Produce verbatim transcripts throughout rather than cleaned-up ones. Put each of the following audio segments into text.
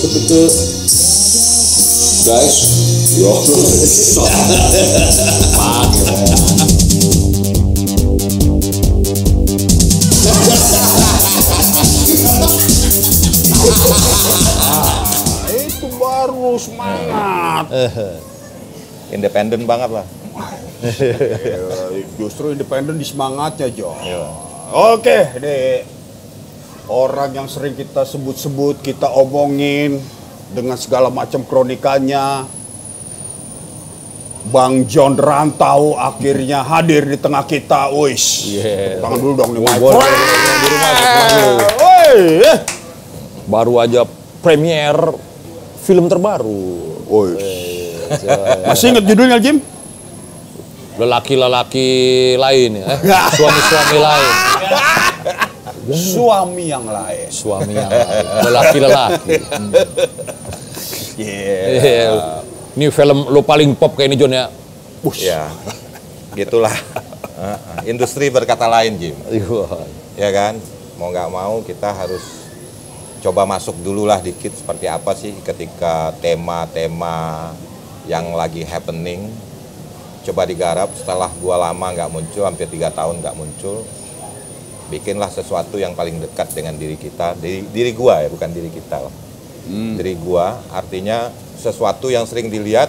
masuk ke guys. Yo. Itu baru semangat. Independen banget lah. Justru independen di semangatnya, Jo. Oke, deh. Orang yang sering kita sebut-sebut, kita omongin dengan segala macam kronikanya. Bang John Rantau akhirnya hadir di tengah kita. Wis. Yeah. Tangan dulu dong nih, Mike. Boleh, boleh, boleh. Woi. Baru aja premier film terbaru. Woi. Masih ingat judulnya, Jim? Lelaki-lelaki lain ya. Suami-suami lain. Suami yang lain. Suami yang lain. Lelaki-lelaki. Hmm. Yeah. Yeah. Ini film lo paling pop kayak ini, John ya. Push. Ya, gitulah. Industri berkata lain, Jim. Ya kan, mau nggak mau kita harus coba masuk dulu lah dikit seperti apa sih ketika tema-tema yang lagi happening. Coba digarap setelah gua lama nggak muncul, hampir tiga tahun nggak muncul. Bikinlah sesuatu yang paling dekat dengan diri kita, diri, diri gua ya, bukan diri kita lah. Hmm. Diri gua, artinya sesuatu yang sering dilihat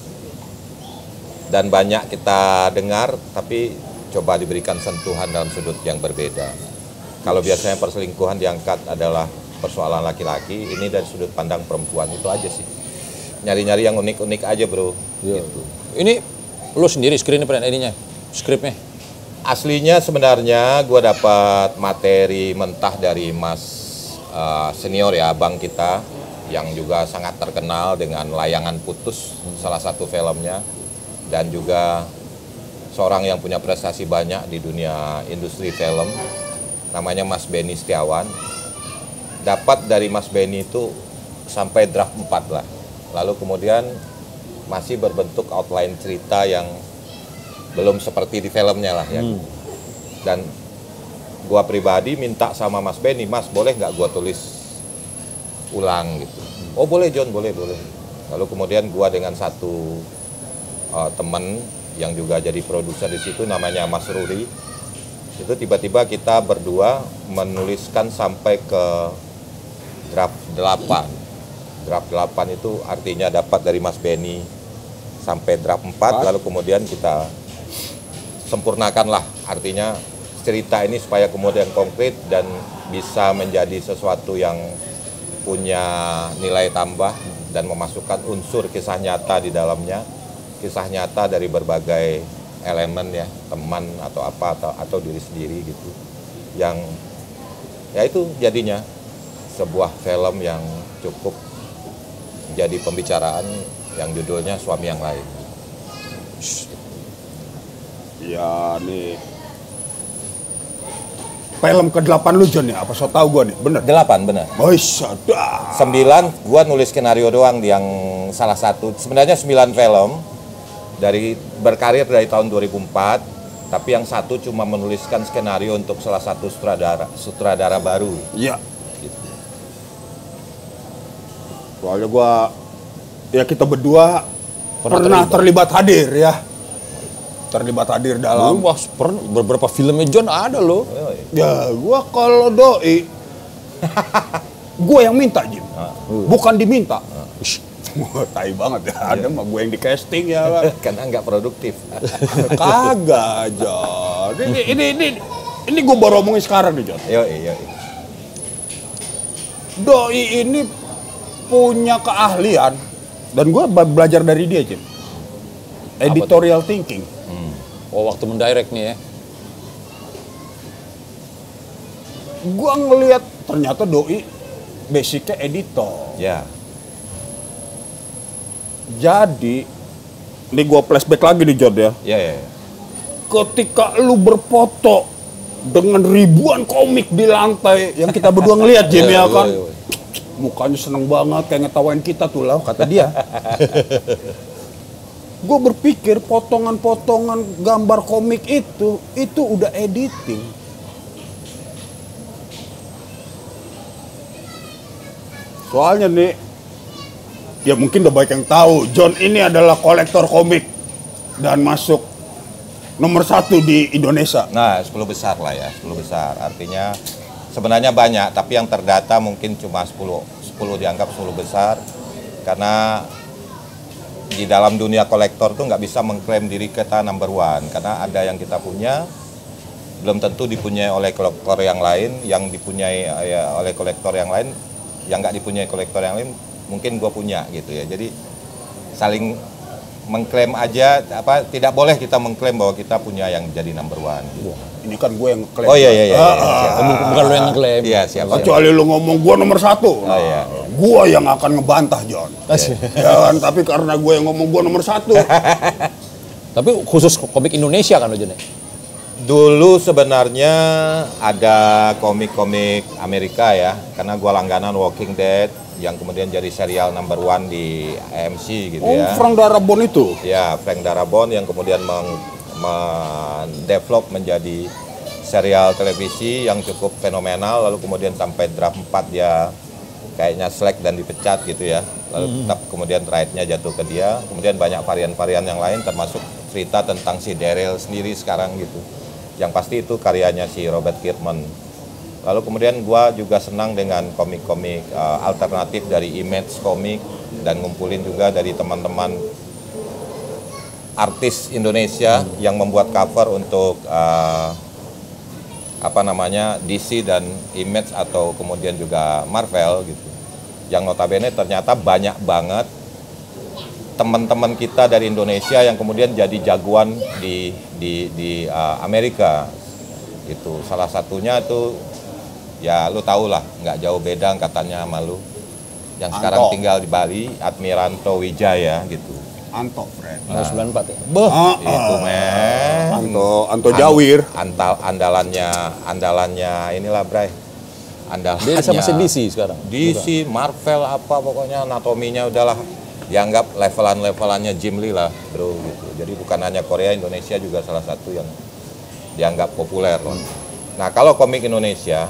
dan banyak kita dengar, tapi coba diberikan sentuhan dalam sudut yang berbeda. Kalau biasanya perselingkuhan diangkat adalah persoalan laki-laki, ini dari sudut pandang perempuan, itu aja sih. Nyari-nyari yang unik-unik aja, bro. Gitu. Ini lo sendiri screen ininya, skripnya? Aslinya sebenarnya gue dapat materi mentah dari Mas uh, senior ya, abang kita, yang juga sangat terkenal dengan Layangan Putus, salah satu filmnya, dan juga seorang yang punya prestasi banyak di dunia industri film, namanya Mas Benny Setiawan. Dapat dari Mas Benny itu sampai draft empat lah, lalu kemudian masih berbentuk outline cerita yang belum seperti di filmnya lah ya. Hmm. Dan gua pribadi minta sama Mas Benny, Mas boleh nggak gua tulis ulang gitu. Oh boleh John, boleh boleh. Lalu kemudian gua dengan satu uh, teman yang juga jadi produser di situ namanya Mas Ruri, itu tiba-tiba kita berdua menuliskan sampai ke draft delapan. Draft delapan itu artinya dapat dari Mas Benny sampai draft empat, lalu kemudian kita sempurnakan lah, artinya cerita ini supaya kemudian konkret dan bisa menjadi sesuatu yang punya nilai tambah dan memasukkan unsur kisah nyata di dalamnya, kisah nyata dari berbagai elemen ya, teman atau apa atau, atau diri sendiri gitu, yang ya itu jadinya sebuah film yang cukup jadi pembicaraan yang judulnya Suami Yang Lain. Ya nih film ke delapan lu John ya, apa so tau gue nih, bener? Delapan bener. Oh sadar. Sembilan, gue nulis skenario doang yang salah satu, sebenarnya sembilan film dari berkarir dari tahun dua ribu empat, tapi yang satu cuma menuliskan skenario untuk salah satu sutradara, sutradara baru. Iya. Gitu. Soalnya gue, ya kita berdua pernah, pernah terlibat. terlibat hadir ya. Terlibat hadir dalam wah, beberapa filmnya John ada loh. Ya gua kalau doi gua yang minta Jim, bukan diminta. Wah, tai banget ya, ada mah gue yang di casting ya kan. Karena nggak produktif. Kagak John. Ini ini ini ini gue baru omongin sekarang nih John. Yo yo. Doi ini punya keahlian dan gue belajar dari dia Jim. Editorial thinking. Hmm. Oh waktu mendirect nih ya. Gua ngelihat ternyata doi basicnya editor. Ya. Jadi, ini gua flashback lagi nih Jod ya. Ya ya. Ketika lu berfoto dengan ribuan komik di lantai yang kita berdua ngelihat Jim ya kan. Mukanya seneng banget kayak ngetawain kita tuh lah kata dia. Gue berpikir potongan-potongan gambar komik itu, itu udah editing. Soalnya nih, ya mungkin udah banyak yang tahu. John ini adalah kolektor komik dan masuk nomor satu di Indonesia. Nah, sepuluh besar lah ya, sepuluh besar. Artinya sebenarnya banyak, tapi yang terdata mungkin cuma sepuluh, sepuluh dianggap sepuluh besar. Karena di dalam dunia kolektor tuh nggak bisa mengklaim diri kita number one. Karena ada yang kita punya, belum tentu dipunyai oleh kolektor yang lain, yang dipunyai ya, oleh kolektor yang lain, yang nggak dipunyai kolektor yang lain, mungkin gue punya gitu ya. Jadi saling mengklaim aja, apa tidak boleh kita mengklaim bahwa kita punya yang jadi number one. Gitu. Ini kan gue yang ngeklaim. Oh iya iya iya. Ah, iya, siap. Bukan bukan lu yang ngeklaim. Iya siap. siap. Kecuali lu ngomong gue nomor satu, Oh, iya. gue yang akan ngebantah John. Asik. Ya kan, tapi karena gue yang ngomong gue nomor satu. Tapi khusus komik Indonesia kan lo Jon? Dulu sebenarnya ada komik-komik Amerika ya, karena gua langganan Walking Dead yang kemudian jadi serial number one di A M C gitu Oh, ya. Frank Darabont itu. Ya, Frank Darabont yang kemudian meng- mendevelop menjadi serial televisi yang cukup fenomenal, lalu kemudian sampai draft empat dia kayaknya slack dan dipecat gitu ya. Lalu tetap kemudian right-nya jatuh ke dia. Kemudian banyak varian-varian yang lain termasuk cerita tentang si Daryl sendiri sekarang gitu. Yang pasti itu karyanya si Robert Kirkman. Lalu kemudian gua juga senang dengan komik-komik uh, alternatif dari Image Comic dan ngumpulin juga dari teman-teman artis Indonesia hmm. yang membuat cover untuk uh, apa namanya D C dan Image atau kemudian juga Marvel gitu. Yang notabene ternyata banyak banget teman-teman kita dari Indonesia yang kemudian jadi jagoan di di di uh, Amerika gitu. Salah satunya itu ya lu tau lah, nggak jauh beda angkatannya sama lu yang Anto. sekarang tinggal di Bali, Admiranto Wijaya gitu. Anto, Fred. Tahun sembilan puluh empat ya? Bah, Itu men Anto, Anto Jawir. Antal andalannya andalannya inilah Bray. Andalannya Dia sama si D C sekarang? D C, Marvel apa pokoknya anatominya udahlah dianggap levelan-levelannya Jim Lee lah bro gitu. Jadi bukan hanya Korea, Indonesia juga salah satu yang dianggap populer loh. Nah kalau komik Indonesia,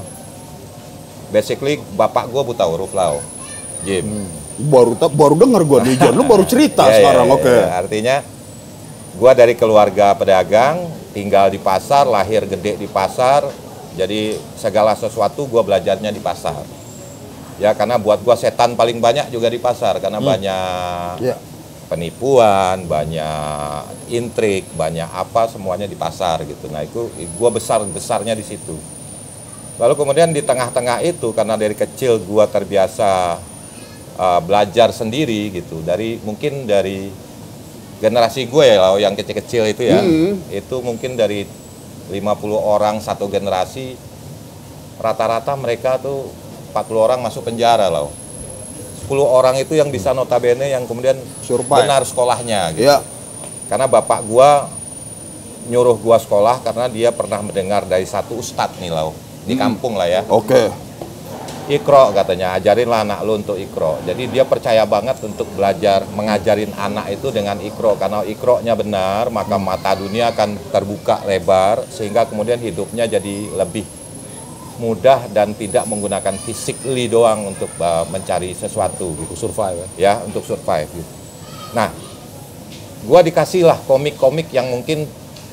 basically bapak gue buta huruf lah, Jim. Hmm. Baru baru dengar gue nih John, lu baru cerita Ya, sekarang, ya, oke. ya. Artinya gue dari keluarga pedagang, tinggal di pasar, lahir gede di pasar, jadi segala sesuatu gue belajarnya di pasar. Ya karena buat gua setan paling banyak juga di pasar karena hmm. banyak ya. penipuan, banyak intrik, banyak apa semuanya di pasar gitu. Nah itu gua besar besarnya di situ. Lalu kemudian di tengah-tengah itu karena dari kecil gua terbiasa uh, belajar sendiri gitu. Dari mungkin dari generasi gue ya loh, yang kecil-kecil itu ya, hmm. itu mungkin dari lima puluh orang satu generasi, rata-rata mereka tuh empat puluh orang masuk penjara loh. sepuluh orang itu yang bisa notabene yang kemudian Survive. Benar sekolahnya gitu. Ya. Karena bapak gua nyuruh gua sekolah karena dia pernah mendengar dari satu ustadz nih loh. Di kampung lah ya. Oke. Okay. Ikro katanya, ajarinlah anak lu untuk ikro. Jadi dia percaya banget untuk belajar mengajarin anak itu dengan ikro. Karena ikro-nya benar, maka mata dunia akan terbuka lebar sehingga kemudian hidupnya jadi lebih mudah dan tidak menggunakan physically doang untuk uh, mencari sesuatu gitu, survive ya, ya untuk survive gitu. Nah, gua dikasih lah komik-komik yang mungkin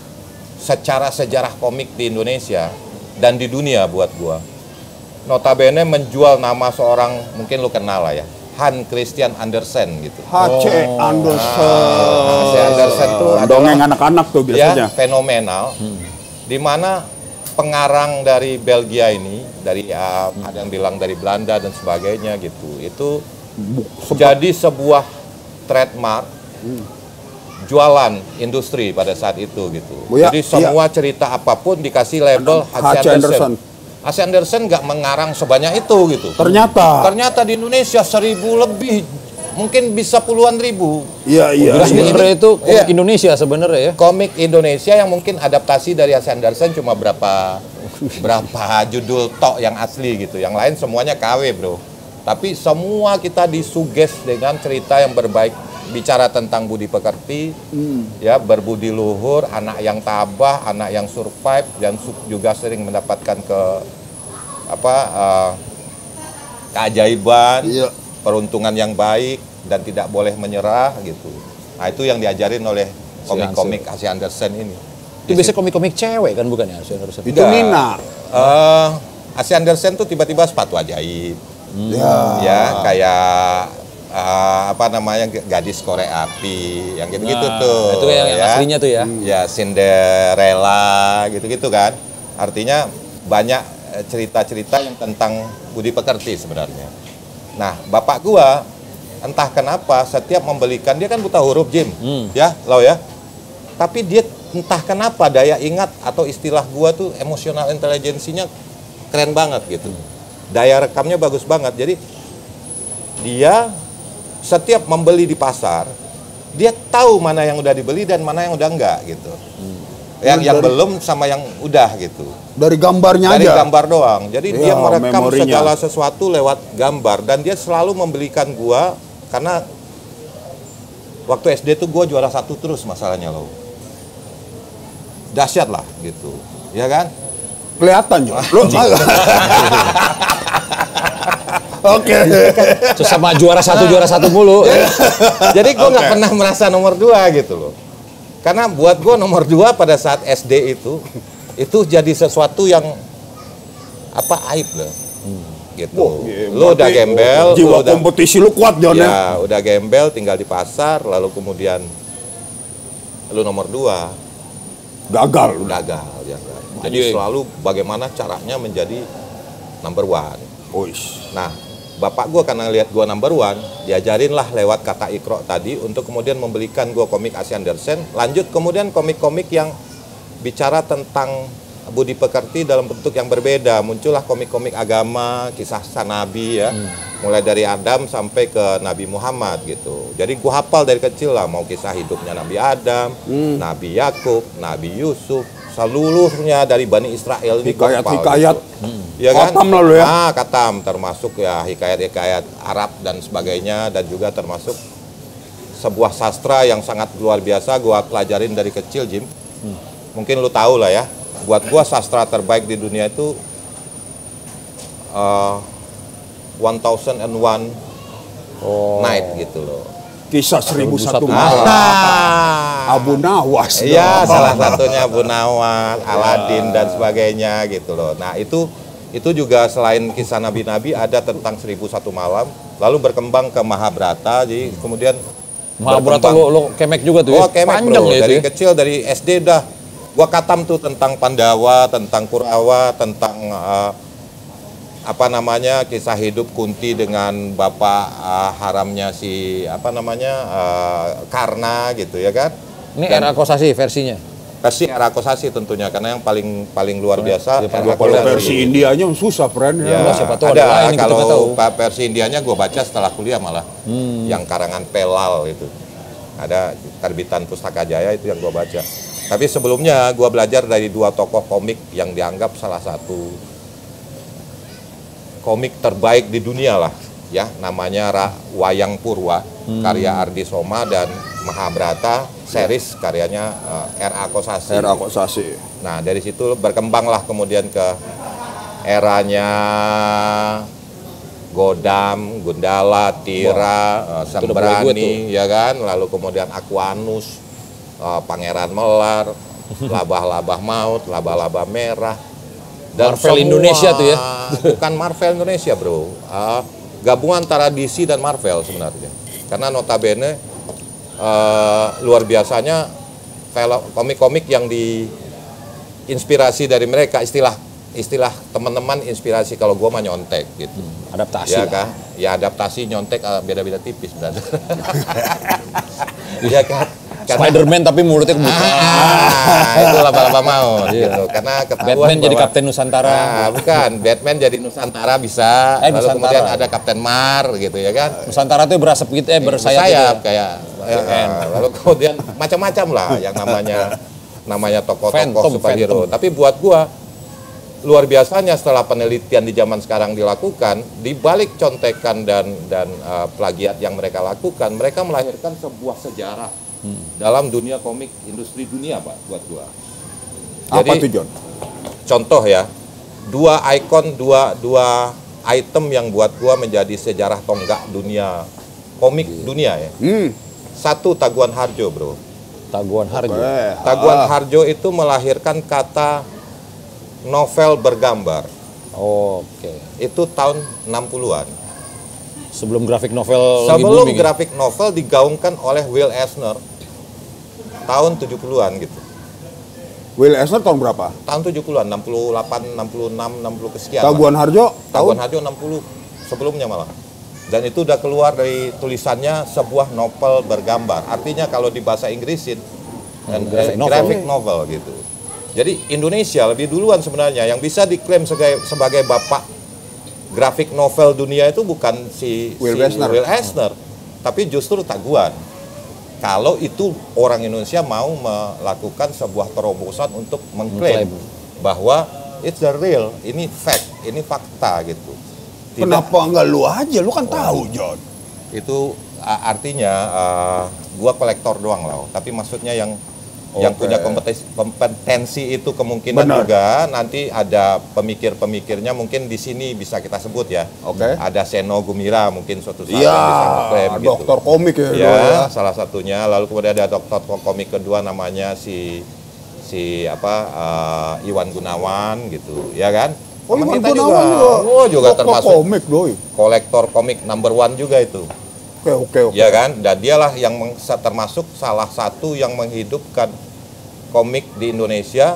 secara sejarah komik di Indonesia dan di dunia buat gua. Notabene menjual nama seorang, mungkin lu kenal lah ya, Hans Christian Andersen gitu. H C Oh. Andersen. Nah, H C Andersen tuh dongeng anak-anak tuh biasanya. Ya, fenomenal. Hmm. Di mana pengarang dari Belgia ini, dari uh, ada yang bilang dari Belanda dan sebagainya gitu, itu Sebab. jadi sebuah trademark hmm. jualan industri pada saat itu gitu. Ya, jadi semua iya. cerita apapun dikasih label H C Andersen. H C Andersen nggak mengarang sebanyak itu gitu. Ternyata. Ternyata di Indonesia seribu lebih, mungkin bisa puluhan ribu. Iya iya. Nah, sebenarnya itu komik iya. Indonesia sebenarnya ya. Komik Indonesia yang mungkin adaptasi dari H C Andersen cuma berapa berapa judul tok yang asli gitu. Yang lain semuanya K W bro. Tapi semua kita disuges dengan cerita yang berbaik, bicara tentang budi pekerti, hmm. ya berbudi luhur, anak yang tabah, anak yang survive dan juga sering mendapatkan ke apa uh, keajaiban. Iya. Peruntungan yang baik. dan tidak boleh menyerah gitu. Nah itu yang diajarin oleh komik-komik H C Andersen ini. Itu biasanya komik-komik cewek kan bukan ya? Harusnya. Itu Nina. Uh, H C Andersen tuh tiba-tiba sepatu ajaib. Hmm. Ya. Ya kayak uh, apa namanya gadis korek api yang gitu-gitu Nah, tuh. itu yang, yang ya. aslinya tuh ya. Ya Cinderella gitu-gitu kan. Artinya banyak cerita-cerita yang tentang budi pekerti sebenarnya. Nah, bapak gua entah kenapa setiap membelikan, dia kan buta huruf Jim, Hmm. ya, lo ya. Tapi dia entah kenapa daya ingat atau istilah gua tuh emosional intelijensinya keren banget gitu. Daya rekamnya bagus banget. Jadi dia setiap membeli di pasar, dia tahu mana yang udah dibeli dan mana yang udah enggak gitu. Hmm. Yang Dari- yang belum sama yang udah gitu. Dari gambarnya Dari aja. gambar doang. Jadi Iya, dia merekam memorinya. segala sesuatu lewat gambar dan dia selalu membelikan gua karena waktu S D tuh gua juara satu terus masalahnya loh. Dahsyat lah gitu. Ya kan? Kelihatan juga. Lo Oke. Terus sama juara satu juara satu mulu. Jadi gua nggak pernah merasa nomor dua gitu loh. Karena buat gua nomor dua pada saat S D itu itu jadi sesuatu yang apa aib loh. Gitu. Wah, iya, Lu udah berarti gembel, Jiwa lu udah kompetisi lu kuat, Jon ya. ya udah gembel tinggal di pasar lalu kemudian lu nomor dua Gagal udah. gagal ya kan. Jadi Anjing. selalu bagaimana caranya menjadi number one. Oish. Nah, bapak gua karena lihat gua number one, diajarin lah lewat kakak Ikro tadi untuk kemudian membelikan gua komik H C Andersen. Lanjut kemudian komik-komik yang bicara tentang budi pekerti dalam bentuk yang berbeda. Muncullah komik-komik agama, kisah Nabi ya. Mulai dari Adam sampai ke Nabi Muhammad gitu. Jadi gua hafal dari kecil lah, mau kisah hidupnya Nabi Adam, Nabi Yakub, Nabi Yusuf, seluruhnya dari Bani Israel ini gua hafal Hikayat-hikayat. gitu. Ya kan? Khatam lah lu ya. Ah, katam termasuk ya hikayat-hikayat Arab dan sebagainya dan juga termasuk sebuah sastra yang sangat luar biasa gua pelajarin dari kecil, Jim. Mungkin lu tahu lah ya. Buat gua sastra terbaik di dunia itu uh, one thousand one Night gitu loh. Kisah seribu satu satu malam. Ah. Abu Nawas. Iya, dong. salah satunya Abu Nawas, Aladin dan sebagainya gitu loh. Nah, itu itu juga selain kisah nabi-nabi ada tentang seribu satu malam, lalu berkembang ke Mahabharata. Jadi kemudian Mahabharata berkembang- lo, lo kemek juga tuh ya. Oh, kemek Panjang bro. ya itu Dari ya. kecil dari S D dah gua katam tuh tentang Pandawa, tentang Kurawa, tentang eh, apa namanya kisah hidup Kunti dengan bapak eh, haramnya si apa namanya eh, Karna gitu ya kan. Ini Dan era Kosasi versinya. versi era Kosasi tentunya karena yang paling paling luar biasa Ya, era Kalau Kosasi. versi Indianya susah, friend. Ya, Allah, siapa tahu ada ada lain yang kita nggak tahu. kalau Pak versi Indianya gue baca setelah kuliah malah yang karangan Pelal itu ada terbitan Pustaka Jaya itu yang gue baca. Tapi sebelumnya gue belajar dari dua tokoh komik yang dianggap salah satu komik terbaik di dunia lah ya, namanya Ra Wayang Purwa karya Ardi Soma dan Mahabharata series karyanya eh, R A Kosasi. Era kok sasi. Nah, dari situ berkembanglah kemudian ke eranya Godam, Gundala, Tira, eh, itu udah mulai gue Sembrani, ya kan? Lalu kemudian Aquanus, eh, Pangeran Melar, Labah-labah Maut, Labah-labah Merah. Marvel Indonesia tuh ya? Bukan Marvel Indonesia, bro. Eh, gabungan antara D C dan Marvel sebenarnya. Karena notabene eh, luar biasanya film komik-komik yang diinspirasi dari mereka, istilah istilah teman-teman inspirasi, kalau gua mah nyontek gitu. Adaptasi Ya lah. kan? Ya adaptasi nyontek eh, beda-beda tipis benar. Iya kan? Karena- Spider-Man tapi mulutnya kebuka. Ah, itu laba-laba maut gitu. Karena ketahuan Batman jadi bahwa- Kapten Nusantara. Ah, bukan, Batman jadi Nusantara bisa. Eh, Lalu Nusantara. kemudian ada Kapten Mar gitu ya kan. Nusantara tuh berasap gitu, eh bersayap gitu. Bersayap kayak eh, lalu kemudian macam-macam lah yang namanya namanya tokoh-tokoh Phantom, superhero. Phantom. Tapi buat gua luar biasanya setelah penelitian di zaman sekarang dilakukan, di balik contekan dan dan eh, plagiat yang mereka lakukan, mereka melahirkan sebuah sejarah dalam dunia komik industri dunia, Pak, buat gua. Apa Jadi, tuh, Jon? contoh ya, dua ikon, dua dua item yang buat gua menjadi sejarah tonggak dunia komik dunia ya. Hmm. Satu Taguan Harjo, bro. Taguan Harjo. Eh, Taguan ah. Harjo itu melahirkan kata novel bergambar. Oke. Itu tahun enam puluhan. Sebelum grafik novel lagi Sebelum booming, ya? grafik novel digaungkan oleh Will Eisner tahun tujuh puluhan gitu. Will Eisner tahun berapa? Tahun tujuh puluhan, enam puluh delapan, enam puluh enam, enam puluh kesekian. Taguan Harjo Taguan tahun Harjo enam puluh sebelumnya malah. Dan itu udah keluar dari tulisannya sebuah novel bergambar. Artinya kalau di bahasa Inggrisin dan graphic graphic, novel. graphic novel gitu. Jadi Indonesia lebih duluan sebenarnya yang bisa diklaim sebagai sebagai bapak grafik novel dunia itu bukan si Will si Eisner. Will Eisner, tapi justru Taguan. Kalau itu orang Indonesia mau melakukan sebuah terobosan untuk mengklaim Mengklaim. bahwa it's the real, ini fact, ini fakta gitu. Tidak- Kenapa enggak lu aja? Lu kan tahu, John. itu a- artinya uh, gua kolektor doang lah, tapi maksudnya yang yang Oke. punya kompetensi, kompetensi itu kemungkinan Benar. juga nanti ada pemikir-pemikirnya mungkin di sini bisa kita sebut ya. Oke. Ada Seno Gumira mungkin suatu saat Iya, yang bisa ngeklaim gitu. dokter komik ya, Ya, Dok, ya. salah satunya. Lalu kemudian ada dokter komik kedua namanya si si apa uh, Iwan Gunawan gitu, ya kan? Oh, Teman Iwan kita Gunawan juga. Oh, juga Dokter termasuk komik, doi. kolektor komik number one juga itu. Oke, oke, oke. Ya kan, dan dialah yang meng- termasuk salah satu yang menghidupkan komik di Indonesia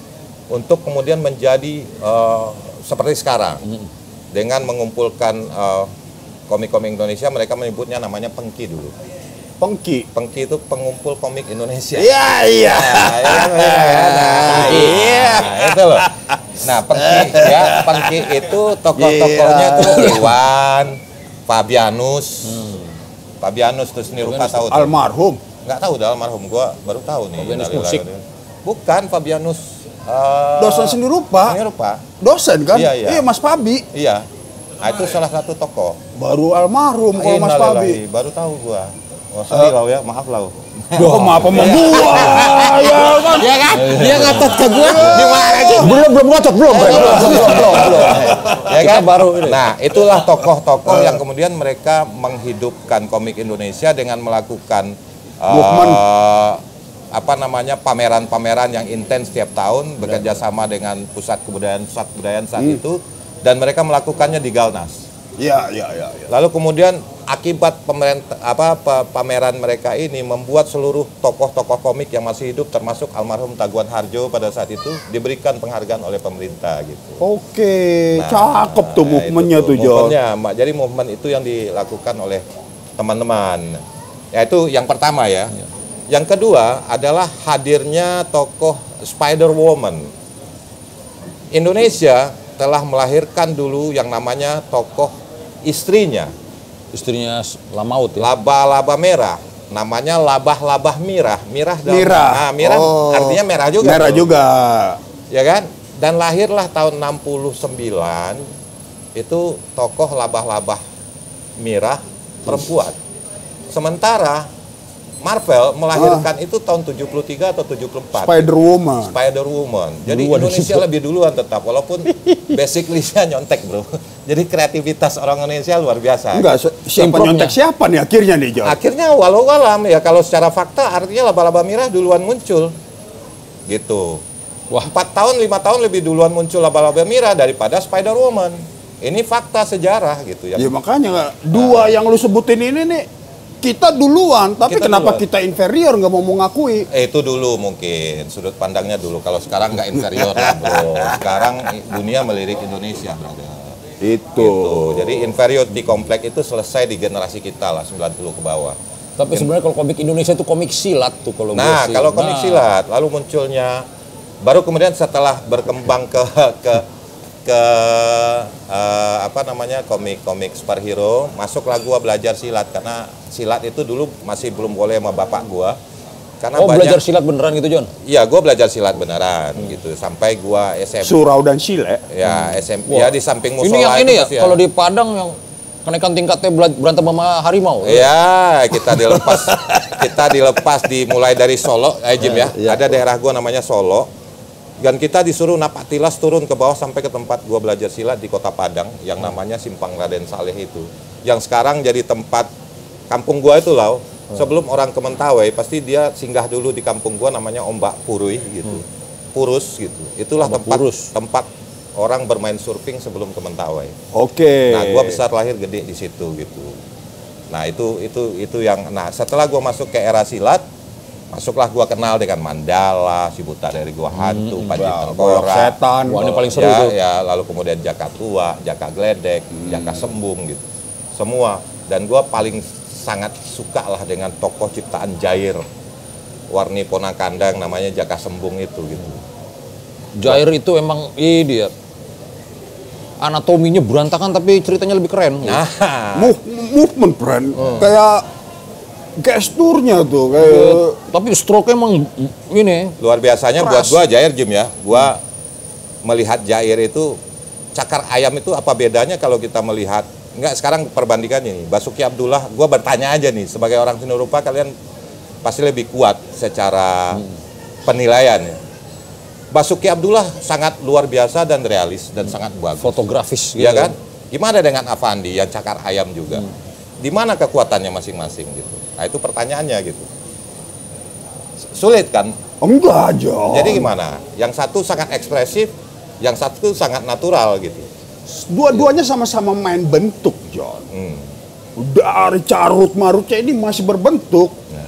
untuk kemudian menjadi eh, seperti sekarang dengan mengumpulkan eh, komik-komik Indonesia. Mereka menyebutnya namanya Pengki dulu. Pengki. Pengki itu pengumpul komik Indonesia. Iya, iya. Nah, ya kan, ya kan? Nah, iya, itu loh. Nah, Pengki ya, Pengki itu tokoh-tokohnya Iya. tuh Iwan, Fabianus, Fabianus terus seni rupa tahu tuh. Almarhum. Nggak tahu dah almarhum, gua baru tahu nih. Fabianus Dari- musik. dari- Bukan Fabianus. eh, Dosen seni rupa. Seni rupa. Dosen kan? Iya, iya. Mas Pabi. Iya. Nah, itu salah satu tokoh. Baru almarhum kalau Mas Pabi. Innalillahi, baru tahu gua. Oh, sorry lau ya, maaf lau. Duh, maaf sama gua. Ya kan? Iya kan? Dia ngatot ke gua di mana aja. Belum belum ngocok belum, Bre. belum, belum, belum, belum. Ya kan? Baru Nah, itulah tokoh-tokoh yang kemudian mereka menghidupkan komik Indonesia dengan melakukan eh, Movement. apa namanya pameran-pameran yang intens setiap tahun bekerja sama dengan pusat kebudayaan pusat kebudayaan saat itu, dan mereka melakukannya di Galnas. Iya, iya, iya, iya. Lalu kemudian akibat pemerintah apa pa- pameran mereka ini membuat seluruh tokoh-tokoh komik yang masih hidup termasuk almarhum Taguan Harjo pada saat itu diberikan penghargaan oleh pemerintah gitu. Oke, Nah, cakep tuh nah, movementnya itu tuh, John. movementnya, Mak. Jadi movement itu yang dilakukan oleh teman-teman. Ya itu yang pertama ya. Yang kedua adalah hadirnya tokoh Spider-Woman. Indonesia telah melahirkan dulu yang namanya tokoh istrinya, Istrinya Lamaut ya. laba-laba merah. Namanya labah-labah mirah. Mirah dalam- Mirah. Nah, mirah Oh. artinya merah juga. Merah tuh. juga. Ya kan? Dan lahirlah tahun enam puluh sembilan itu tokoh labah-labah mirah perempuan. Sementara Marvel melahirkan itu tahun tujuh puluh tiga atau tujuh puluh empat. Spider-Woman. Spider-Woman. Jadi Duluan Indonesia lebih duluan tetap, walaupun basically-nya nyontek, bro. Jadi kreativitas orang Indonesia luar biasa. Enggak, si- siapa Improvnya. nyontek siapa nih akhirnya nih, John? Akhirnya walau alam ya, kalau secara fakta artinya laba-laba merah duluan muncul. Gitu. Wah. Empat tahun, lima tahun lebih duluan muncul laba-laba merah daripada Spider-Woman. Ini fakta sejarah gitu ya. Ya makanya nggak, dua yang lu sebutin ini nih kita duluan, tapi Kita kenapa duluan. kita inferior nggak mau mengakui? Eh, itu dulu mungkin sudut pandangnya dulu. Kalau sekarang nggak inferior lah, bro. Sekarang i- dunia melirik Indonesia, brother. Itu. Gitu. Jadi inferiority complex itu selesai di generasi kita lah, sembilan puluh ke bawah. Tapi sebenarnya kalau komik Indonesia itu komik silat tuh kalau gue Nah, sih. kalau komik Nah, silat, lalu munculnya, baru kemudian setelah berkembang ke ke ke eh, apa namanya komik-komik superhero, masuklah gua belajar silat karena silat itu dulu masih belum boleh sama bapak gua. Karena Oh, belajar banyak, silat beneran gitu, John? iya gua belajar silat beneran gitu sampai gua S M P. Surau dan Sile. Ya, S M P Wah. ya di samping musola Ini yang itu ini ya, pasti kalau di Padang yang kenaikan tingkatnya bela- berantem sama harimau. Iya, kita dilepas kita dilepas dimulai dari Solo, eh Jim ya. Iya. Ada daerah gua namanya Solo. Dan kita disuruh napak tilas turun ke bawah sampai ke tempat gua belajar silat di Kota Padang yang namanya Simpang Raden Saleh itu. Yang sekarang jadi tempat kampung gua itu Lau, sebelum orang ke Mentawai pasti dia singgah dulu di kampung gua namanya Ombak Purui gitu. Hmm. Purus gitu. Itulah Ombak tempat Purus. tempat orang bermain surfing sebelum ke Mentawai. Oke. Nah, gua besar lahir gede di situ gitu. Nah, itu itu itu yang nah setelah gua masuk ke era silat, masuklah gua kenal dengan Mandala, si Buta dari Gua Hantu, hmm, Panji Tengkorak, setan. Wah, ini paling seru ya, tuh. ya, lalu kemudian Jaka Tua, Jaka Gledek, hmm. Jaka Sembung gitu. Semua. Dan gua paling sangat suka lah dengan tokoh ciptaan Jair. Warni Ponakandang namanya Jaka Sembung itu gitu. Jair itu emang ini ya. Anatominya berantakan tapi ceritanya lebih keren. Nah, Move, movement brand hmm. kayak gesturnya tuh kayak ya, tapi stroke emang ini luar biasanya keras. Buat gua Jair Jim ya. Gua hmm. melihat Jair itu cakar ayam itu apa bedanya kalau kita melihat enggak sekarang perbandingannya nih. Basuki Abdullah, gua bertanya aja nih sebagai orang seni rupa kalian pasti lebih kuat secara hmm. penilaian ya. Basuki Abdullah sangat luar biasa dan realis dan sangat bagus. Fotografis, ya kan? Gimana dengan Avandi yang cakar ayam juga? Hmm. Di mana kekuatannya masing-masing gitu? Nah itu pertanyaannya gitu. Sulit kan? Enggak aja. Jadi gimana? Yang satu sangat ekspresif, yang satu sangat natural gitu. Dua-duanya sama-sama main bentuk, John. Hmm. Dari carut marutnya ini masih berbentuk. Nah.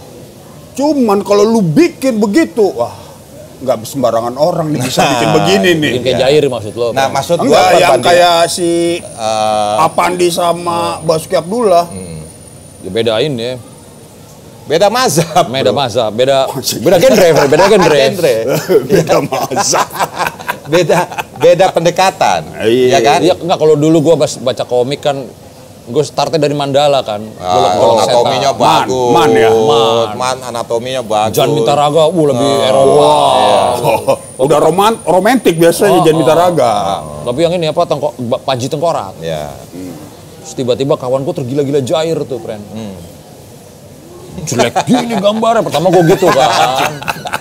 Cuman kalau lu bikin begitu, wah. Nggak sembarangan orang nih bisa bikin begini nih. Bikin kayak Jair maksud lo. Nah, maksud gua enggak yang kayak si uh, Avandi sama uh, Basuki Abdullah. Hmm. Ya bedain ya. Beda mazhab. Beda mazhab, beda beda genre, beda genre. Beda mazhab. Beda beda pendekatan. Iya kan? Iya, enggak kalau dulu gua baca komik kan gue startnya dari Mandala kan. Ah, oh, anatominya setan. bagus. Man, man ya. Man, man anatominya bagus. Jan Mitaraga, uh, lebih oh, Eropa. Iya. Oh, udah roman romantik biasanya oh, Jan Mitaraga. Oh. Tapi yang ini apa tengko, Panji Tengkorak. Ya. Hmm. Terus tiba-tiba kawanku tergila-gila Jair tuh, friend. Hmm. Jelek gini gambarnya. Pertama gue gitu kan.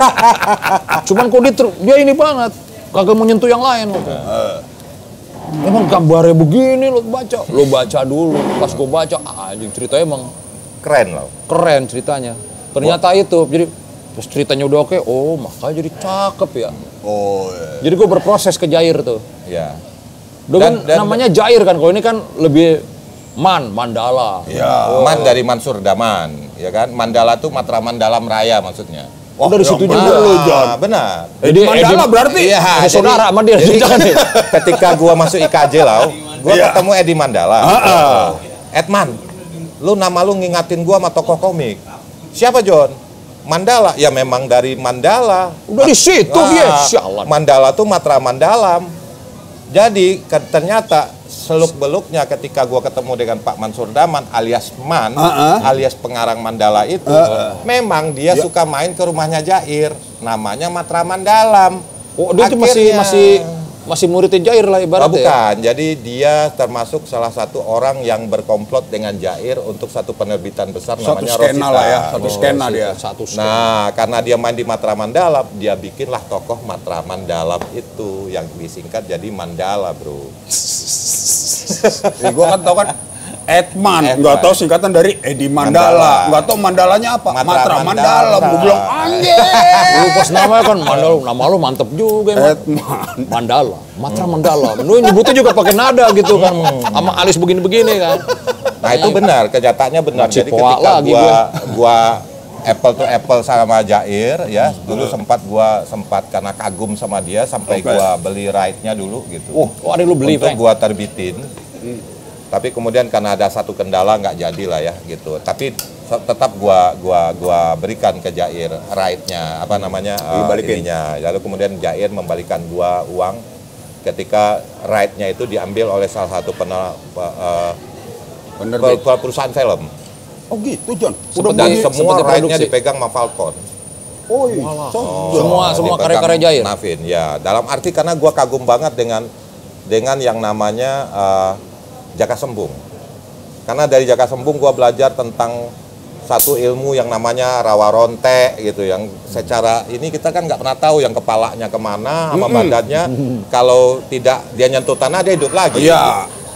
Cuman kok dia, dia ini banget. Kagak menyentuh yang lain. Uh. Emang gambarnya begini lo baca, lo baca dulu. Pas gue baca, anjing ceritanya emang keren loh. Keren ceritanya. Ternyata Wah. itu, jadi terus ceritanya udah oke. Oh makanya jadi cakep ya. Oh. Iya. Jadi gue berproses ke Jair tuh. Ya. Dan, dan namanya Jair kan, kalau ini kan lebih Man, Mandala. Ya. Oh. Man dari Mansur Daman, ya kan? Mandala tuh Matra Mandalam Raya maksudnya. Oh, dari situ juga lo, John. Benar. Edi Mandala berarti iya, jadi, saudara sama dia. Jadi, ketika gua masuk I K J Lau, gua iya. ketemu Edi Mandala. Uh -uh. Edman, lu nama lu ngingatin gua sama tokoh komik. Siapa, John? Mandala. Ya memang dari Mandala. Udah di situ nah, dia. Sialan. Mandala tuh Matra Mandalam. Jadi ternyata seluk-beluknya ketika gua ketemu dengan Pak Mansur Daman alias Man, uh -uh. alias pengarang Mandala itu, uh -uh. memang dia yeah. suka main ke rumahnya Jair, namanya Matra Mandalam. Oh, dia itu masih masih masih muridnya Jair lah ibaratnya. Oh, bukan, ya? Jadi dia termasuk salah satu orang yang berkomplot dengan Jair untuk satu penerbitan besar satu namanya skena lah ya, satu oh, skena dia. Satu skena. Nah, karena dia main di Matra Mandalam, dia bikinlah tokoh Matra Mandalam itu yang disingkat jadi Mandala, bro. Ya, gue kan tau kan Edman, nggak tahu singkatan dari Edi Mandala, nggak tahu Mandalanya apa, Matra, Matra Mandalam. Gue bilang anjir. Lu pas namanya kan Mandala, nama lu mantep juga emang. Edman. Mandala, Matra Mandalam. Lu nyebutnya juga pakai nada gitu kan, sama alis begini-begini kan. Nah itu benar, kenyataannya benar. Jadi ketika gua gua apple to apple sama Jair ya, dulu sempat gua sempat karena kagum sama dia sampai okay. gua beli right-nya dulu gitu. Oh, oh ada lu beli untuk gua terbitin. Hmm. Tapi kemudian karena ada satu kendala nggak jadi lah ya gitu. Tapi tetap gua gua gua berikan ke Jair right-nya apa namanya uh, ininya. Lalu kemudian Jair membalikan gua uang ketika right-nya itu diambil oleh salah satu penel, uh, perusahaan film. Oh gitu John. Udah dan semua right-nya dipegang sama Falcon. Oh, iya. Oh, semua semua karya-karya Jair. Navin ya. Dalam arti karena gua kagum banget dengan dengan yang namanya uh, Jaka Sembung. Karena dari Jaka Sembung gua belajar tentang satu ilmu yang namanya rawa ronte gitu, yang secara ini kita kan nggak pernah tahu yang kepalanya kemana sama mm -hmm. badannya. Mm -hmm. Kalau tidak dia nyentuh tanah dia hidup lagi. Iya.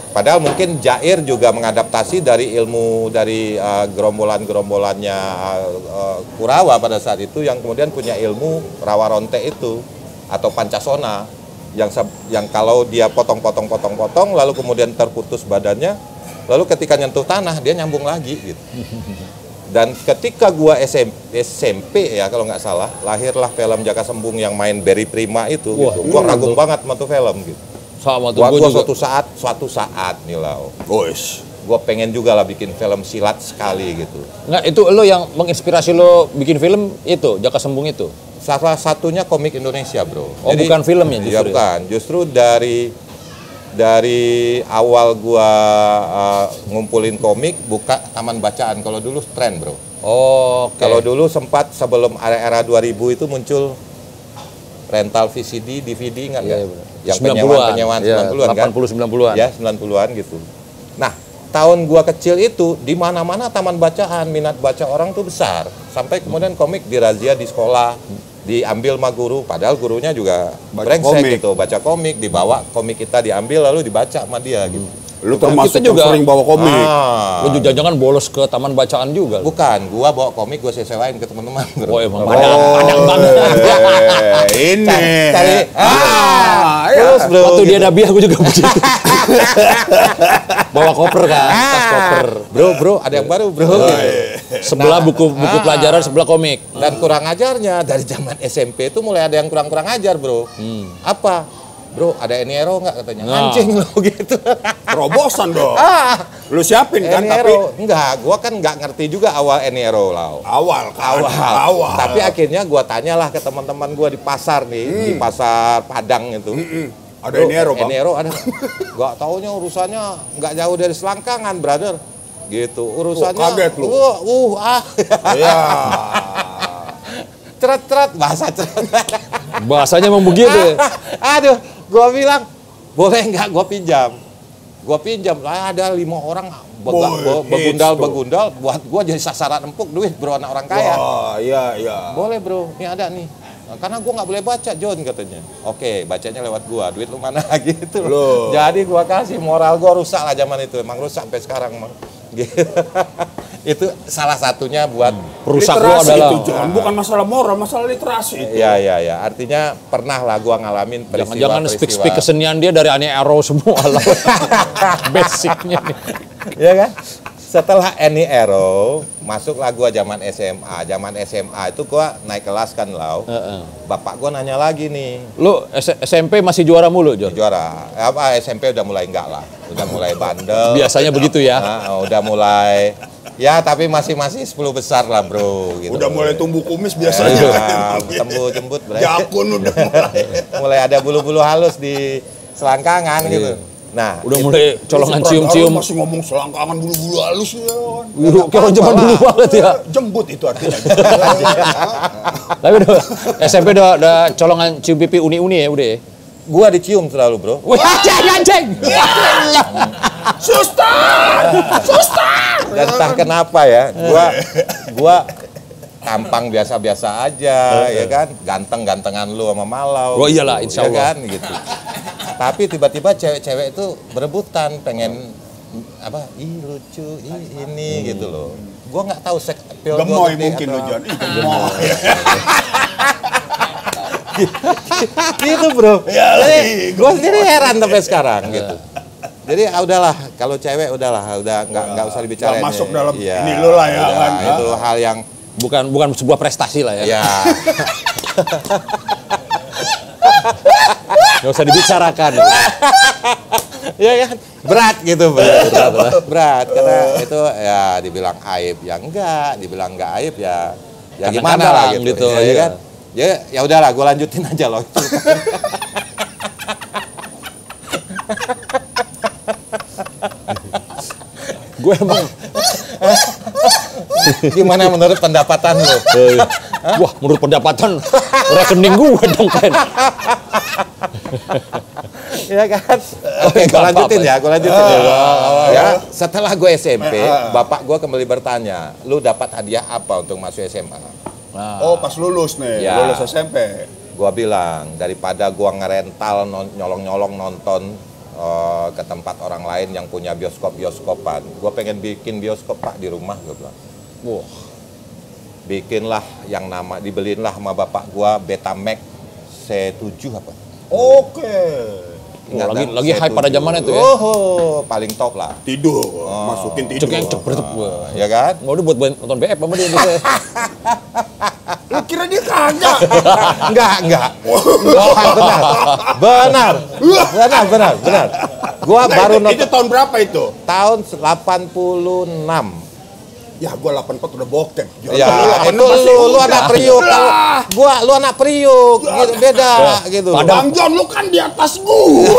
Padahal mungkin Jair juga mengadaptasi dari ilmu dari uh, gerombolan-gerombolannya uh, uh, Kurawa pada saat itu yang kemudian punya ilmu rawa ronte itu atau pancasona yang yang kalau dia potong-potong-potong-potong lalu kemudian terputus badannya, lalu ketika nyentuh tanah dia nyambung lagi gitu. Dan ketika gua S M P ya kalau nggak salah, lahirlah film Jaka Sembung yang main Berry Prima itu. Wah, gitu. Gua iya, kagum tuh. banget sama tuh film gitu. Sama tuh Gua, gua gua juga. suatu saat, suatu saat nih Lau, Boys. gua pengen juga lah bikin film silat sekali gitu. Nggak, itu lo yang menginspirasi lo bikin film itu, Jaka Sembung itu? Salah satunya komik Indonesia, bro. Oh, bukan filmnya justru Iya, ya? bukan. Justru dari dari awal gua uh, ngumpulin komik, buka taman bacaan. Kalau dulu tren, bro. Oh, oke. Kalau dulu sempat sebelum era-era dua ribu itu muncul rental V C D, D V D nggak? Iya, nggak? iya, benar. Yang sembilan puluhan. penyewaan-penyewaan Iya, sembilan puluhan kan? delapan puluh sembilan puluhan. Ya, sembilan puluhan gitu. Nah, tahun gua kecil itu di mana-mana taman bacaan, minat baca orang tuh besar. Sampai kemudian komik dirazia di sekolah, diambil sama guru, padahal gurunya juga Baca brengsek komik. gitu, baca komik, dibawa komik kita diambil lalu dibaca sama dia gitu. Lu termasuk kita juga- yang sering bawa komik. Ah, Lo juga jangan bolos ke taman bacaan juga. lo. bukan, gua bawa komik gua sewain ke teman-teman. Oh, emang Oh, padang, padang banget. eh, ini. Cari, Ah, iya. terus bro, Waktu dia gitu. Nabiah gue juga begitu. Bawa koper kan, tas koper. Bro, bro, ada yang baru bro. Oh, gitu. iya. Sebelah buku buku Ah. pelajaran, sebelah komik. Dan kurang ajarnya dari zaman S M P itu mulai ada yang kurang-kurang ajar bro. Apa? Bro, ada Eniero nggak katanya? Nah. Anjing lo gitu. Terobosan dong. ah, Lu siapin kan tapi Eniero. Enggak, gua kan nggak ngerti juga awal Eniero lah. awal kan. Awal. Awal. Tapi akhirnya gua tanyalah ke teman-teman gua di pasar nih, di pasar Padang itu. Mm-mm. Ada Bro, Eniero, Bang. Eniero ada. Gak taunya urusannya nggak jauh dari selangkangan, brother. Gitu. Urusannya. Oh, kaget lu. Uh, uh ah. Iya. Ceret-ceret bahasa ceret. Bahasanya emang begitu ya. Aduh, gua bilang, boleh nggak gua pinjam? Gua pinjam. Lah ada lima orang bega- Boy, be- begundal-begundal hits buat gua jadi sasaran empuk duit bro, anak orang kaya. Wah, iya, iya. Boleh bro, ini ada nih. Nah, karena gua nggak boleh baca John katanya. Oke, bacanya lewat gua. Duit lu mana gitu. Loh. Jadi gua kasih, moral gua rusak lah zaman itu. Emang rusak sampai sekarang emang. Gitu. Itu salah satunya buat Perusak lo Literasi adalah itu, John. Bukan masalah moral, masalah literasi itu. Iya, iya, iya. Artinya pernah lah gua ngalamin peristiwa. Jangan speak-speak kesenian dia dari Annie Arrow semua lah. Basicnya nih. Iya kan? Setelah Annie Arrow, masuklah gua zaman S M A. Zaman S M A itu gua naik kelas kan, Lau. Heeh. Bapak gua nanya lagi nih, Lu S- SMP masih juara mulu, John? juara. Apa S M P udah mulai enggak lah. Udah mulai bandel. Biasanya begitu ya. Nah, udah mulai ya tapi masih masih sepuluh besar lah, Bro, gitu. Udah mulai tumbuh kumis Ya, biasanya. tembus jembut, Bro. Jakun udah mulai. Mulai ada bulu-bulu halus di selangkangan gitu. Nah, Udah mulai colongan Lu cium-cium. masih ngomong selangkangan bulu-bulu halus ya. Wan. Wih, kayak orang zaman dulu banget ya. Jembut itu artinya. Tapi udah S M P udah, udah colongan cium pipi uni-uni ya udah ya. gua dicium selalu, Bro. Wah, anjing, anjing. Suster! Suster! Dan entah kenapa ya, gua gua tampang biasa-biasa aja, ya kan, ganteng-gantengan lu sama Malau. Oh iyalah, gitu, insya ya Allah. kan, gitu. Tapi tiba-tiba cewek-cewek itu berebutan, pengen apa? Ih lucu, ih ini gitu loh. Gua nggak tahu seks appeal gua Gemoy gede mungkin lu, atau- John. Ih, gemoy. Gitu, Bro. Ya, Jadi ih, gua sendiri heran sampai sekarang gitu. Jadi ah, udahlah, kalau cewek udahlah, udah nggak nggak usah dibicarain. Nggak masuk ya. dalam Iya, ini lu lah ya, udah, kan? Itu hal yang Bukan bukan sebuah prestasi lah ya. ya Nggak usah dibicarakan. ya kan berat gitu berat berat, berat karena itu ya dibilang aib ya enggak, dibilang enggak aib ya ya gimana Kadang-kadang lah gitu, gitu, ya, ya iya. kan ya ya udahlah gue lanjutin aja loh itu. Gue emang Gimana menurut pendapatan lo? wah, menurut pendapatan rekening gue dong kan. Ya kan? Oke, gue Nggak lanjutin apa-apa. ya, gue lanjutin ya. Ya, setelah gue S M P, bapak gue kembali bertanya, lu dapat hadiah apa untuk masuk S M A? Oh, pas lulus nih, Ya. lulus S M P. Gua bilang daripada gua ngerental non- nyolong-nyolong nonton uh, ke tempat orang lain yang punya bioskop-bioskopan. Gue pengen bikin bioskop Pak di rumah, gue bilang. Wah. Bikinlah yang nama, dibeliinlah sama bapak gue Betamax C tujuh apa? Oke. Ingat Oh, lagi kan? lagi C hype pada tujuh. zaman itu ya. Oh, paling top lah. Tidur, masukin tidur. Cek yang cek bertep gua. Ya kan? Mau buat nonton B F apa dia biasanya? Lu kira dia kagak? Enggak, enggak. Benar, benar. Benar, benar, benar. Gua Nah, baru itu, nonton itu tahun berapa itu? tahun delapan puluh enam. Ya gua delapan puluh empat udah bokep. Ya, delapan itu puluh masih lu, lu muda. anak Priuk. Kalau gua, lu anak Priuk. Gitu, beda, gitu. Bang John, lu kan di atas gua.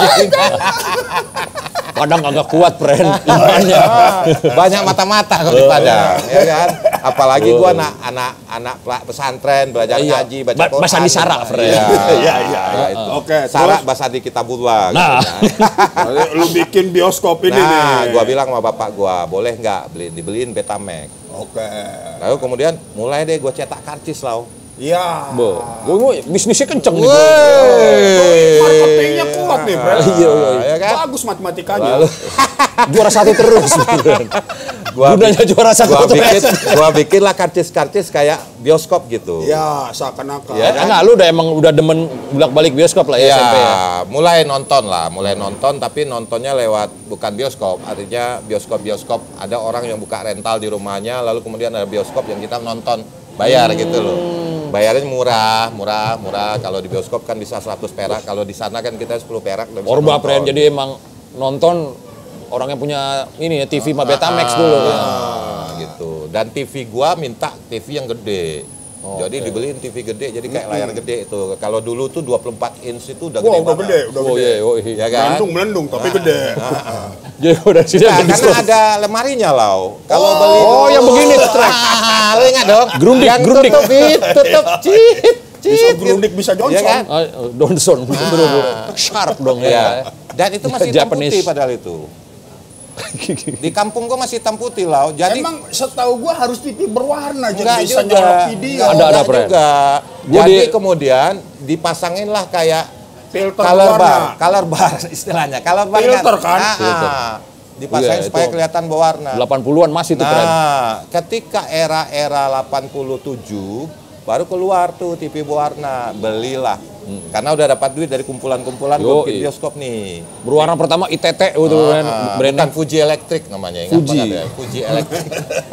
Padang agak kuat, friend. Imannya. Banyak mata-mata kalau di Padang, ya kan? Apalagi gua anak anak anak pesantren, belajar Iya. ngaji, baca Ba- Quran. bahasa di Sarak, friend. Iya, Iya, iya. itu. Oke, Sarak terus? bahasa di Kitabullah. Nah. gitu kan. Lu bikin bioskop ini Nah, nih. gua bilang sama bapak gua, boleh nggak beli dibeliin Betamax. Oke. Lalu kemudian mulai deh gua cetak karcis lau. Iya. Bo, gue bisnisnya kenceng nih. Tuh, marketingnya kuat nih, Bro. Iya, iya, ya kan? Bagus matematikanya. Lalu Juara satu terus. gua Gunanya juara satu gua terus. bikin gua bikin lah karcis-karcis kayak bioskop gitu. Ya, seakan-akan. Ya, Ya, nah, lu udah emang udah demen bolak-balik bioskop lah ya, Ya, S M P ya. mulai nonton lah, mulai nonton tapi nontonnya lewat bukan bioskop, artinya bioskop-bioskop ada orang yang buka rental di rumahnya, lalu kemudian ada bioskop yang kita nonton bayar gitu loh. Bayarnya murah, murah, murah. Kalau di bioskop kan bisa seratus perak, kalau di sana kan kita sepuluh perak udah bisa Orba, nonton. friend. Jadi emang nonton orang yang punya ini ya T V mah Betamax dulu. Ya. Ah, gitu. Dan T V gua minta T V yang gede. Jadi dibeliin T V gede, jadi kayak layar gede itu. Kalau dulu tuh dua puluh empat inch itu udah Wah, gede udah banget. gede, udah Oh gede. iya, oh iya. Ya kan? Melendung, melendung, tapi gede. Jadi udah sini Nah, ada karena diskon. ada lemarinya lau. Kalau beli Oh, yang begini. Ah, lu ingat dong? Grundig, yang grundig. tutup it, tutup cit, Bisa cit. Grundig, bisa Johnson. Iya kan? Ah, Johnson, bener-bener sharp dong Iya. ya. Dan itu masih hitam Japanese. putih padahal itu. Di kampung gua masih hitam putih lau. Jadi Emang setahu gua harus T V berwarna enggak jadi bisa juga. nyolok video. Ada, ada, Enggak Pren. juga. Gua Jadi di- kemudian dipasanginlah kayak Filter color berwarna. bar, color bar istilahnya. Color bar Filter kan? Ah, ah. Filter. Dipasangin Iya, supaya itu. kelihatan berwarna. delapan puluhan masih tuh, friend. Nah, ketika era-era delapan puluh tujuh baru keluar tuh T V berwarna, belilah. Karena udah dapat duit dari kumpulan-kumpulan Yo, bikin iya. bioskop nih. Berwarna pertama I T T itu brand Ah, brandnya. bukan Fuji Electric namanya, ingat Fuji. banget ya, Fuji Electric.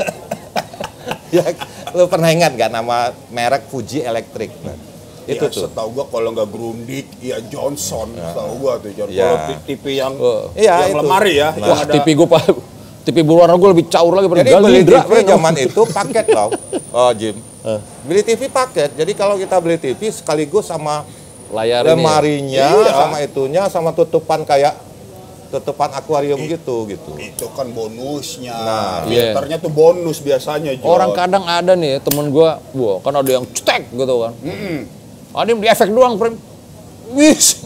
Ya, lu pernah ingat gak nama merek Fuji Electric? Nah, itu Ya, tuh. setahu gua kalau nggak Grundig, ya Johnson. Setahu gua tuh John. Ya. Kalau T V yang Oh. Iya, yang itu. lemari ya. Nah. yang Wah, ada- T V gue pak, T V berwarna gue lebih caur lagi pada Jadi beli T Galindra. V zaman itu paket loh, oh Jim. Beli T V paket, jadi kalau kita beli T V sekaligus sama Layar ini. lemarinya, Iya. sama itunya, sama tutupan kayak tutupan akuarium gitu, gitu. Itu kan bonusnya. Nah, Filternya tuh bonus biasanya, John. Orang kadang ada nih temen gue, wah kan ada yang cetek gitu kan. Ada yang di efek doang, friend. Wis.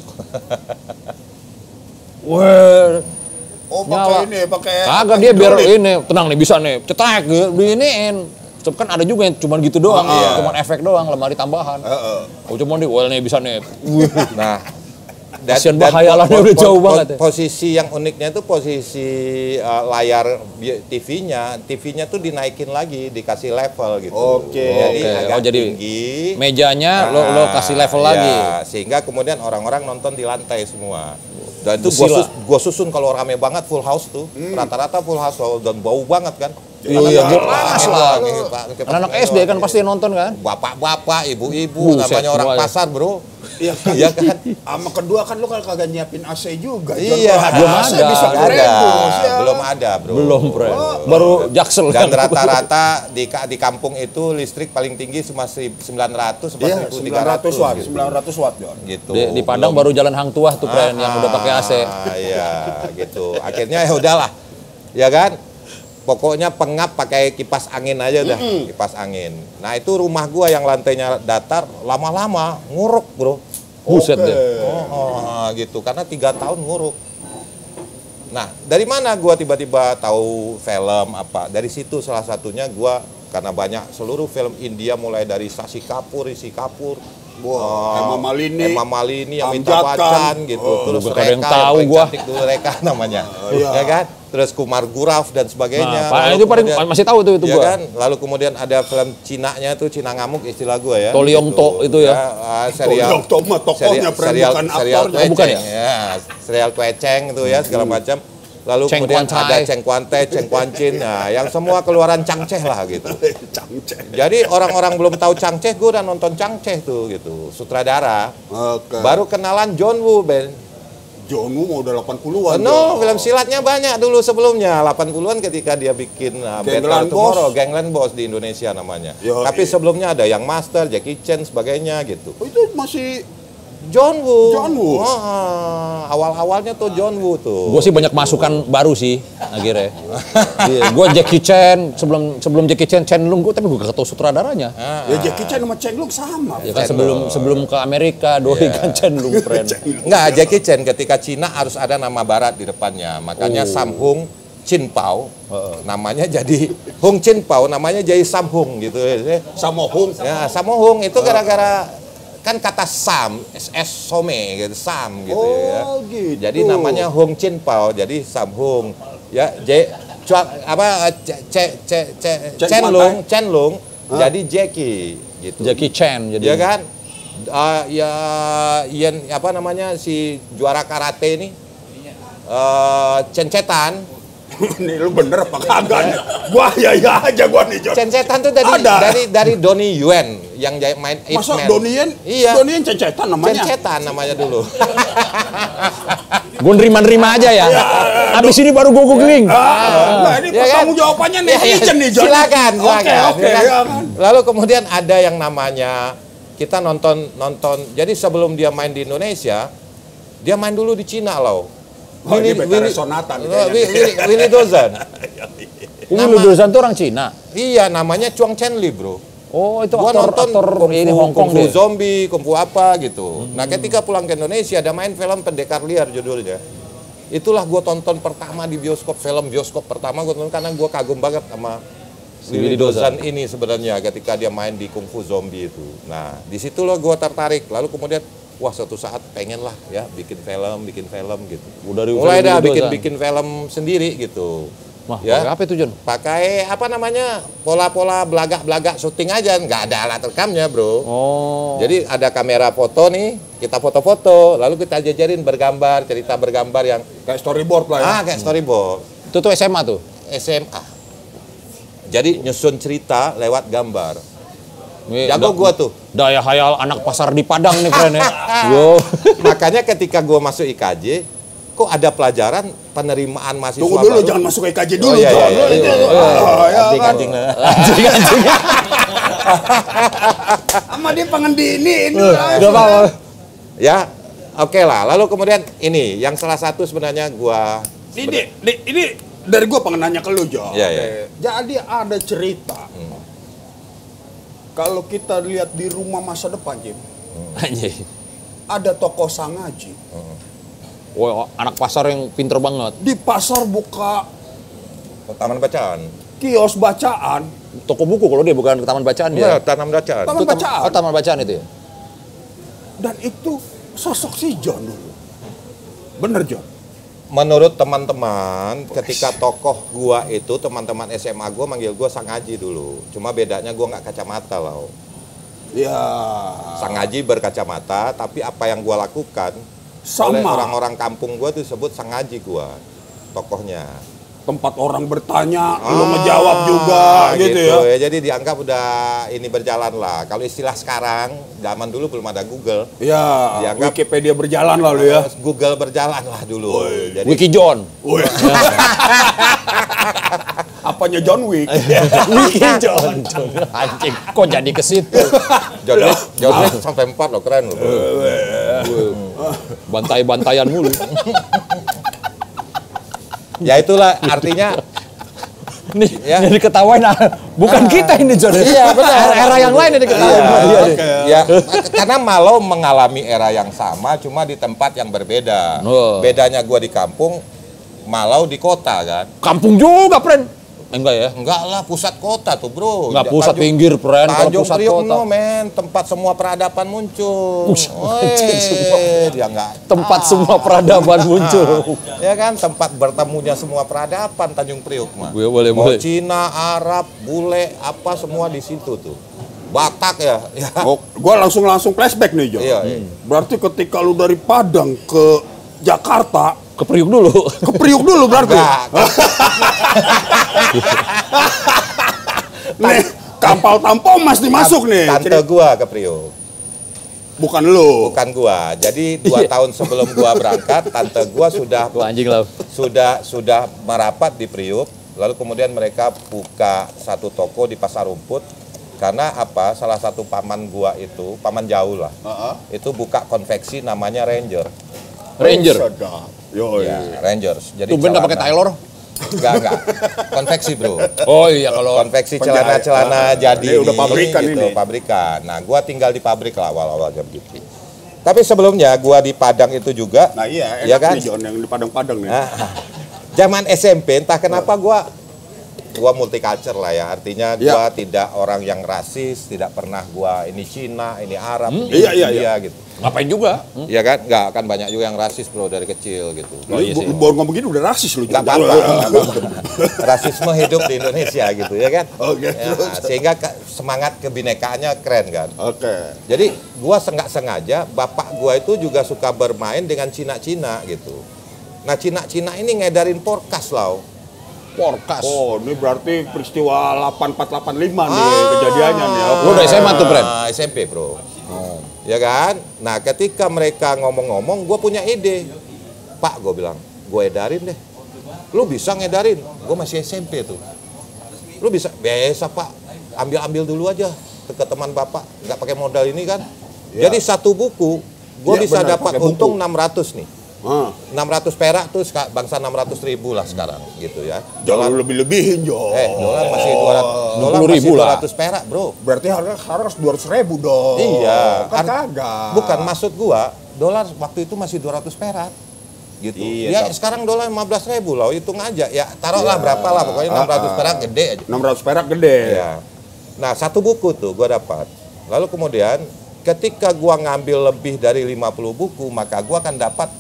Wah, Oh, nyala. pakai ini, pakai kagak dia biar ini tenang nih bisa nih cetek gitu, diiniin. Cuma kan ada juga yang cuman gitu doang, Iya. cuman efek doang, lemari tambahan. Heeh. Oh cuman di well nih bisa nih. Wih. Nah, Kasian bahayalannya udah jauh banget ya. Posisi yang uniknya itu posisi uh, layar bi- T V-nya, T V-nya tuh dinaikin lagi, dikasih level gitu. Oke. Jadi Oke. agak Oh, jadi tinggi. Mejanya lo lo kasih level Ah, lagi. ya, sehingga kemudian orang-orang nonton di lantai semua. Dan itu Besi gua, lah. sus, gua susun kalau rame banget full house tuh, rata-rata full house dan bau banget kan. Iya, Karena iya, ngehip- panas ngehip- lah. ngehip- ngehip- Anak-anak S D kan pasti nonton kan. Bapak-bapak, ibu-ibu, Buset, namanya orang semuanya. pasar bro. Iya kan? Iya kan? Sama kedua kan lu kalau kagak nyiapin A C juga. John. Iya, Kalau belum A C ada. bisa Nggak ada, kerebus, ya. belum ada bro. Belum, friend. Baru Jaksel Dan kan. rata-rata di ka- di kampung itu listrik paling tinggi cuma sembilan ratus sampai Iya, seribu tiga sembilan ratus ratus watt, gitu. sembilan ratus watt, John. Gitu. Di, di Padang baru Jalan Hang Tuah tuh, friend, yang udah pakai A C. Ah, iya, gitu. Akhirnya ya udahlah. Ya kan? Pokoknya pengap pakai kipas angin aja udah, kipas angin. Nah, itu rumah gua yang lantainya datar lama-lama nguruk, Bro. Buset Oke. deh. Oh, oh, gitu. Karena tiga tahun nguruk. Nah, dari mana gua tiba-tiba tahu film apa? Dari situ salah satunya gua karena banyak seluruh film India mulai dari Sasi Kapur, Rishi Kapur, Wah, Hema Malini. Hema Malini yang minta Amjad Khan. pacan gitu. Oh, Terus gua Reka, kadang tahu yang paling gua. cantik dulu Reka namanya. iya. Ya kan? Terus Kumar Guraf dan sebagainya. Nah, Pak, Lalu itu paling kemudian- masih tahu tuh itu ya gua. kan? Lalu kemudian ada film Cinanya tuh Cina Ngamuk istilah gua ya. Toliong gitu. To itu ya. ah, serial Toliong To mah tokohnya, serial- friend, serial, bukan serial aktornya. Kueceng, Oh, bukan ya? ya. Serial Kueceng itu ya segala macam. Lalu Cheng kemudian Kuan ada Chai. Cheng Kuan Te, Cheng Kuan Chin, nah yang semua keluaran Changceh lah gitu. Cangceh. Jadi orang-orang belum tahu Changceh, gue udah nonton Changceh tuh gitu, sutradara. Oke. Baru kenalan John Woo, Ben. John Woo mau udah delapan puluhan. No, film silatnya banyak dulu sebelumnya, delapan puluhan ketika dia bikin uh, Gangland Better Tomorrow, Boss. Gangland Boss di Indonesia namanya. Yo, Tapi iya. sebelumnya ada yang Master, Jackie Chan, sebagainya gitu. Oh, itu masih John Woo. John Woo. Oh, awal-awalnya tuh John Woo tuh. Gue sih banyak masukan baru sih akhirnya. Iya, gue Jackie Chan sebelum sebelum Jackie Chan Chen Lung, gua, tapi gue gak tahu sutradaranya. Ah, ya Jackie Chan sama Cheng Lung sama. Ya kan Chen sebelum Lung. sebelum ke Amerika doi kan Chen Lung friend. Enggak, Jackie Chan ketika Cina harus ada nama barat di depannya. Makanya Sam Hung Chin Pao, namanya jadi Hung Chin Pao, namanya jadi Sam Hung gitu. Sama Hung. Ya, Sam Hung itu gara-gara kan kata Sam, S S Some gitu, Sam gitu ya. Oh, gitu. Jadi namanya Hung Chin Pao, jadi Sam Hung. Ya, J Chua, apa C C C C Chen Chen Kuan Lung, Tai. Chen Lung jadi Jackie gitu. Jackie Chan jadi. Ya kan? Ah, ya Yen apa namanya si juara karate ini? Eh Cencetan. Nih lu bener apa kagak nih? Gua ya ya aja gua nih John. Cencetan tuh dari Ada. dari dari Donnie Yen yang jai- main Ip Masa Man. Donien? Iya. Donien cecetan namanya. Cencetan namanya dulu. Gue nerima-nerima aja ya. Abis ini baru gue googling. Ah, nah ini Ya kan? pertanggung jawabannya Ya, ya. netizen nih John. Silakan, Oke, silakan. oke, ya kan? ya kan. Lalu kemudian ada yang namanya kita nonton nonton. Jadi sebelum dia main di Indonesia, dia main dulu di Cina loh. Oh, ini Betara Sonata nih kayaknya. Willy, Willy, Willy Dozan. Ini Nama- Ludozan tuh orang Cina. Iya, namanya Chuang Chen Li, bro. Oh itu Gua aktor nonton aktor kung ini fu, Hong Kong kung fu deh. zombie, kung fu apa gitu. Nah, ketika pulang ke Indonesia ada main film Pendekar Liar judulnya. Itulah gue tonton pertama di bioskop, film bioskop pertama gue tonton karena gue kagum banget sama Willy Dozan ini sebenarnya ketika dia main di kung fu zombie itu. Nah, di situ loh gue tertarik. Lalu kemudian wah suatu saat pengen lah ya bikin film, bikin film gitu. Udah dari Mulai film dah Willy bikin Dozan. bikin film sendiri gitu. Wah, Ya. pakai apa itu John? Pakai apa namanya pola-pola belagak-belagak syuting aja, nggak ada alat rekamnya bro. Oh. Jadi ada kamera foto nih, kita foto-foto, lalu kita jajarin bergambar, cerita bergambar yang Kayak storyboard lah ya. ah kayak storyboard, Itu tuh S M A tuh. S M A. Jadi nyusun cerita lewat gambar. Nih, Jago da- gua tuh. Daya hayal anak pasar di Padang nih friend ya. Yo. Makanya ketika gua masuk I K J, kok ada pelajaran penerimaan mahasiswa Tunggu dulu, baru. jangan masuk K K J dulu, Oh, iya, John. iya, iya, Dulu, iya, John. iya. Ah, ya kan. Anjing-anjing lah. Anjing-anjing. Sama dia pengen diiniin. Udah apa? Ya, oke lah. Lalu kemudian ini yang salah satu sebenarnya gua Ini, ini, ini dari gua pengen nanya ke lu, John. Iya, iya. Oke. Jadi ada cerita. Kalau kita lihat di rumah masa depan, Jim, Anjing. ada toko Sangaji. Wah, anak pasar yang pinter banget. Di pasar buka taman bacaan. kios bacaan. Toko buku kalau dia bukan taman bacaan dia. Enggak, taman bacaan. Taman Itu tam- bacaan. Oh, taman bacaan itu ya. Dan itu sosok si John dulu. Bener, John? Menurut teman-teman, ketika tokoh gua itu teman-teman S M A gua manggil gua Sang Haji dulu. Cuma bedanya gua nggak kacamata loh. Ya. Sang Haji berkacamata, tapi apa yang gua lakukan Sama. oleh orang-orang kampung gua tuh disebut Sang Haji gua, tokohnya. Tempat orang bertanya, lu Ah, ngejawab juga gitu, ya. Jadi dianggap udah ini berjalan lah. Kalau istilah sekarang, zaman dulu belum ada Google. Ya, Dianggap- Wikipedia berjalan lalu ya. Google berjalan lah dulu. Jadi Wiki John. Woi. Apanya John Wick? Wiki John. Anjing, kok jadi ke situ? John Wick, John Wick sampai empat loh, keren loh. Bantai-bantaian mulu. Ya itulah artinya. Nih, Ya. jadi ketawain ah, bukan kita ini John. Iya, benar. Era yang lain ini ketawain. Iya, Iya, oke. Ya, karena Malau mengalami era yang sama, cuma di tempat yang berbeda. Oh. Bedanya gua di kampung, Malau di kota kan. Kampung juga, friend. Enggak ya? Enggak lah, pusat kota tuh bro. Enggak pusat Tanjung- pinggir, Pren. Kalau Tanjung pusat Priok kota. no, men, tempat semua peradaban muncul. Pusat Weh, semua. dia enggak. Tempat Ah. semua peradaban muncul. Ya kan, tempat bertemunya semua peradaban Tanjung Priok mah. Boleh, boleh, Mau boleh. Cina, Arab, bule, apa semua di situ tuh. Batak ya. ya. Oh, gua langsung langsung flashback nih, Jo. Iya, iya. Berarti ketika lu dari Padang ke Jakarta, Ke Priuk dulu. ke Priuk dulu berarti. Enggak, Nih, kapal Tampomas nih masuk nih. Tante gua ke Priok. Bukan lu. Bukan gua. Jadi dua tahun sebelum gua berangkat, tante gua sudah Gua anjing lah. sudah sudah merapat di Priuk. Lalu kemudian mereka buka satu toko di Pasar Rumput. Karena apa? Salah satu paman gua itu, paman jauh lah. Heeh. Itu buka konveksi namanya Ranger. Ranger. Oh, sedap. Yo, Ya, Rangers. Jadi Tumben nggak pakai celana- Taylor. Enggak, enggak. Konveksi, Bro. Oh iya kalau Konveksi Penjahit. celana-celana Ah, jadi ini udah pabrikan gitu, ini. pabrikan. Nah, gua tinggal di pabrik lah awal-awalnya begitu. Tapi sebelumnya gua di Padang itu juga. Nah iya, enak Iya kan? nih John yang di Padang-Padang nih. Nah, zaman S M P entah kenapa gua gua multicultural lah ya. Artinya gua tidak orang yang rasis, tidak pernah gua ini Cina, ini Arab, ini Iya, iya, India gitu. ngapain juga? Iya kan? Enggak, kan banyak juga yang rasis, Bro, dari kecil gitu. Lu iya sih. baru ngomong begini udah rasis lu. Nggak John. apa-apa, nggak apa-apa. Rasisme hidup di Indonesia gitu ya kan. Oke, Ya, terus. sehingga ke- semangat kebinekaannya keren kan. Oke. Jadi gua nggak sengaja bapak gua itu juga suka bermain dengan Cina-Cina gitu. Nah Cina-Cina ini ngedarin podcast lah. Porkas. Oh, ini berarti peristiwa delapan empat delapan lima nih Ah. kejadiannya nih. Oke. Lu udah S M A tuh, Pren? Ah, S M P bro. Ya kan. Nah ketika mereka ngomong-ngomong, gua punya ide. Pak, gue bilang, gue edarin deh. Lu bisa ngedarin? Gue masih S M P tuh. Lu bisa? Biasa pak. Ambil-ambil dulu aja ke, ke teman bapak. Nggak pakai modal ini kan. Ya. Jadi satu buku, gue Ya, bisa benar, dapat pakai buku. untung enam ratus nih. Ah, enam ratus perak tuh seka- bangsa enam ratus ribu lah sekarang gitu ya. jangan lu lebih-lebihin, Jo. Eh, dolar masih dua ratus, dolar enam puluh masih ribu lah. dua ratus perak, bro. Berarti harga harus dua ratus ribu dong. Iya, Kan Ar- kagak. Bukan maksud gua, dolar waktu itu masih dua ratus perak. Gitu. Iya, ya tapi- sekarang dolar lima belas ribu loh, hitung aja. Ya taruhlah Iya. berapa lah, pokoknya enam ratus Ah, ah. perak gede aja. enam ratus perak gede. Iya. Nah, satu buku tuh gua dapat. Lalu kemudian ketika gua ngambil lebih dari lima puluh buku, maka gua akan dapat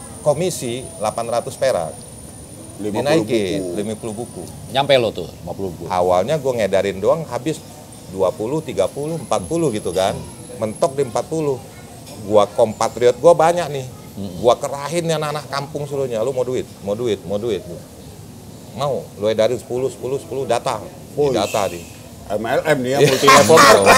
komisi delapan ratus perak. lima puluh Dinaikin buku. lima puluh buku. Nyampe lo tuh lima puluh buku. Awalnya gue ngedarin doang habis dua puluh, tiga puluh, empat puluh gitu kan. Mentok di empat puluh. Gua kompatriot gua banyak nih. Gua kerahin nih anak-anak kampung seluruhnya. Lu mau duit, mau duit, mau duit. Mau, lu edarin sepuluh, sepuluh, sepuluh, data. Di Wih. data nih. M L M nih ya, multi level.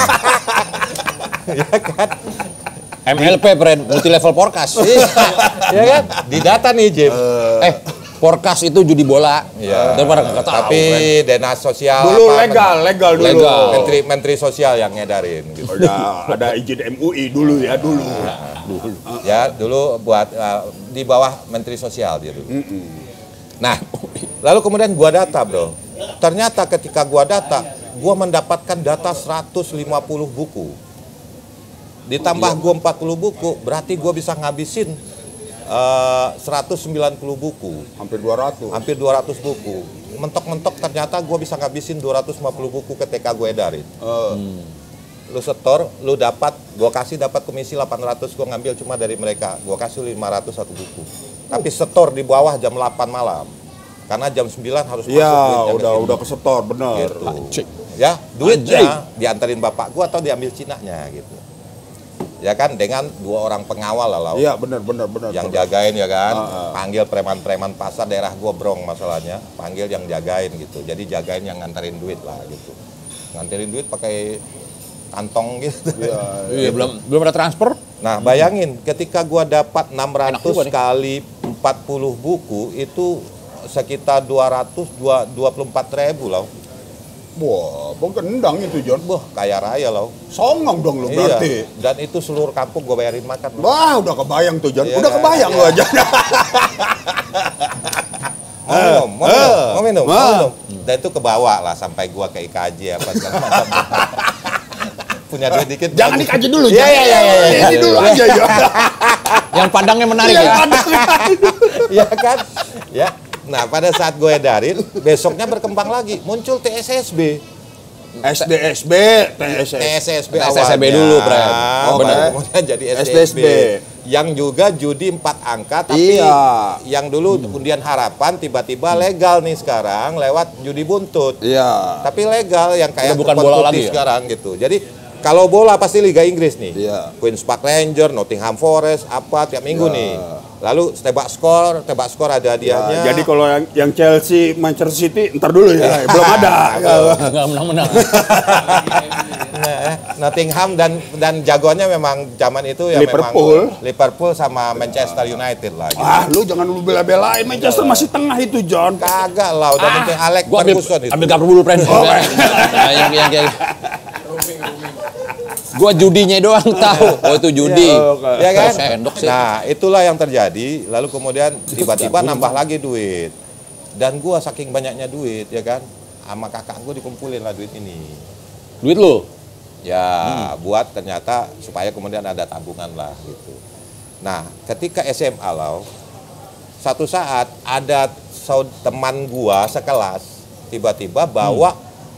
Ya kan? M L P, Pren, multi level porkas. Ya kan? Di data nih, Jim. Eh, porkas itu judi bola. Iya. Daripada nggak tahu. Tapi dinas sosial Dulu apa, legal, legal dulu. Legal. Menteri Menteri Sosial yang ngedarin gitu. Ada ada izin M U I dulu ya dulu. Ya dulu buat uh, di bawah Menteri Sosial dia dulu. Nah, lalu kemudian gua data bro. Ternyata ketika gua data, gua mendapatkan data seratus lima puluh buku. Ditambah gua empat puluh buku, berarti gua bisa ngabisin uh, seratus sembilan puluh buku. Hampir dua ratus. Hampir dua ratus buku. Mentok-mentok ternyata gua bisa ngabisin dua ratus lima puluh buku ketika gue edarin. Eh, Lu setor, lu dapat, gua kasih dapat komisi delapan ratus, gua ngambil cuma dari mereka. Gua kasih lima ratus satu buku. Tapi setor di bawah jam delapan malam. Karena jam sembilan harus masuk Iya, duitnya ke udah sini. udah kesetor bener. Gitu. Anjing. Ya, duitnya diantarin bapak gua atau diambil cinanya gitu. Ya kan dengan dua orang pengawal lah, Lau. Iya, bener bener bener. Yang jagain ya kan, Ah, ah. panggil preman-preman pasar daerah gua Brong masalahnya, panggil yang jagain gitu. Jadi jagain yang nganterin duit lah gitu. Nganterin duit pakai kantong gitu. Iya. Iya, belum belum ada transfer. Nah, bayangin ketika gua dapat enam Enak ratus juga nih. kali empat puluh buku itu sekitar dua ratus dua puluh empat ribu loh. Wah, bang kendang itu John. Wah, kaya raya loh. Songong dong lu berarti. Iya. Dan itu seluruh kampung gua bayarin makan. Wah, udah kebayang tuh John. Iya Udah kan? kebayang lu Iya. aja. Mau minum, mau minum, mau minum, mau Ah. minum. Dan itu kebawa lah sampai gua ke I K J apa segala macam. Punya duit dikit. Jangan dikaji dulu. Iya, John. iya, iya, iya, iya. Ini dulu aja John. Yang pandangnya menarik Iya, ya. kadang- Iya kan? Ya. Nah, pada saat gue edarin, besoknya berkembang lagi, muncul T S S B. S D S B, T S S B. T S S B T S S B awalnya. dulu, Pren. Oh, Oke. baru kemudian jadi S D S B. S D S B. Yang juga judi empat angka, tapi Iya. yang dulu undian harapan tiba-tiba legal nih sekarang lewat judi buntut. Iya. Tapi legal yang kayak Udah bukan Kepot bola Putih lagi ya? sekarang gitu. Jadi kalau bola pasti Liga Inggris nih. Iya. Queen's Park Rangers, Nottingham Forest, apa tiap minggu Iya. nih. Lalu tebak skor, tebak skor ada hadiahnya. Ya, jadi kalau yang, yang Chelsea, Manchester City, ntar dulu ya, belum ada. Nggak menang-menang. Nah, Nottingham dan dan jagoannya memang zaman itu ya Liverpool. memang Liverpool sama Manchester United lah. Gitu. Ah, lu jangan lu bela-belain, Manchester masih tengah itu, John. Kagak lah, udah penting Alex Gua ambil, Ferguson itu. ambil kartu dulu, Pren. Nah, yang, yang, yang. Gua judinya doang tahu. Oh itu judi. Ya, oke. Ya kan? Sendok sih. Nah, itulah yang terjadi. Lalu kemudian tiba-tiba nambah lagi duit. Dan gua saking banyaknya duit, ya kan? Sama kakak gua dikumpulin lah duit ini. Duit lu? Ya, buat ternyata supaya kemudian ada tabungan lah gitu. Nah, ketika S M A lau, satu saat ada saud- teman gua sekelas tiba-tiba bawa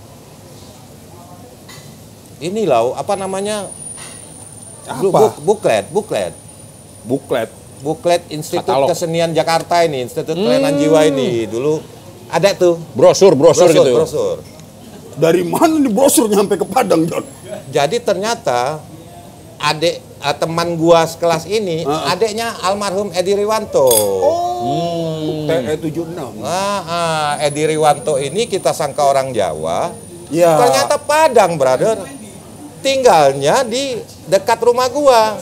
ini lau, apa namanya? Bu- Apa? buk- buklet, buklet. Buklet. Buklet Institut Katalog. Kesenian Jakarta ini, Institut Kelainan Jiwa ini. Dulu ada tuh Brosur, brosur, brosur, gitu. brosur. Dari mana nih brosur nyampe ke Padang, John? Jadi ternyata adik eh, teman gua sekelas ini, Heeh. adiknya almarhum Edi Riwanto. T E tujuh enam. Nah, ah, Edi Riwanto ini kita sangka orang Jawa, Ya. ternyata Padang, brother. Tinggalnya di dekat rumah gua.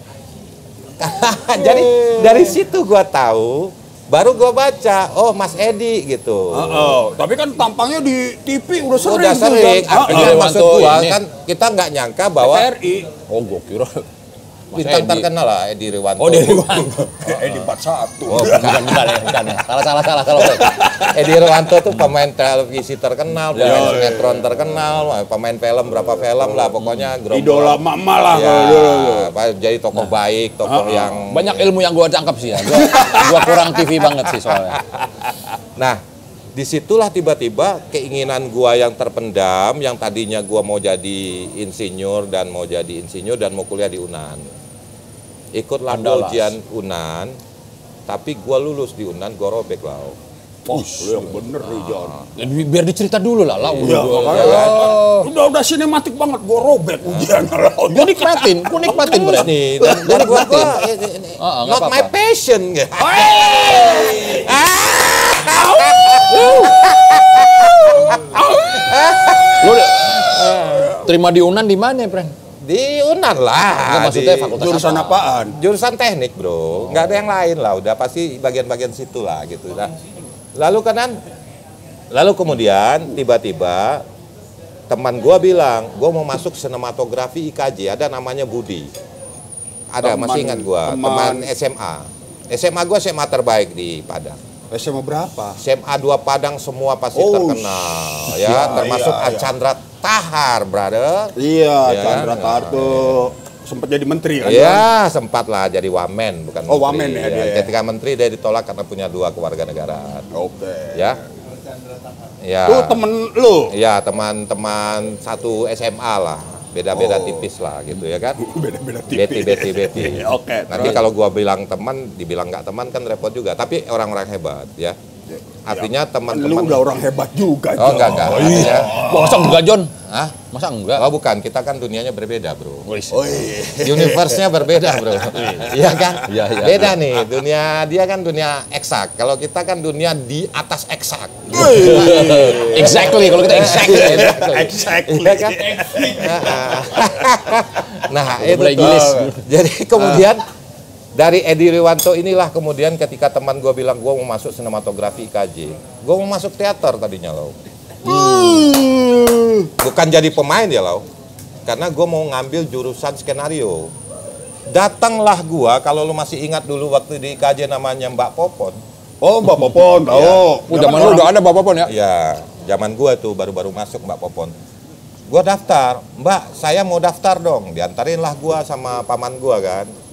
Jadi dari situ gua tahu, baru gua baca, oh Mas Edi gitu. Oh, tapi kan tampangnya di T V udah sering. Udah tuh, sering. John. Artinya Edi maksud Riwanto gua ini. kan kita nggak nyangka bahwa T R I. Oh, gua kira. Mas bintang Edi. terkenal lah Edi Riwanto. Oh, Edi Riwanto. Edi empat satu. Oh, Bukan, bukan ya, bukan ya. Salah, salah, salah. Kalau Edi Riwanto tuh pemain televisi terkenal, pemain Ya, sinetron terkenal, pemain film berapa film lah pokoknya gerombolan. Idola mama lah Ya, kalau dulu. apa, jadi tokoh baik, tokoh yang banyak ilmu yang gua tangkap sih ya. Gua, gua kurang T V banget sih soalnya. Nah, disitulah tiba-tiba keinginan gua yang terpendam, yang tadinya gua mau jadi insinyur dan mau jadi insinyur dan mau kuliah di Unan. Ikutlah gua Andalas. ujian Unan, tapi gua lulus di Unan, gua robek lah. Oh, lu yang bener nih, John. Dan biar dicerita dulu lah, lah. Ya, makanya udah udah sinematik banget, gua robek ujian lah. Gua nikmatin, gua nikmatin berat. Nih, dan, dan gua, gua eh, eh, eh, Ah, ah, nggak not my apa-apa. passion. Lu terima di Unan di mana, Pren? Di Unan lah. Nggak, maksudnya di- fakultas Jurusan apa? apaan? Jurusan teknik, bro. Nggak ada yang lain lah. Udah pasti bagian-bagian situ lah gitu. Nah, lalu kanan, lalu kemudian tiba-tiba teman gua bilang, gua mau masuk sinematografi I K J. Ada namanya Budi. Ada, Teman- masih ingat gua. teman- Teman S M A. S M A gua S M A terbaik di Padang. S M A berapa? S M A dua Padang semua pasti Oh, terkenal, iya, ya. Termasuk iya, iya. Archandra Tahar, brother. Iya, Ya, Chandra ya, Tahar tuh sempat jadi menteri kan? Iya, sempat lah jadi wamen, bukan Oh, menteri. wamen ya dia ya. Ketika menteri dia ditolak karena punya dua kewarganegaraan. Oke. Ya. Ya. Tuh temen lu. Ya, teman-teman satu S M A lah. Beda-beda Oh. tipis lah gitu ya kan. Beda-beda tipis. Beti, beti, beti. Oke. Nanti kalau gua bilang teman, dibilang nggak teman kan repot juga. Tapi orang-orang hebat ya. Artinya Lu teman-teman. udah orang hebat juga, Oh, John. enggak, enggak. Artinya, Masa enggak, John? Hah? Masa enggak? Oh bukan, kita kan dunianya berbeda, bro. Oh iya. Universe-nya berbeda, bro. Iya kan? Iya, iya. Beda nih, dunia dia kan dunia eksak. Kalau kita kan dunia di atas eksak. Exactly, kalau kita exactly. Exactly. Iya kan? Nah, itu mulai tuh. gilis. Jadi kemudian dari Edi Riwanto inilah kemudian ketika teman gue bilang gue mau masuk sinematografi I K J, gue mau masuk teater tadinya loh. Bukan jadi pemain ya loh, karena gue mau ngambil jurusan skenario. Datanglah gue, kalau lu masih ingat dulu waktu di I K J namanya Mbak Popon. Oh, Mbak Popon, tahu. Oh, zaman lu udah ada Bapak Pon ya? Ya, zaman gue tuh baru-baru masuk Mbak Popon. Gue daftar, Mbak, saya mau daftar dong. Diantarin lah gue sama paman gue kan.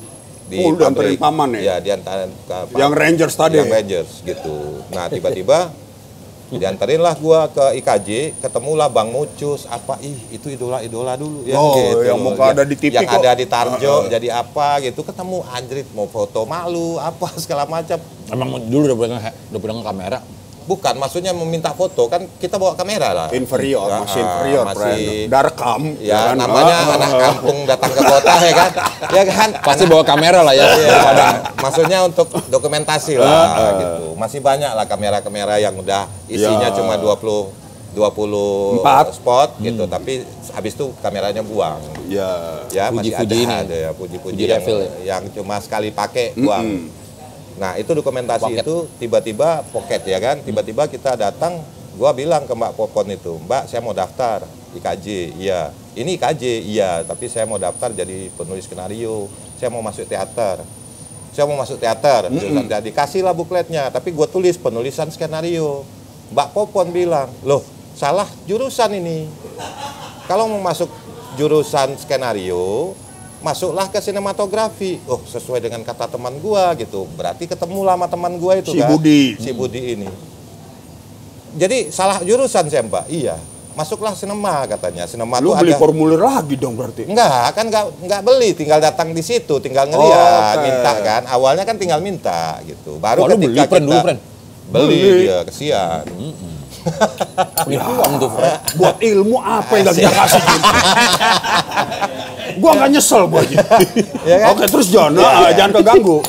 di Oh, lu diantarin pabrik. paman ya? Ya, diantarin ke Yang Rangers tadi? Yang Rangers gitu. Nah, tiba-tiba diantarin lah gua ke I K J, ketemulah Bang Mucus, apa ih itu idola-idola dulu ya Oh, gitu. yang muka ada di T V yang kok. ada di Tarjo Uh-uh. jadi apa gitu, ketemu anjrit mau foto malu apa segala macam. Emang dulu udah pegang udah pegang kamera. Bukan, maksudnya meminta foto kan kita bawa kamera lah. Inferior, Ya, masih inferior, masih friend. Darkam. ya kan? namanya Ah, anak ah, kampung datang ke kota ya kan. Ya kan? Pasti bawa kamera lah ya. Iya, maksudnya untuk dokumentasi lah gitu. Masih banyak lah kamera-kamera yang udah isinya Ya. cuma dua puluh dua puluh Empat. spot gitu, tapi habis itu kameranya buang. Ya. Ya, masih ada, Puji-puji ini. ada ya puji-puji Puji yang, refill ya. yang cuma sekali pakai buang. Nah, itu dokumentasi Pocket. itu tiba-tiba pocket ya kan. Tiba-tiba kita datang, gua bilang ke Mbak Popon itu, "Mbak, saya mau daftar I K J." Iya. "Ini I K J." Iya, tapi saya mau daftar jadi penulis skenario. Saya mau masuk teater. Saya mau masuk teater. Jurusan jadi kasihlah bukletnya, tapi gua tulis penulisan skenario. Mbak Popon bilang, "Loh, salah jurusan ini. Kalau mau masuk jurusan skenario, masuklah ke sinematografi." Oh, sesuai dengan kata teman gua gitu. Berarti ketemu sama teman gua itu Si kan. Budi. Si Budi ini. Jadi salah jurusan saya, Mbak. Iya. Masuklah sinema katanya. Sinema Lu tuh beli ada. formulir lagi dong berarti. Enggak, kan enggak enggak beli, tinggal datang di situ, tinggal ngeliat, Oke. minta kan. Awalnya kan tinggal minta gitu. Baru Wah, lu beli, ketika Pren, kita dulu, Pren? beli, Beli. dia kesian. Penipuan tuh, Fred. Buat ilmu apa yang gak kita kasih gitu. Gua gak nyesel gua aja. Ya kan? Oke, terus John, ah, jangan keganggu.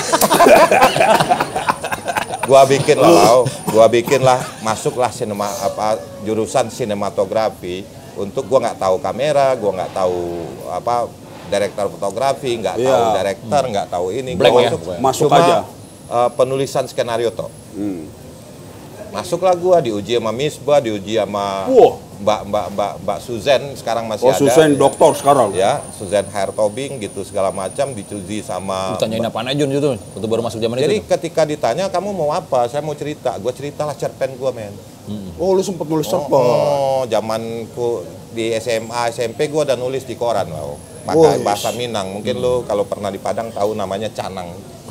Gua bikin lah, Lau. Gua bikin lah, masuklah sinema apa jurusan sinematografi. Untuk gua nggak tahu kamera, gua nggak tahu apa direktur fotografi, nggak Iya. tahu director, nggak tahu ini. Blank Gua ya? masuk, Masuk cuma, aja. eh, penulisan skenario toh. Hmm. Masuklah gua, diuji sama Misbah, diuji sama Wah. Mbak Mbak Mbak Mbak Susan sekarang masih Oh, ada. Susan ya. dokter sekarang. Ya, Susan Hertobing gitu segala macam, diuji sama. Ditanyain apaan aja Jun gitu. Waktu baru masuk zaman Jadi itu. ketika ditanya kamu mau apa, saya mau cerita. Gua ceritalah cerpen gua, men. Oh, lu sempet nulis cerpen. Oh, zamanku di S M A, S M P gua udah nulis di koran loh. Pakai Wih. bahasa Minang. Mungkin lo kalau pernah di Padang tahu namanya Canang.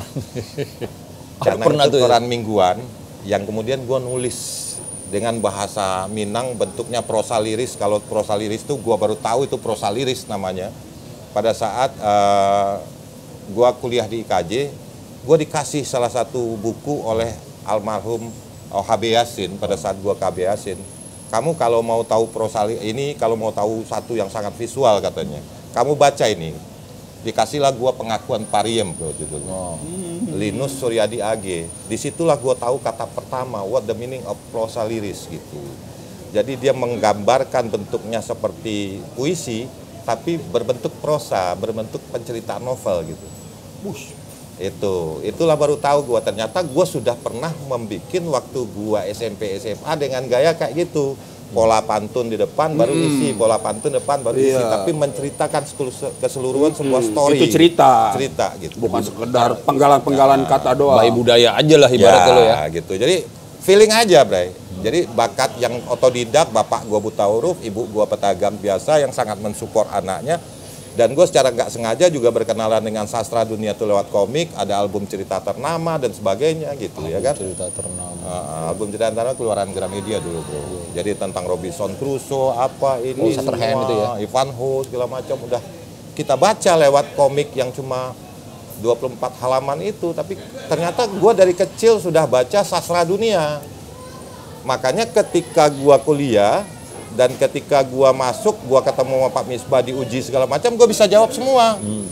Canang Pernah itu tuh ya? koran mingguan yang kemudian gua nulis dengan bahasa Minang, bentuknya prosa liris. Kalau prosa liris tuh gua baru tahu itu prosa liris namanya. Pada saat eh, gua kuliah di I K J, gua dikasih salah satu buku oleh almarhum oh, H B Yasin pada saat gua ke H B Yasin. Kamu kalau mau tahu prosa li- ini, kalau mau tahu satu yang sangat visual katanya, kamu baca ini. Dikasihlah gua pengakuan Pariem bro judulnya. Oh. Linus Suryadi A G. Disitulah gua tahu kata pertama, what the meaning of prosa liris gitu. Jadi dia menggambarkan bentuknya seperti puisi, tapi berbentuk prosa, berbentuk penceritaan novel gitu. Bush. Itu, itulah baru tahu gua ternyata gua sudah pernah membikin waktu gua S M P S M A dengan gaya kayak gitu. Pola pantun di depan baru isi, pola pantun depan baru isi, Iya. tapi menceritakan sekelu- keseluruhan sebuah story. Itu cerita. Cerita gitu. Bukan sekedar penggalan-penggalan kata doang. Bayi budaya aja lah ibaratnya lo ya. gitu. Jadi feeling aja, Bray. Jadi bakat yang otodidak, bapak gua buta huruf, ibu gua petagam biasa yang sangat mensupport anaknya. Dan gue secara nggak sengaja juga berkenalan dengan sastra dunia itu lewat komik, ada album cerita ternama dan sebagainya gitu ya kan. Cerita ternama. Uh, album cerita ternama keluaran Gramedia dulu bro. Jadi tentang Robinson Crusoe apa ini Oh, Sutherland semua, itu ya? Ivanhoe segala macam udah kita baca lewat komik yang cuma dua puluh empat halaman itu, tapi ternyata gue dari kecil sudah baca sastra dunia. Makanya ketika gue kuliah dan ketika gua masuk, gua ketemu sama Pak Misbah diuji segala macam, gua bisa jawab semua. Hmm.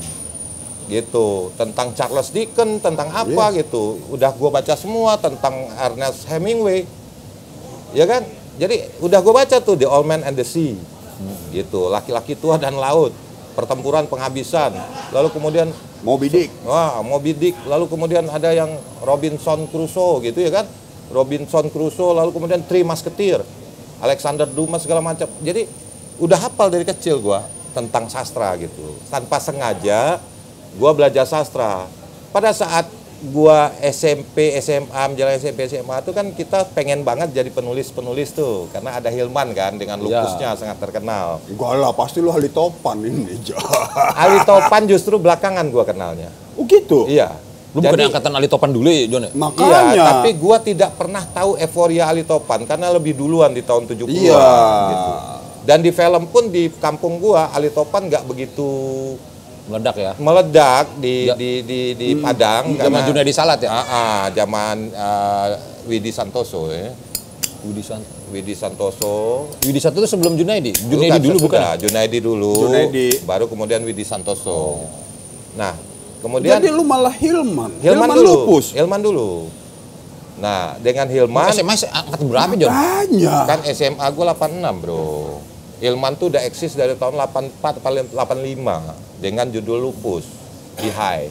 Gitu, tentang Charles Dickens, tentang apa gitu. Udah gua baca semua tentang Ernest Hemingway. Ya kan? Jadi udah gua baca tuh The Old Man and the Sea. Hmm. Gitu, laki-laki tua dan laut, pertempuran penghabisan. Lalu kemudian Moby Dick. wah, Moby Dick, lalu kemudian ada yang Robinson Crusoe gitu ya kan? Robinson Crusoe, lalu kemudian Three Musketeer. Alexander Dumas segala macam. Jadi udah hafal dari kecil gua tentang sastra gitu. Tanpa sengaja gua belajar sastra. Pada saat gua S M P, S M A, menjelang S M P, S M A itu kan kita pengen banget jadi penulis-penulis tuh. Karena ada Hilman kan dengan lupusnya sangat terkenal. Enggak lah, pasti lu ahli topan ini. Ali Topan justru belakangan gua kenalnya. Oh begitu. Iya. Lu bukan angkatan Ali Topan dulu ya, Jon? Makanya. Iya, tapi gua tidak pernah tahu euforia Ali Topan karena lebih duluan di tahun tujuh puluhan Iya. gitu. Dan di film pun di kampung gua Ali Topan nggak begitu Meledak ya. meledak di Ya. di di, di Padang Zaman karena Junaidi Salat ya. Ah, ah, zaman uh, Widi Santoso ya. Widi Sant Widi Santoso. Widi Santoso itu sebelum Junaidi. Junaidi Bukan, dulu bukan. sesudah. Junaidi dulu. Junaidi. Baru kemudian Widi Santoso. Nah, kemudian Jadi lu malah Hilman. Hilman, dulu. lupus. Hilman dulu. Nah, dengan Hilman S M A angkatan berapa, Jon? Makanya. kan S M A gue delapan enam, Bro. Hilman tuh udah eksis dari tahun delapan empat paling delapan lima dengan judul Lupus di Hai.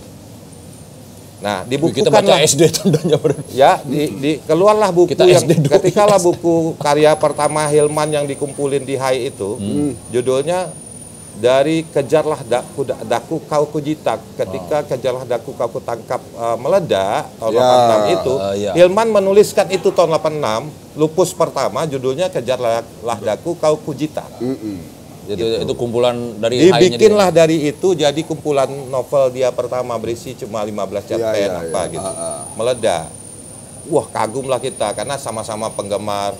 Nah, Kita dibukukan baca lah, S D tandanya berarti. ya di, di keluarlah buku Kita yang S D dulu. ketika lah buku karya pertama Hilman yang dikumpulin di Hai itu, Hmm. judulnya dari kejarlah daku daku kau kujitak. Ketika kejarlah daku kau kutangkap uh, meledak tahun Ya. delapan enam itu, Uh, ya. Hilman menuliskan itu tahun delapan enam, Lupus pertama judulnya kejarlah daku kau kujitak. Mm-mm. Itu, itu kumpulan dari Hai-nya dia. Dibikinlah dari itu jadi kumpulan novel dia pertama berisi cuma lima belas Iya, cerpen iya, apa iya. gitu. Ah, ah. Meledak. Wah, kagum lah kita karena sama-sama penggemar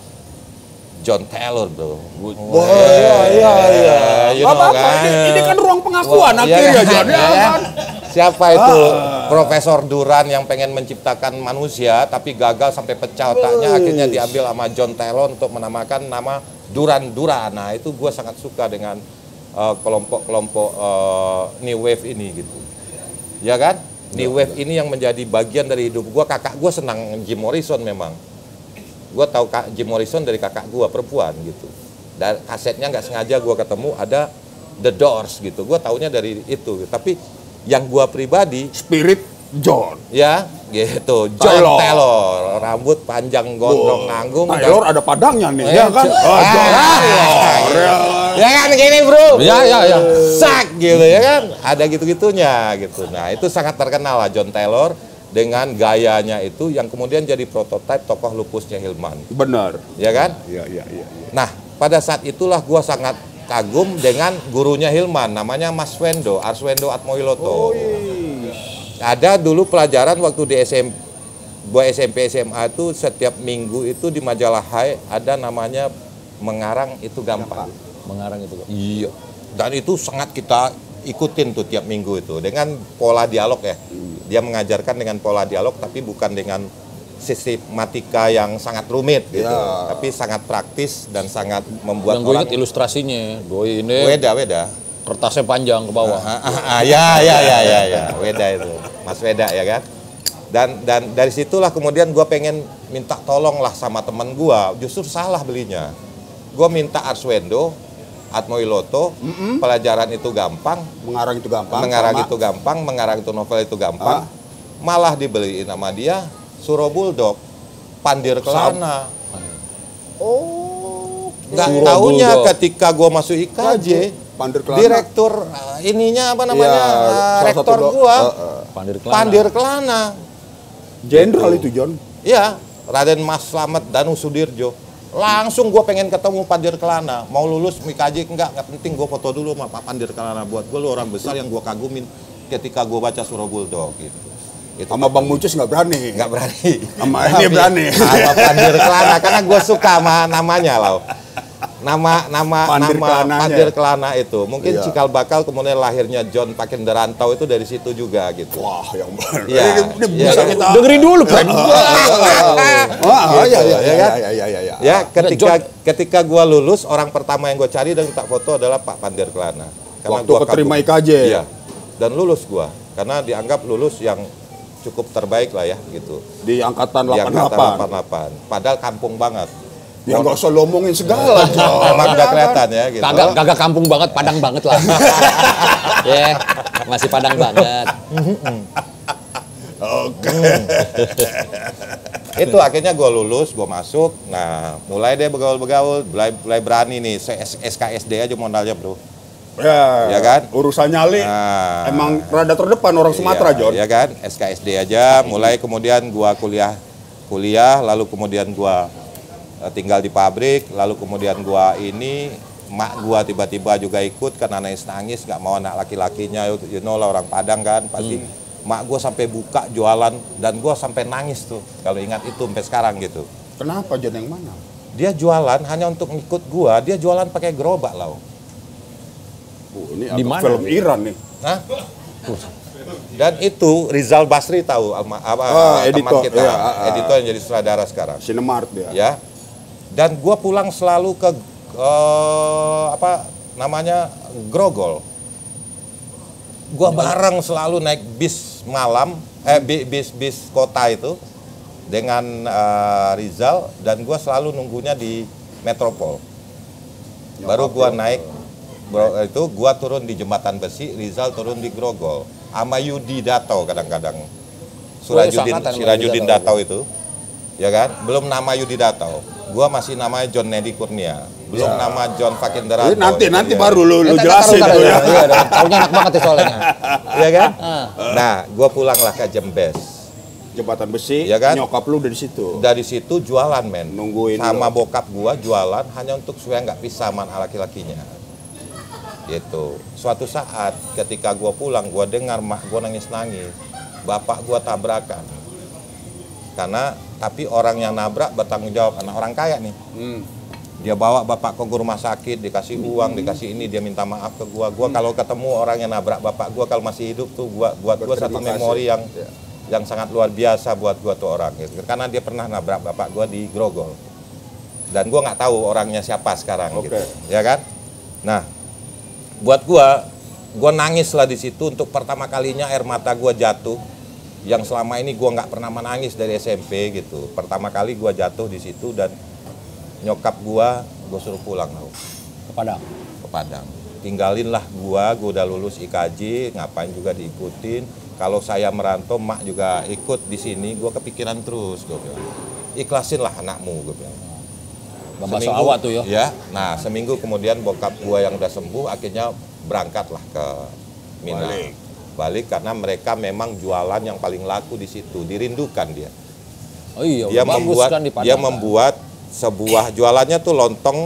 John Taylor, Bro. Wah, iya, iya, iya. You Gak know, apa-apa, kan? ini, ini kan ruang pengakuan Wah, iya akhirnya, kan? Jon. Ya, Ya. kan? Siapa itu Profesor Duran yang pengen menciptakan manusia tapi gagal sampai pecah otaknya, Wih. akhirnya diambil sama John Taylor untuk menamakan nama Duran Duran. Nah, itu gue sangat suka dengan uh, kelompok-kelompok uh, New Wave ini gitu. Ya kan? New Wave ini yang menjadi bagian dari hidup gue. Kakak gue senang Jim Morrison memang. Gue tahu Kak Jim Morrison dari kakak gue perempuan gitu. Dan kasetnya nggak sengaja gue ketemu ada The Doors gitu. Gue taunya dari itu. Tapi yang gue pribadi Spirit John. ya gitu, John Taylor. Taylor, rambut panjang gondrong nanggung. Taylor ada padangnya nih, Eh, ya kan? cu- Oh, John Ah. Taylor. Ya. Ya kan gini, Bro. Ya, ya, ya. Sak gitu ya kan. Ada gitu-gitunya gitu. Nah, itu sangat terkenal lah John Taylor dengan gayanya itu yang kemudian jadi prototipe tokoh lupusnya Hilman. Benar. Ya kan? Iya, iya, iya. iya. Nah, pada saat itulah gua sangat kagum dengan gurunya Hilman, namanya Mas Wendo, Arswendo Atmowiloto. Ada dulu pelajaran waktu di S M P, buat S M P S M A itu setiap minggu itu di majalah Hai ada namanya mengarang itu gampang. Mengarang itu. Iya. Dan itu sangat kita ikutin tuh tiap minggu itu dengan pola dialog ya. Dia mengajarkan dengan pola dialog tapi bukan dengan sistematika yang sangat rumit gitu, Ya. tapi sangat praktis dan sangat membuat Yang gue orang ingat ilustrasinya. Doi ini weda weda. kertasnya panjang ke bawah. Ah, ah, ah, ya ya ya ya ya, Weda itu, Mas Weda ya kan. Dan dan dari situlah kemudian gue pengen minta tolong lah sama teman gue, justru salah belinya. Gue minta Arswendo, Atmowiloto, pelajaran itu gampang, Mengarang itu gampang. mengarang sama- itu gampang, mengarang itu novel itu gampang, Ah. malah dibeliin sama dia Suro Bulldog, Pandir Kelana. Oh. Nggak Suro taunya Bulldog. ketika gue masuk I K J, Pandir Kelana. direktur uh, ininya apa namanya, Ya, uh, salah rektor satu do- gua, uh, uh. Pandir Kelana. Pandir Kelana. Jenderal itu, John. Iya, Raden Mas Slamet Danu Sudirjo. Langsung gua pengen ketemu Pandir Kelana. Mau lulus M I K J enggak, enggak penting, gua foto dulu sama Pak Pandir Kelana. Buat gua lu orang besar yang gua kagumin ketika gua baca Suro Bulldog gitu. Itu Sama Bang Mucis nggak berani. nggak berani. Sama ini berani. Sama Pandir Kelana karena gua suka sama namanya loh. Nama nama Pandir nama Kelananya. Pandir Kelana itu. Mungkin Iya. cikal bakal kemudian lahirnya John Pakinderantau itu dari situ juga gitu. Wah, yang benar. Iya. Ini, ini Iya. bisa kita. Dengerin dulu, Pren. Wah, Gitu, iya, iya, ya iya, kan? iya, iya, iya, iya. Ya, ketika ketika gua lulus, orang pertama yang gua cari dan minta foto adalah Pak Pandir Kelana. Waktu gua keterima kagum. I K J. Iya. Dan lulus gua karena dianggap lulus yang cukup terbaik lah ya gitu. Di angkatan Di delapan angkatan puluh delapan. delapan puluh delapan. Padahal kampung banget. Ya nggak usah ngomongin segala, John. Emang udah kelihatan ya gitu. Kagak kagak kampung banget, Padang banget lah. Ya, masih Padang banget. Oke. Itu akhirnya gue lulus, gue masuk. Nah, mulai deh begaul-begaul, mulai, mulai berani nih. Saya S K S D aja modalnya, Bro. Ya, Ya kan? Urusan nyali Nah. emang rada terdepan orang Sumatera, Iya, John. iya kan? S K S D aja, mulai kemudian gua kuliah kuliah, lalu kemudian gua eh, tinggal di pabrik, lalu kemudian gua ini mak gua tiba-tiba juga ikut karena nangis-nangis nggak mau anak laki-lakinya, you know lah orang Padang kan pasti mak gue sampai buka jualan dan gue sampai nangis tuh kalau ingat itu sampai sekarang gitu. Kenapa John, yang mana? Dia jualan hanya untuk ngikut gua, dia jualan pakai gerobak lau. Oh, ini Di agak mana? film Iran nih. Hah? Dan itu Rizal Basri tahu alma- apa Ah, teman editor, kita, iya, ah, ah. editor yang jadi sutradara sekarang. Cinemart dia. Ya. Dan gua pulang selalu ke eh, apa namanya Grogol. Gua bareng selalu naik bis malam, eh bi- bis bis kota itu dengan eh, Rizal, dan gua selalu nunggunya di Metropol. Baru gua naik bro, itu gua turun di Jembatan Besi, Rizal turun di Grogol. Sama Yudi Datau kadang-kadang. Surajudin, seangkatan sama Surajudin Yudi Datau itu. Ya kan? Belum nama Yudi Datau. Gua masih namanya John Nedi Kurnia. Belum Ya. nama John Fakinderanto. Jadi nanti gitu, nanti ya. baru lu, lu Ya, jelasin taruh, tuh taruh, ya. Iya, dong. Taruhnya enak banget ya soalnya. Iya kan? Ah. Nah, gua pulanglah ke Jembes. Jembatan Besi, Iya kan? nyokap lu dari situ. Dari situ jualan, men. Nungguin sama lu. bokap gua jualan hanya untuk supaya nggak pisah sama laki-lakinya. Gitu. Suatu saat ketika gua pulang, gua dengar mak gua nangis-nangis. Bapak gua tabrakan. Karena tapi orang yang nabrak bertanggung jawab, anak orang kaya nih. Hmm. Dia bawa bapak ke rumah sakit, dikasih uang, dikasih ini, dia minta maaf ke gua. Gua kalau ketemu orang yang nabrak bapak gua kalau masih hidup tuh gua buat gua satu Berterima kasih. memori yang Ya. yang sangat luar biasa buat gua tuh orang gitu. Karena dia pernah nabrak bapak gua di Grogol. Dan gua nggak tahu orangnya siapa sekarang Oke. gitu. Ya kan? Nah, buat gua gua nangis lah di situ untuk pertama kalinya air mata gua jatuh. Yang selama ini gua nggak pernah menangis dari S M P gitu. Pertama kali gua jatuh di situ dan nyokap gua gua suruh pulang tau, Ke Padang. ke Padang. Tinggalin lah gua, gua udah lulus I K J, ngapain juga diikutin. Kalau saya merantau, mak juga ikut di sini, gua kepikiran terus gua bilang. Ikhlasin lah anakmu gua bilang. Bakso awak tuh ya. Ya, nah seminggu kemudian bokap gua yang udah sembuh akhirnya berangkatlah ke Mina. Balik. Balik karena mereka memang jualan yang paling laku di situ, dirindukan dia. Oh iya, Dia bagus membuat kan di Padang. dia kan? membuat sebuah jualannya tuh lontong,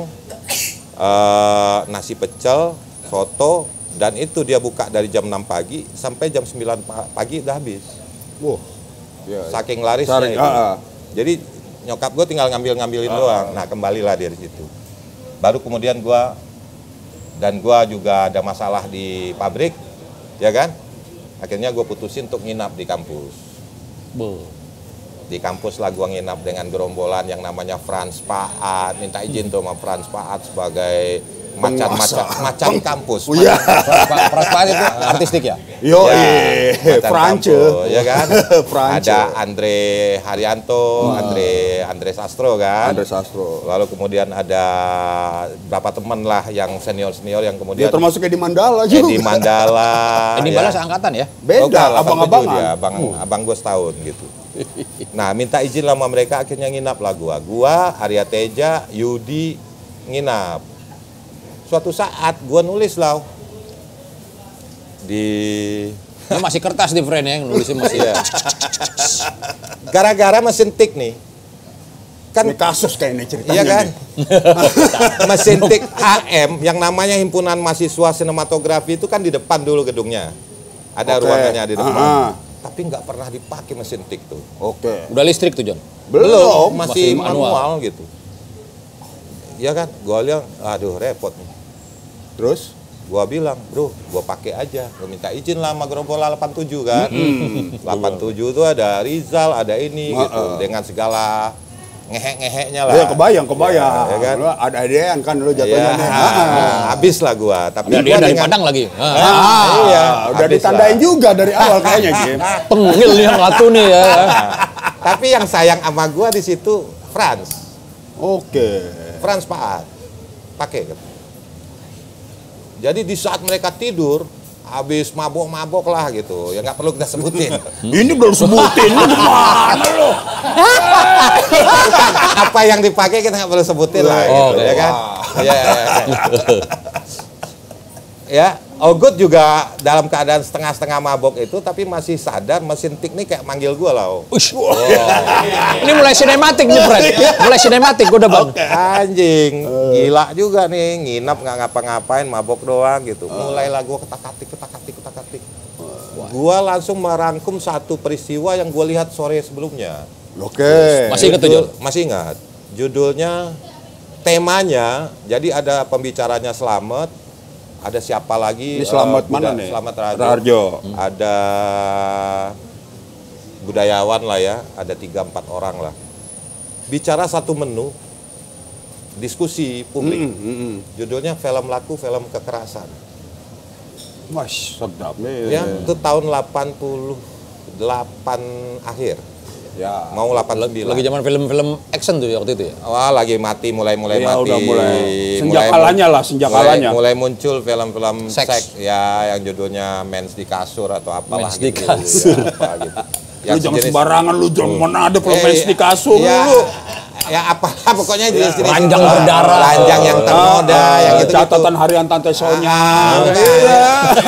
eh, nasi pecel, soto, dan itu dia buka dari jam enam pagi sampai jam sembilan pa- pagi udah habis. Wah. Ya, Saking larisnya Saring, itu. ah, ah. Jadi nyokap gue tinggal ngambil-ngambilin doang. Nah, kembalilah dari situ. Baru kemudian gue dan gue juga ada masalah di pabrik, ya kan? Akhirnya gue putusin untuk nginap di kampus. Be. Di kampus lah gua nginap dengan gerombolan yang namanya Frans Paat, minta izin tuh sama Frans Paat sebagai macan-macan macan kampus. Oh iya. Pak Praspa itu artistik ya? Yo, Ya, macan France. kampus, ya kan? France. Ada Andre Haryanto, Andre Andre Sastro kan. Andre Sastro. Lalu kemudian ada berapa teman lah yang senior-senior yang Dia kemudian termasuk kayak di Mandala eh, juga. di Mandala. Ini ya. balas seangkatan ya? Oh, enggak, Beda, delapan puluh tujuh abang-abangan. dia, abang, abang gue setahun gitu. Nah, minta izin lah sama mereka, akhirnya nginap lah gua. Gua, Arya Teja, Yudi nginap. Suatu saat gua nulis lah di Ini masih kertas di friend ya, nulisnya masih. Iya. Gara-gara mesin tik nih. Kan Ini kasus kayaknya ceritanya. iya kan? nih. Mesin tik H M yang namanya Himpunan Mahasiswa Sinematografi itu kan di depan dulu gedungnya. Ada Oke. ruangannya di depan. Aha. Tapi nggak pernah dipakai mesin tik tuh. Oke. Udah listrik tuh John? Belum, masih masih, manual. manual. gitu. Iya kan? Gua bilang, aduh repot nih. Terus? Gua bilang, bro, gua pakai aja. Gua minta izin lah sama gerombolan delapan puluh tujuh kan. delapan puluh tujuh itu ada Rizal, ada ini Ma- gitu. uh. Dengan segala ngehek-ngeheknya lah. Ya kebayang, kebayang. Ya, ya kan? Lu ada adean kan lu Iya, jatuhnya. nih. Ah. habis lah gua. Tapi Ada gua dia dari dengan- Padang lagi. Ah, Ah, iya, udah habis ditandain lah. juga dari awal kayaknya, Jim. Tengil yang satu nih ya. Tapi yang sayang sama gua di situ Frans. Oke. Frans Paat. Pakai gitu. Jadi di saat mereka tidur, habis mabok-mabok lah gitu. Ya nggak perlu kita sebutin. Ini belum sebutin lu gimana lu? Apa yang dipakai kita nggak perlu sebutin lah Oh, gitu, oke. ya kan? Ya, ya, ya. Ya, Ogut juga dalam keadaan setengah-setengah mabok itu, tapi masih sadar. Mesin tik nih kayak manggil gua lah. Ush. Ini mulai sinematik nih friend. Mulai sinematik gue udah bang. Anjing, gila juga nih, nginap nggak ngapa-ngapain, mabok doang gitu. Mulailah gua ketak-katik, ketak-katik, ketak-katik. Gua langsung merangkum satu peristiwa yang gua lihat sore sebelumnya. Oke. Masih ingat tuh, Judul- Jol? Masih ingat. Judulnya, temanya, jadi ada pembicaranya Slamet, ada siapa lagi? Ini Slamet eh, mana Buda- nih? Slamet Raharjo. Raharjo. Ada budayawan lah ya, ada tiga empat orang lah. Bicara satu menu, diskusi publik. Mm, mm, mm. Judulnya film laku, film kekerasan. Mas, sedap Ya, nih. itu tahun delapan puluh delapan akhir, Ya. mau delapan puluh sembilan. Lagi zaman film-film action tuh ya waktu itu ya. Wah, lagi mati, mulai-mulai Ya, mati. udah mulai. Senja Mulai- kalanya lah, senja mulai, kalanya. mulai muncul film-film Seks. seks. Ya, yang judulnya Mens di Kasur atau apalah Mens di gitu. Kasur. Ya, apa gitu. Lu jangan sejenis- sembarangan lu, jangan mana ada Eh, pemain di kasur ya, lu. Ya apa pokoknya jenis-jenis ranjang itu lah. berdarah. Ranjang yang ternoda, Ah, yang gitu. catatan harian Tante Sonya. Ah, Iya.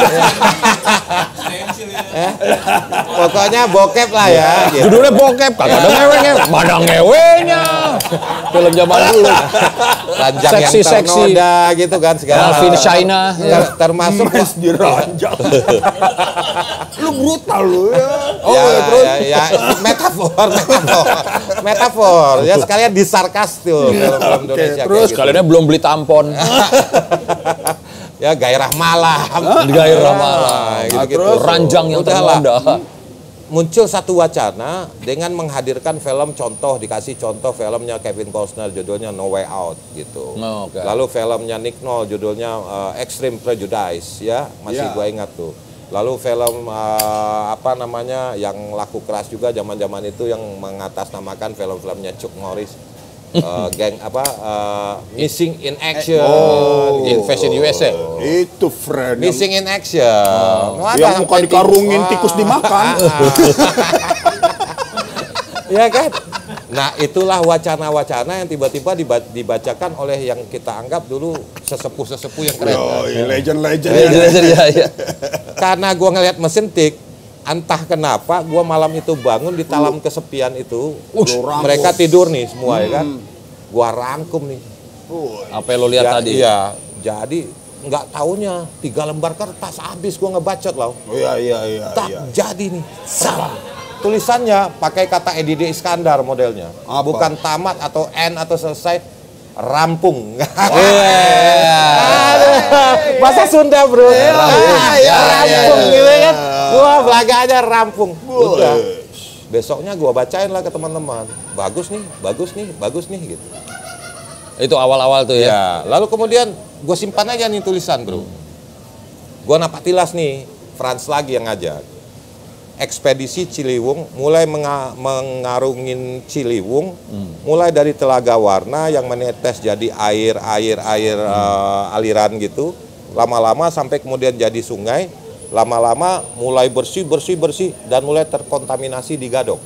Eh, pokoknya bokep lah ya. gitu. Judulnya bokep, kagak ada ngewe-ngewe. Mana ngewenya? Film zaman dulu. Ranjang yang Seksi-seksi. ternoda gitu kan segala. Alvin China. Ter- termasuk Mes di ranjang. Lu brutal lu ya. Oh, ya, ya, terus. ya, ya, metafor, metafor, metafor. Ya sekalian disarkas tuh film-film Indonesia. terus kayak gitu. Kalian belum beli tampon. Ya gairah malam, Gairah malam. Nah, gitu-gitu. terus? Ranjang yang Udahlah. ternoda. Muncul satu wacana dengan menghadirkan film contoh, dikasih contoh filmnya Kevin Costner judulnya No Way Out gitu. Oh, oke. Lalu filmnya Nick Nolte judulnya uh, Extreme Prejudice ya, masih Ya. gua ingat tuh. Lalu film uh, apa namanya yang laku keras juga zaman-zaman itu yang mengatasnamakan film-filmnya Chuck Norris. Uh, geng apa uh, Missing in Action, Oh. Invasion U S A. Itu friend. Missing in Action. Wah, Yang muka sampai dikarungin ti- tikus Wah. dimakan. Ya kan? Nah, itulah wacana-wacana yang tiba-tiba diba- dibacakan oleh yang kita anggap dulu sesepuh-sesepuh yang keren. Yoi, legend-legend. Iya, iya, iya, iya. Karena gua ngelihat mesin tik, entah kenapa gua malam itu bangun di talam kesepian itu, Ush, rangkum. mereka tidur nih semua ya kan. Gua rangkum nih. Apa yang lo lihat Ya, tadi? Iya, jadi nggak taunya tiga lembar kertas habis gua ngebacot loh. Oh iya iya iya. Tak iya. jadi nih. Salah. Tulisannya pakai kata Edi D. Iskandar modelnya. Apa? Bukan tamat atau end atau selesai, rampung. Iya. Bahasa Sunda, Bro. rampung. Ah, ya, Ya, rampung ya, gitu kan. Wah, belaga aja rampung. Udah. Wes. Besoknya gua bacain lah ke teman-teman. Bagus nih, bagus nih, bagus nih gitu. Itu awal-awal tuh ya. Ya, lalu kemudian gue simpan aja nih tulisan, Bro. Gue napak tilas nih, Franz lagi yang ngajak. Ekspedisi Ciliwung, mulai menga- mengarungin Ciliwung, mulai dari Telaga Warna yang menetes jadi air, air, air eh, aliran gitu. Lama-lama sampai kemudian jadi sungai, lama-lama mulai bersih, bersih, bersih, dan mulai terkontaminasi di Gadok.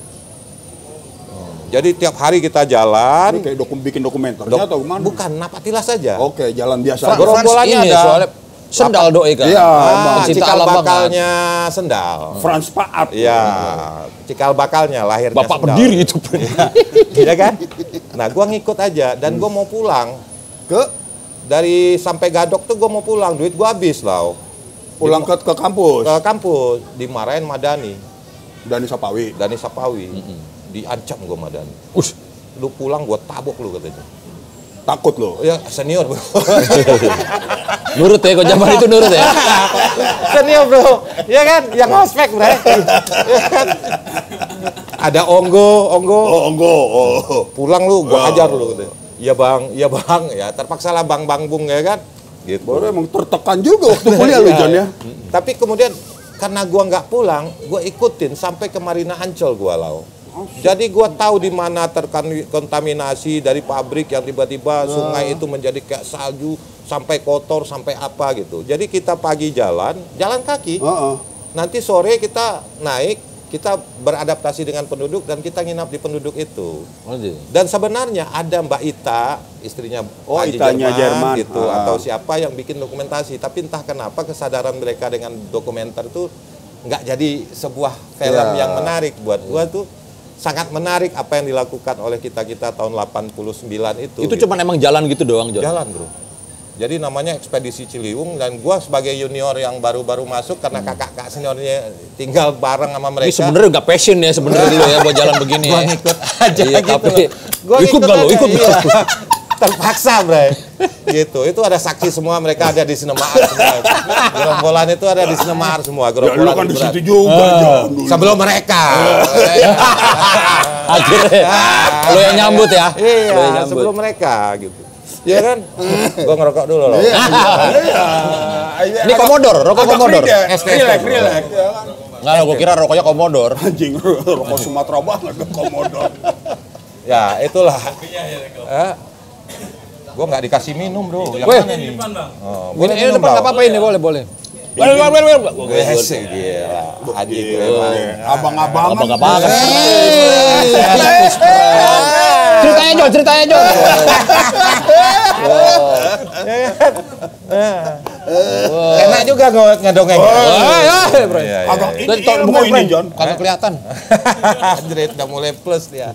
Jadi tiap hari kita Ini jalan, kayak dokum bikin dokumenternya Dok- atau gimana? bukan napak tilas saja. Oke, jalan biasa. Fra- aja. Gerombolannya Franz ini ada. soalnya sendal doi kan. Iya, Ah, Pencinta cikal alam banget. bakalnya sendal. Franz Paat. Iya, cikal bakalnya lahirnya Bapak sendal. pendiri itu. Iya kan? Nah, gua ngikut aja dan gua mau pulang. Ke Dari sampai Gadok tuh gua mau pulang, duit gua habis lah. pulang ke, ke kampus. Ke kampus dimarahin Madani, Dani Sapawi. Dani Sapawi. Diancam gua Madani. Us, Lu pulang gua tabok lu katanya. Takut lo. Ya senior, Bro. nurut ya, kok zaman itu nurut ya. Senior, Bro. Ya kan? Yang ospek, Bro. Ya kan? Ada Onggo, Onggo. Oh, enggak. Oh. Pulang lu, gua Oh. ajar lu katanya. Iya bang, iya bang, ya terpaksa lah bang bang bung ya kan, gitu. Baru emang tertekan juga waktu kuliah lu, John ya. Tapi kemudian karena gua nggak pulang, gua ikutin sampai ke Marina Ancol gua lau. Jadi gua tahu di mana terkontaminasi dari pabrik yang tiba-tiba sungai itu menjadi kayak salju sampai kotor sampai apa gitu. Jadi kita pagi jalan, jalan kaki. Heeh. Nanti sore kita naik, kita beradaptasi dengan penduduk dan kita nginap di penduduk itu. Dan sebenarnya ada Mbak Ita, istrinya Oh, Haji Itanya Jerman. gitu, Ah. atau siapa yang bikin dokumentasi. Tapi entah kenapa kesadaran mereka dengan dokumenter itu nggak jadi sebuah film Ya. yang menarik buat gua tuh. Sangat menarik apa yang dilakukan oleh kita-kita tahun delapan puluh sembilan itu. Itu gitu. cuma emang jalan gitu doang, Jon. Jalan, Bro. Jadi namanya Ekspedisi Ciliwung, dan gua sebagai junior yang baru-baru masuk karena kakak-kakak seniornya tinggal bareng sama mereka. Ini sebenarnya nggak passion ya sebenarnya dulu ya buat jalan begini. Gua ya. ngikut aja Iya, gitu. tapi Gua ikut nggak lo? aja, Ikut iya. nggak lo? Terpaksa, Bray. Gitu. Itu ada saksi semua, mereka ada di Sinemar semua. Gerombolan itu ada di Sinemar semua. Ya lu Gerombolan kan di berat. situ juga, Jon. dulu. Sebelum mereka. Akhirnya lo yang nyambut ya. Lo yang Iya, nyambut. sebelum mereka gitu. Iya kan? Gua ngerokok dulu loh. Iya. Ini Komodor, rokok Komodor. Relax, relax. Ya kan? Nggak, gue kira rokoknya Komodor. Anjing, rokok Sumatera banget ke Komodor. Ya, itulah. Eh, gua nggak dikasih minum, Bro. Yang Weh. mana nih? Oh, Ini boleh ini minum, depan Bro? nggak apa-apa ini, boleh, boleh. Boleh, boleh, boleh, boleh. Wes, gila. Anjing gue emang. Abang-abangan. Apa nggak apa-apa? Ceritanya Jon, ceritanya Jon. Enak juga nge- ngedongeng. Wah, ya, bro. Iya, iya, Agak iya. ini Jadi tol- ilmu bukan ini, friend. Jon. Kagak kelihatan. Anjrit, udah mulai plus dia.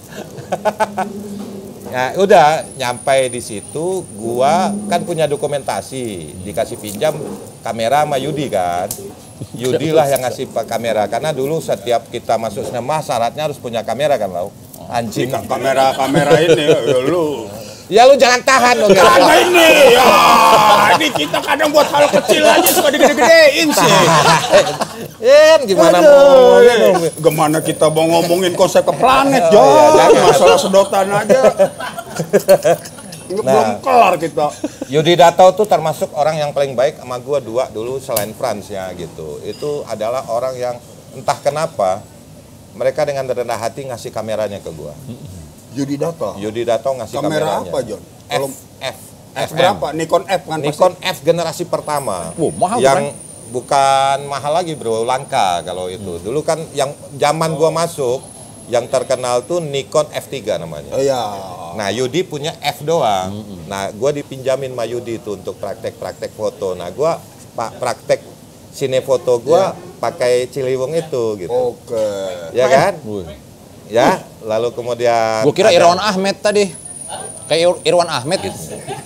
Ya udah nyampe di situ, gua kan punya dokumentasi, dikasih pinjam kamera sama Yudi kan. Yudi lah yang ngasih pak kamera, karena dulu setiap kita masuk sinema syaratnya harus punya kamera kan, Lau. Anjing. Ini kamera-kamera ini, ya lu. Ya lu jangan tahan dong. Ada ini, ya. Ini kita kadang buat hal kecil aja suka digede-gedein sih. Ya kan gimana mau Aduh, ngomongin dong. gimana kita mau ngomongin konsep ke planet, Iya, Jon? jangan. Masalah sedotan aja. Ini Nah. belum kelar kita. Yudi Dato tuh termasuk orang yang paling baik sama gua dua dulu selain Frans ya gitu. Itu adalah orang yang entah kenapa mereka dengan rendah hati ngasih kameranya ke gua. Yudi Dato. Yudi Dato ngasih Kamera kameranya. apa, Jon? F, Kalau F, F F M. berapa? Nikon F kan Nikon F generasi pertama. Wow, mahal yang bukan mahal lagi, Bro, langka kalau itu. Dulu kan yang zaman gua masuk yang terkenal tuh Nikon F tiga namanya. pasti. Iya. Nah, Yudi punya F doang. Nah, gua dipinjamin sama Yudi itu untuk praktek-praktek foto. Nah, gua pak praktek sinefoto gua pakai Ciliwung itu gitu. Oke. Ya kan? Wih. Ya, lalu kemudian Gue kira ada- Irwan Ahmed tadi. Kayak Ir- Irwan Ahmed gitu.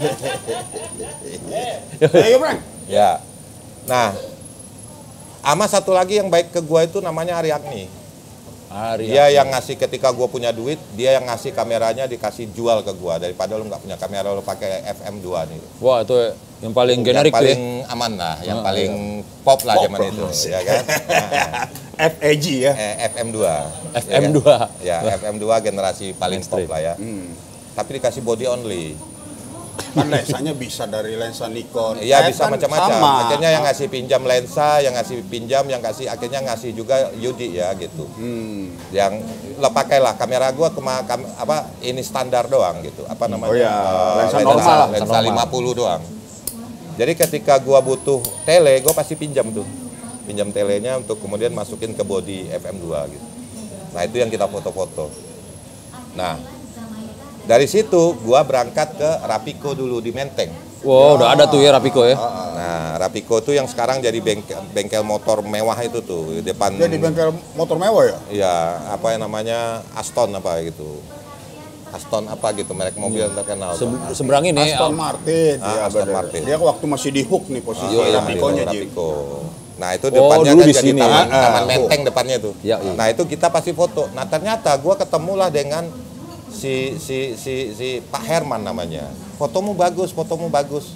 Ayo, Bang. Ya. Nah, sama satu lagi yang baik ke gua itu namanya Ariakni. Hari Dia yang ngasih ketika gua punya duit, dia yang ngasih kameranya dikasih jual ke gua daripada lu nggak punya kamera lu pakai F M dua nih. Wah, itu yang paling Yang generik tuh ya. paling aman lah, yang Ah, paling pop lah Pop zaman lah, itu, masih. ya kan? F A G ya. Eh, F M dua. F M dua. Ya, F M dua generasi paling pop Mainstream. lah ya. Hmm. Tapi dikasih body only. Kan lensanya bisa dari lensa Nikon. Iya, F bisa kan macam-macam. sama. Akhirnya yang ngasih pinjam lensa, yang ngasih pinjam, yang kasih akhirnya ngasih juga Yudi ya gitu. Hmm. Yang lo pakailah kamera gua kema, kam- apa ini standar doang gitu. Apa namanya? Oh ya, Eh, lensa normal lah, Lensa normal. lima puluh doang. Jadi ketika gua butuh tele, gua pasti pinjam tuh. Pinjam telenya untuk kemudian masukin ke body F M dua gitu. Nah, itu yang kita foto-foto. Nah, dari situ gua berangkat ke Rapico dulu di Menteng. Wow, udah ada tuh ya Rapico ya. Nah, Rapico tuh yang sekarang jadi bengkel, bengkel motor mewah itu tuh di depan. Dia di bengkel motor mewah ya? Iya, apa yang namanya Aston apa gitu. Aston apa gitu, merek mobil yang terkenal. tuh. Se- seberang ini Aston Martin. Ah, ya, Aston bener. Martin. Dia waktu masih di Hook nih posisi Iya, iya, Rapico-nya, di Ji. Rapico. Nah, itu Oh, depannya dulu kan di jadi sini taman, ya? taman Ah, Menteng depannya tuh. Iya, iya. Nah, itu kita pasti foto. Nah, ternyata gua ketemulah dengan si si si si Pak Herman namanya. Fotomu bagus, fotomu bagus.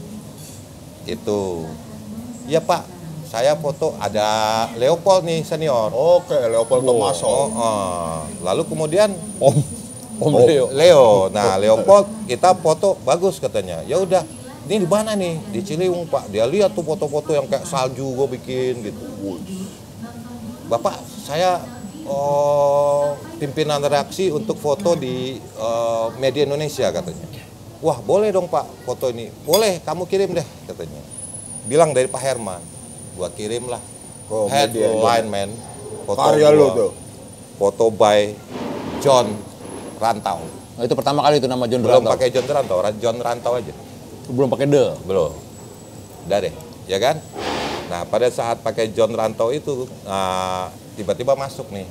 Itu. Iya, Pak. Saya foto ada Leopold nih senior. Oke, Leopold Tomaso. Oh, oh. Lalu kemudian Om Om Oh, Leo. Leo. Nah, Leopold kita foto bagus katanya. Ya udah, ini di mana nih? Di Ciliwung, Pak. Dia lihat tuh foto-foto yang kayak salju gue bikin gitu. Bapak, saya oh, pimpinan redaksi untuk foto di eh, Media Indonesia katanya. Wah, boleh dong, Pak, foto ini. Boleh, kamu kirim deh katanya. Bilang dari Pak Herman. Gua kirim lah. Oh, Media Headline, man. Foto Karya lu gua. tuh. Foto by John Rantau. Oh, itu pertama kali itu nama John Belum Rantau. pakai John Rantau, John Rantau aja. Belum pakai de. Belum. Udah deh, ya kan? Nah, pada saat pakai John Rantau itu, nah, tiba-tiba masuk nih.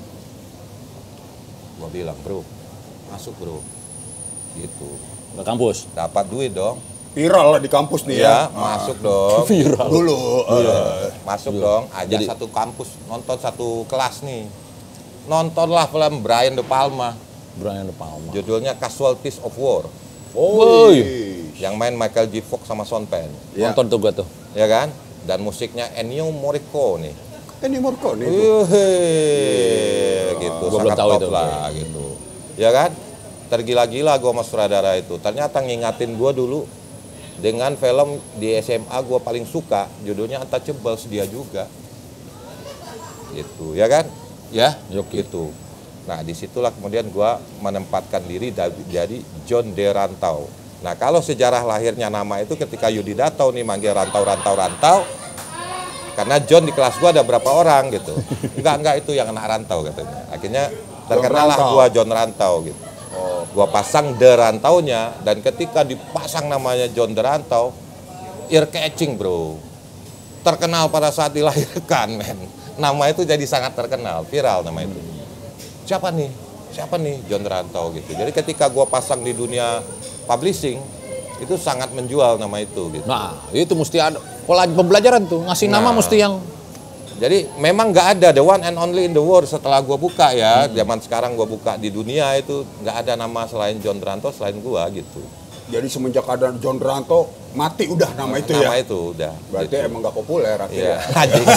Gua bilang, bro, masuk bro. Gitu. Ke kampus. Dapat duit dong. Viral lah di kampus nih Ya, ya. masuk dong. Viral. Dulu. eh, Masuk dong, ajak Jadi- satu kampus nonton satu kelas nih. Nontonlah film Brian De Palma. Brian De Palma. Judulnya Casualties of War. Woi. Yang main Michael J. Fox sama Sean Penn. Ya. Nonton tuh gua tuh. Ya kan? Dan musiknya Ennio Morricone nih. Ini Morricone itu. Wih, gitu. Gua belum sangat tahu top itu. lah gitu. Ya kan? Tergila-gila gua sama sutradara itu. Ternyata ngingatin gua dulu dengan film di S M A gua paling suka, judulnya Untouchables, dia juga. Gitu, ya kan? Ya, Yoki. gitu. Nah, disitulah kemudian gua menempatkan diri da- jadi John De Rantau. Nah, kalau sejarah lahirnya nama itu ketika Yudi Datau nih manggil Rantau, Rantau, Rantau, karena John di kelas gua ada berapa orang gitu. Enggak, enggak itu yang anak rantau katanya. Akhirnya terkenal lah Rantau. gua John Rantau gitu. Gua pasang De Rantaunya, dan ketika dipasang namanya John De Rantau, ear catching bro. Terkenal pada saat dilahirkan men. Nama itu jadi sangat terkenal, viral nama itu. Siapa nih? Siapa nih John De Rantau gitu. Jadi ketika gua pasang di dunia publishing, itu sangat menjual nama itu gitu. Nah, itu mesti ada pola pembelajaran tuh, ngasih nama Nah. mesti yang Jadi memang nggak ada the one and only in the world setelah gua buka ya. Zaman sekarang gua buka di dunia itu nggak ada nama selain John De Rantau selain gua gitu. Jadi semenjak ada John De Rantau mati udah nama itu nama ya. itu udah. Berarti gitu. emang gak populer Iya. akhirnya. Anjing.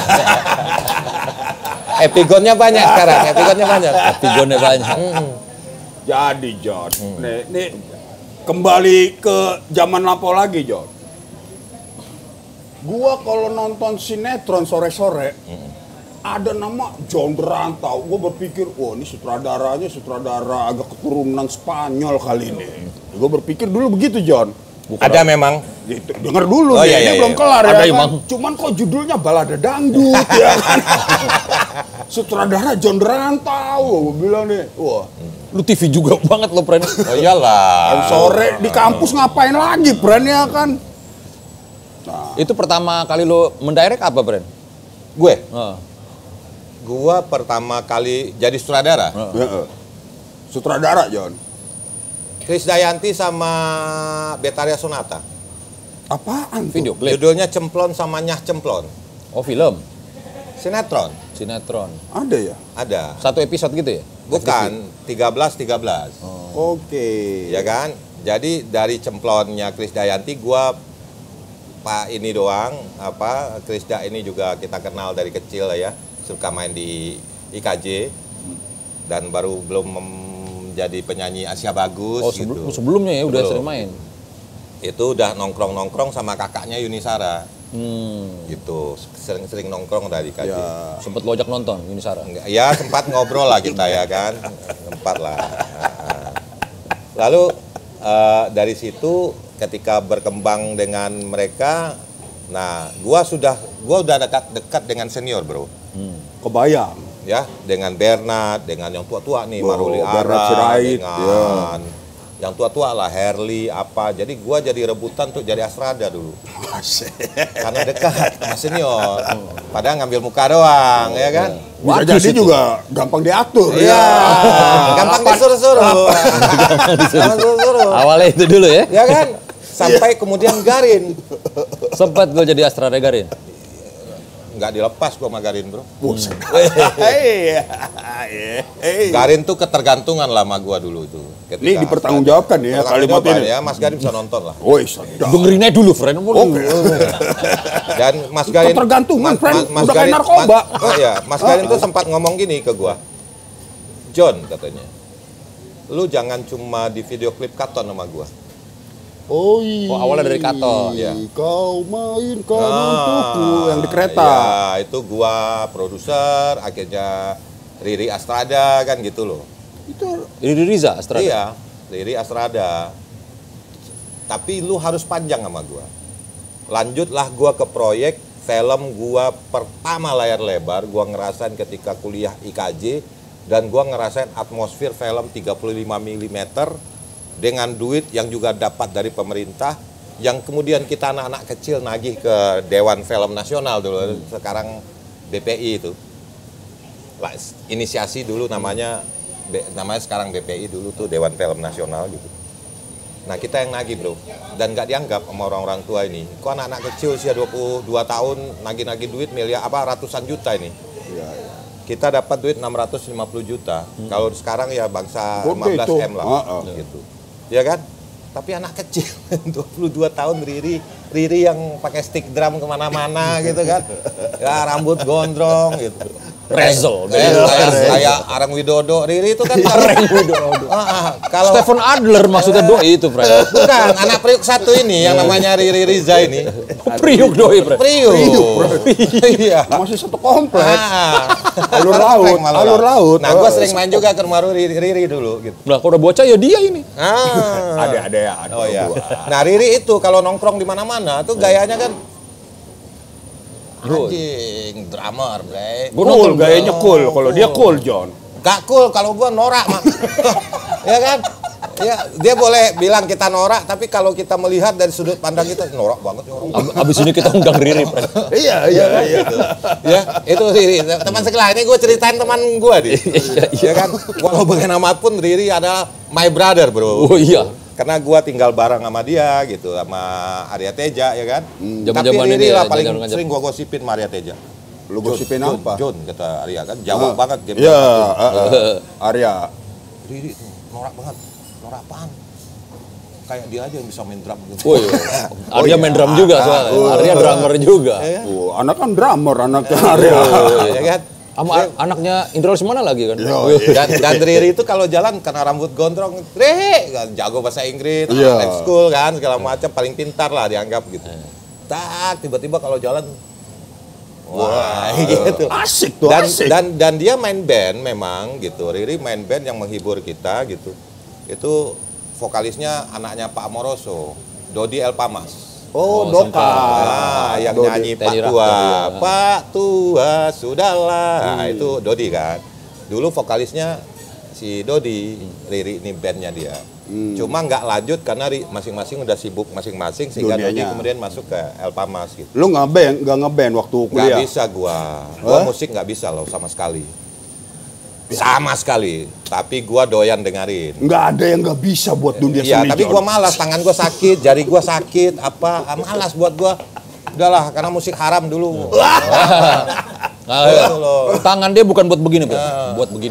Epigonnya banyak sekarang, epigonnya banyak. pigonnya banyak. Jadi John, nih, nih kembali ke zaman lampau lagi John. Gua kalau nonton sinetron sore-sore ada nama John De Rantau, gua berpikir, wah ini sutradaranya sutradara agak keturunan Spanyol kali ini. Gua berpikir dulu begitu John. Ada memang. Gitu, denger dulu Oh, nih, iya, ini iya, belum iya. kelar Ada ya emang. kan. Cuman kok judulnya balada dangdut ya kan. Sutradara John De Rantau, gua bilang nih, wah. Lu T V juga banget lo, Pren. Oh iyalah. Sore di kampus ngapain lagi, Bran ya kan? Itu pertama kali lo mendirect apa, Pren? Gue, Oh. gua pertama kali jadi sutradara. Heeh. Sutradara, John. Chris Dayanti sama Betaria Sonata. Apaan tuh? Video klip. Judulnya Cemplon sama Nyah Cemplon. Oh, film. Sinetron Sinetron. Ada ya? ada. Satu episode gitu ya? Bukan, tiga belas tiga belas. Oke. Ya kan? Jadi dari Cemplonnya Chris Dayanti gua Pak ini doang, apa Chris Da ini juga kita kenal dari kecil lah ya, suka main di I K J dan baru belum menjadi penyanyi Asia Bagus Oh, sebelum, gitu. sebelumnya ya udah Sebelum. sering main. Itu udah nongkrong-nongkrong sama kakaknya Yunisara Hmm. gitu, sering-sering nongkrong dari I K J. Ya. Sempet lo ajak nonton Yuni Sara. Enggak, ya sempat ngobrol lah kita ya kan, sempat lah. Lalu eh, dari situ ketika berkembang dengan mereka, nah gua sudah gua udah dekat-dekat dengan senior bro, Kebayang. ya dengan Bernard, dengan yang tua-tua nih, Oh, Maruli Bernard Ara, Sirait, dengan yang tua-tua lah, Herli apa. Jadi gua jadi rebutan tuh jadi Asrada dulu. Asik. Karena dekat sama senior. Padahal ngambil muka doang, ya kan? Bisa Waduh, jadi situ. juga gampang diatur. Iya, Ya. gampang disuruh-suruh. Gampang disuruh-suruh. Awalnya itu dulu ya. Ya kan? Sampai kemudian Garin. Sempet lo jadi Astra Regarin. Nggak dilepas gua sama Garin, bro. Buset. Iya. Iya. Garin tuh ketergantungan lah sama gua dulu itu. Ketika Ini dipertanggungjawabkan ya kalimat Dipertanggungjawabkan ini. ya, Mas Garin bisa nonton lah. Woi, sedap. Dengerin aja dulu, friend. Oke. Dan Mas Garin Ketergantungan, Mas- friend. Mas- Mas Udah kayak Garin- narkoba. Mas- oh iya, Mas Garin tuh sempat ngomong gini ke gua. John katanya, lu jangan cuma di video klip Katon sama gua. Oh iya. Oh, awalnya dari Katon, ya. Kau main kau Ah, untukku yang di kereta. Ya, itu gua produser, akhirnya Riri Astrada kan gitu loh. Itu Riri Riza Astra. Iya, Riri Astrada. Tapi lu harus panjang sama gua. Lanjutlah gua ke proyek film gua pertama layar lebar, gua ngerasain ketika kuliah I K J dan gua ngerasain atmosfer film tiga puluh lima milimeter dengan duit yang juga dapat dari pemerintah, yang kemudian kita anak-anak kecil nagih ke Dewan Film Nasional dulu, sekarang B P I itu. Lah, inisiasi dulu namanya B- namanya sekarang B P I, dulu tuh Dewan Film Nasional gitu. Nah kita yang nagih bro, dan nggak dianggap sama orang-orang tua ini. Kok anak-anak kecil usia dua puluh dua tahun nagih-nagih duit miliar apa ratusan juta ini. Iya, iya. Kita dapat duit enam ratus lima puluh juta. Hmm. Kalau sekarang ya bangsa Gede lima belas M lah. Uh, uh. Gitu. Ya kan? Tapi anak kecil dua puluh dua tahun Riri, Riri yang pakai stick drum kemana-mana gitu kan. Ya rambut gondrong gitu. Rezo. Kayak kayak Arang Widodo, Riri itu kan Arang Widodo. Ah, kalau Stephen Adler maksudnya doi itu, Fred. bukan anak Priuk satu ini yang namanya Riri Riza ini. Priuk doi, Fred. Priuk. Iya. Masih satu komplek. Ah. Alur laut, Sering malu alur lah. laut. Nah, gua sering main juga ke rumah Riri, Riri dulu gitu. Nah, kalau udah bocah ya dia ini. Ah. Ada ada ya, ada. Oh ya. dua. Nah, Riri itu kalau nongkrong di mana-mana tuh gayanya kan anjing, drummer, bre. Cool, gayanya cool. Kalau dia cool, John. Gak cool kalau gua norak, Mak. Ya kan? Ya, dia boleh bilang kita norak, tapi kalau kita melihat dari sudut pandang kita norak banget nih orang. Ab- Abis ini kita undang Riri, Fred. Iya, iya, iya. Ya, itu Riri. Teman sekelas ini gue ceritain teman gue nih. Iya kan? Walau bagaimanapun Riri adalah my brother, bro. Oh iya. Karena gue tinggal bareng sama dia gitu, sama Arya Teja ya kan. Hmm, Tapi zaman-zaman Riri ini lah ya, paling jajan-jajan. sering gue gosipin sama Arya Teja. Lu gosipin John, apa? John, kata Arya kan, jawab banget dia. Iya, bilang, uh, uh. Arya. Riri tuh norak banget, norak apaan? Kayak dia aja yang bisa main drum gitu. Oh iya. Arya main drum juga soalnya. Arya drummer juga. Oh, anak kan drummer, anaknya Arya. Ya kan? Sama anaknya Indra Lesmana lagi kan. Yo, Dan, dan Riri itu kalau jalan karena rambut gondrong, Riri kan jago bahasa Inggris, Iya. anak school kan segala macam, paling pintar lah dianggap gitu. Tak tiba-tiba kalau jalan, wah gitu. Asik tuh, Dan, asik. dan dan dia main band memang gitu. Riri main band yang menghibur kita gitu. Itu vokalisnya anaknya Pak Amoroso, Dodi Elpamas. Oh, Oh, Doka. Ah, yang Dodi. nyanyi Pak Teddy Tua, Raktor, iya. Pak Tua sudahlah. Nah, itu Dodi kan. Dulu vokalisnya si Dodi, Riri ini bandnya dia. Cuma nggak lanjut karena ri- masing-masing udah sibuk masing-masing sehingga Dodi Dunianya. kemudian masuk ke Elpamas gitu. Lu ngeband, nggak ngeband waktu Nggak kuliah? bisa gua, gua Hah? musik nggak bisa loh sama sekali. Sama sekali, tapi gua doyan dengerin. Nggak ada yang nggak bisa buat dunia Iya, seni, tapi John. gua malas, tangan gua sakit, jari gua sakit, apa, ah, malas buat gua. Udahlah, karena musik haram dulu. Nah, Gitu loh. tangan dia bukan buat begini, Fred. Buat begini.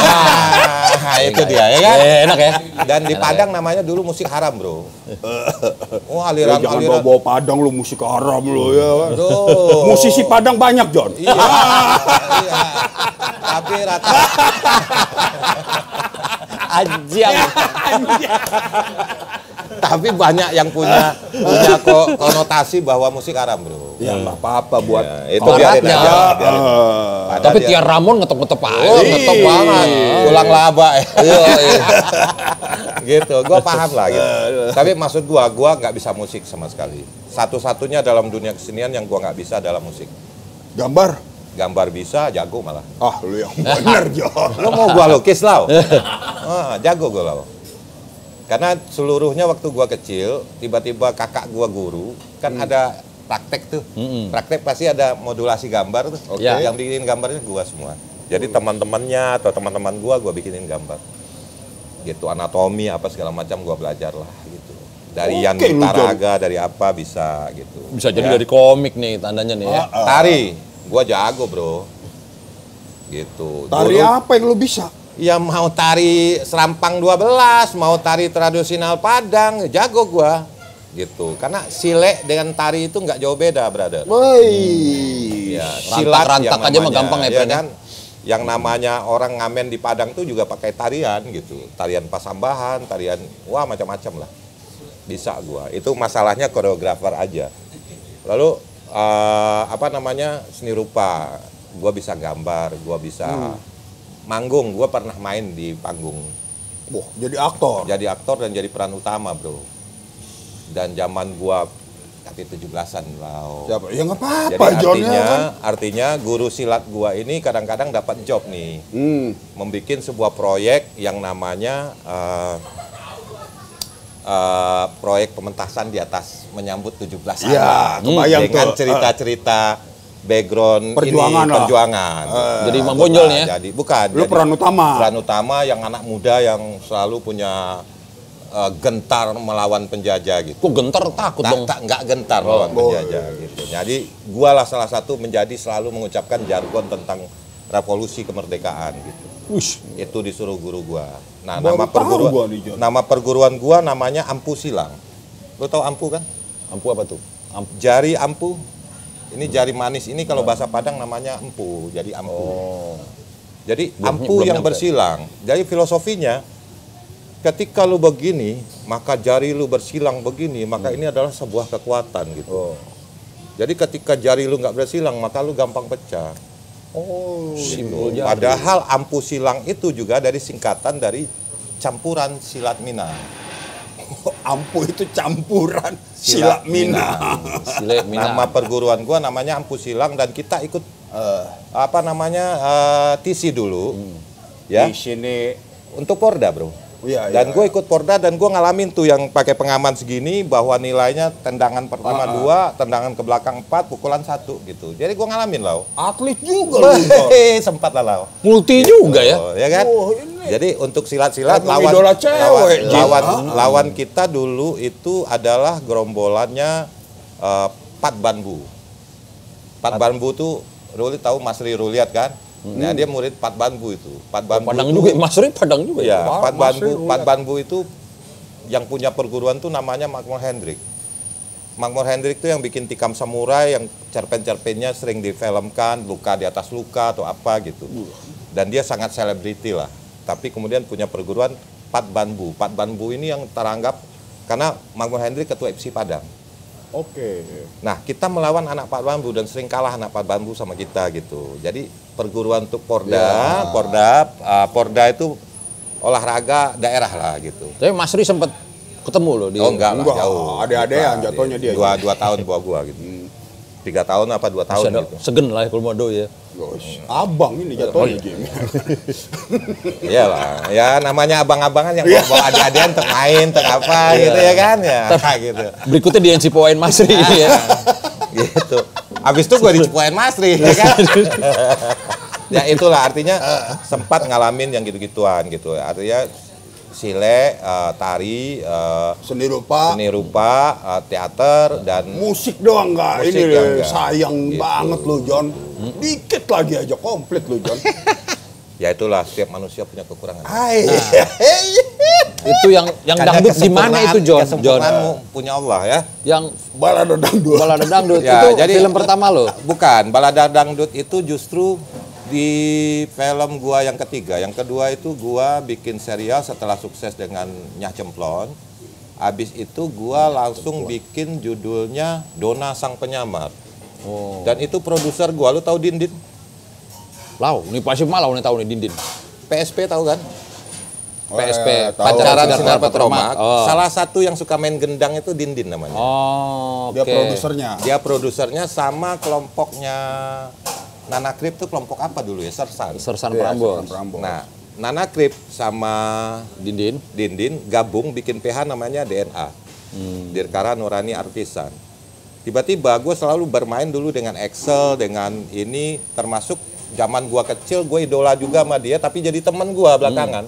Ah, itu dia ya kan? Eh, enak ya. Dan di Padang namanya dulu musik haram, bro. Oh, Ya, aliran jangan aliran. bawa-bawa Padang lu, musik haram lu ya kan. Aduh. Musisi Padang banyak, John. Iya. Iya. Tapi rata Ajang. tapi banyak yang punya punya ko- konotasi bahwa musik haram, bro. Ya nggak apa-apa buat. Ya, itu Oh, biarin baratnya. aja. Biarin. Ah. Padahal Tapi dia- Tiar Ramon ngetop-ngetop aja. Oh, ngetop banget. Pulang laba ya. Iya, iya. Gitu, gua paham lah gitu. Tapi maksud gua, gua nggak bisa musik sama sekali. Satu-satunya dalam dunia kesenian yang gua nggak bisa adalah musik. Gambar. Gambar bisa, jago malah. Ah, lu yang bener, John. Lo mau gua lukis lau? Ah, jago gua lau. Karena seluruhnya waktu gua kecil, tiba-tiba kakak gua guru, kan ada praktek tuh. Mm-mm. Praktek pasti ada modulasi gambar tuh. Oke. Ya. Yang bikinin gambarnya gua semua. Jadi teman-temannya atau teman-teman gua, gua bikinin gambar. Gitu, anatomi apa segala macam gua belajar lah gitu. Dari Oke, Yan lu, Taraga, dari apa bisa gitu. Bisa jadi Ya. dari komik nih tandanya nih ya. Tari, gua jago bro. Gitu. Tari Dulu- apa yang lu bisa? Ya mau tari Serampang dua belas, mau tari tradisional Padang, jago gua. Gitu. Karena silek dengan tari itu nggak jauh beda, brother. Woi. Ya, Rantak-rantak yang aja mah namanya, gampang ya, ya Pren, ya? kan? Yang namanya orang ngamen di Padang tuh juga pakai tarian gitu. Tarian pasambahan, tarian wah macam-macam lah. Bisa gua. Itu masalahnya koreografer aja. Lalu eh, apa namanya? Seni rupa. Gua bisa gambar, gua bisa manggung. Gua pernah main di panggung. Wah, jadi aktor. Jadi aktor dan jadi peran utama, bro. Dan zaman gua kaki tujuh belasan lah. Siapa? Ya nggak Jadi apa-apa, John. ya artinya, kan? artinya guru silat gua ini kadang-kadang dapat job nih, Hmm. membuat sebuah proyek yang namanya eh, eh, proyek pementasan di atas menyambut tujuh belasan. Iya, Hmm, kebayang dengan tuh. cerita-cerita background Perjuangan ini, lah. perjuangan. Jadi Imam Bukan, Bonjol nih ya? Jadi bukan. Lu jadi peran utama. Peran utama yang anak muda yang selalu punya uh, gentar melawan penjajah gitu. Kok gentar takut Tak, dong. tak nggak gentar melawan oh, penjajah gitu. Jadi gua lah salah satu menjadi selalu mengucapkan jargon tentang revolusi kemerdekaan gitu. Wush. Itu disuruh guru gua. Nah, Baru nama tahu perguruan gua nih, John. nama perguruan gua namanya Ampu Silang. Lo tau ampu kan? Ampu apa tuh? Ampu. Jari ampu. Ini jari manis ini kalau bahasa Padang namanya empu. Jadi ampu. Oh. Jadi Belum- ampu belum yang nyampe. bersilang. Jadi filosofinya ketika lu begini, maka jari lu bersilang begini, maka ini adalah sebuah kekuatan gitu. Oh. Jadi ketika jari lu nggak bersilang, maka lu gampang pecah. Oh. Simbol jari. Padahal ampu silang itu juga dari singkatan dari campuran silat Minang. Ampu itu campuran silat Minang. Silat Minang. Nama perguruan gua namanya Ampu Silang dan kita ikut Eh, apa namanya eh, T C dulu, ya Di sini untuk Porda bro. Iya, Dan iya. gue ikut Porda dan gue ngalamin tuh yang pakai pengaman segini bahwa nilainya tendangan pertama Ah, ah. dua, tendangan ke belakang empat, pukulan satu gitu. Jadi gue ngalamin lau. atlet juga lu. John. Hehehe, sempat lah lau. Multi juga ya. Oh, ya kan? Oh, ini. Jadi untuk silat-silat Emang lawan idola cewek, lawan, Jin. lawan, Ah. lawan kita dulu itu adalah gerombolannya eh, Pat Banbu. Pat Banbu tuh Ruli tahu Mas Ri Ruliat kan? Nah, dia murid Pat Banbu itu. Pat Banbu Padang tuh- juga, Mas Ri Padang juga ya. Ya, Pak Pat Mas Banbu, Ri Pat Ruliat. Banbu itu yang punya perguruan tuh namanya Makmur Hendrik. Makmur Hendrik tuh yang bikin tikam samurai yang cerpen-cerpennya sering difilmkan, luka di atas luka atau apa gitu. Dan dia sangat selebriti lah. Tapi kemudian punya perguruan Pat Banbu. Pat Banbu ini yang teranggap karena Makmur Hendrik ketua I P S I Padang. Oke. Nah, kita melawan anak Pat Bambu dan sering kalah anak Pat Bambu sama kita gitu. Jadi perguruan untuk Porda, Ya. Porda, uh, Porda itu olahraga daerah lah gitu. Tapi Mas Ri sempat ketemu loh di. Oh enggak lah, Enggak, jauh. ade-adean Bukan, jatuhnya dia. Dua, dua tahun di bawah gua gitu. Tiga tahun apa dua Masih tahun ada gitu. segen lah ya kalau mau do ya. Gosh, abang ini jatuhnya Jim. Iyalah, ya namanya abang-abangan yang Iya. bawa adik-adian untuk main, untuk apa gitu ya kan ya. gitu. Berikutnya di N C Poin Mas Ri ya. gitu. Habis itu gue dicepuain Mas Ri, ya kan? Ya itulah artinya sempat ngalamin yang gitu-gituan gitu. Artinya sile, eh, tari, eh, Seni rupa, seni rupa, eh, teater dan musik doang enggak. Musik Ini yang deh, enggak. sayang Gitu. banget lu John. Dikit lagi aja komplit lu John. ya itulah setiap manusia punya kekurangan. Hai. Itu yang yang Karena dangdut di mana itu John? John. Kesempurnaanmu punya Allah ya. Yang Balada dangdut. balada dangdut Ya, itu jadi- film pertama loh. Bukan, balada dangdut itu justru di film gua yang ketiga. Yang kedua itu gua bikin serial setelah sukses dengan Nyah Cemplon. Habis itu gua langsung bikin judulnya Dona Sang Penyamar. Oh. Dan itu produser gua, lu tahu Dindin? Lau, ini pasti malau nih tahu nih Dindin. P S P tahu kan? Oh, P S P, ya, tahu. Pacaran Sinar Sinar Petromak. Petromak. Oh. Salah satu yang suka main gendang itu Dindin namanya. Oh, oke. Dia produsernya. Dia produsernya sama kelompoknya Nana Krip tuh kelompok apa dulu ya? Sersan. Sersan Iya, Prambors. Sersan Prambors. Nah, Nana Krip sama Dindin. Dindin gabung bikin P H namanya D N A. Dirkara Nurani Artisan. Tiba-tiba gue selalu bermain dulu dengan Excel, dengan ini termasuk zaman gua kecil gue idola juga sama dia tapi jadi teman gua belakangan.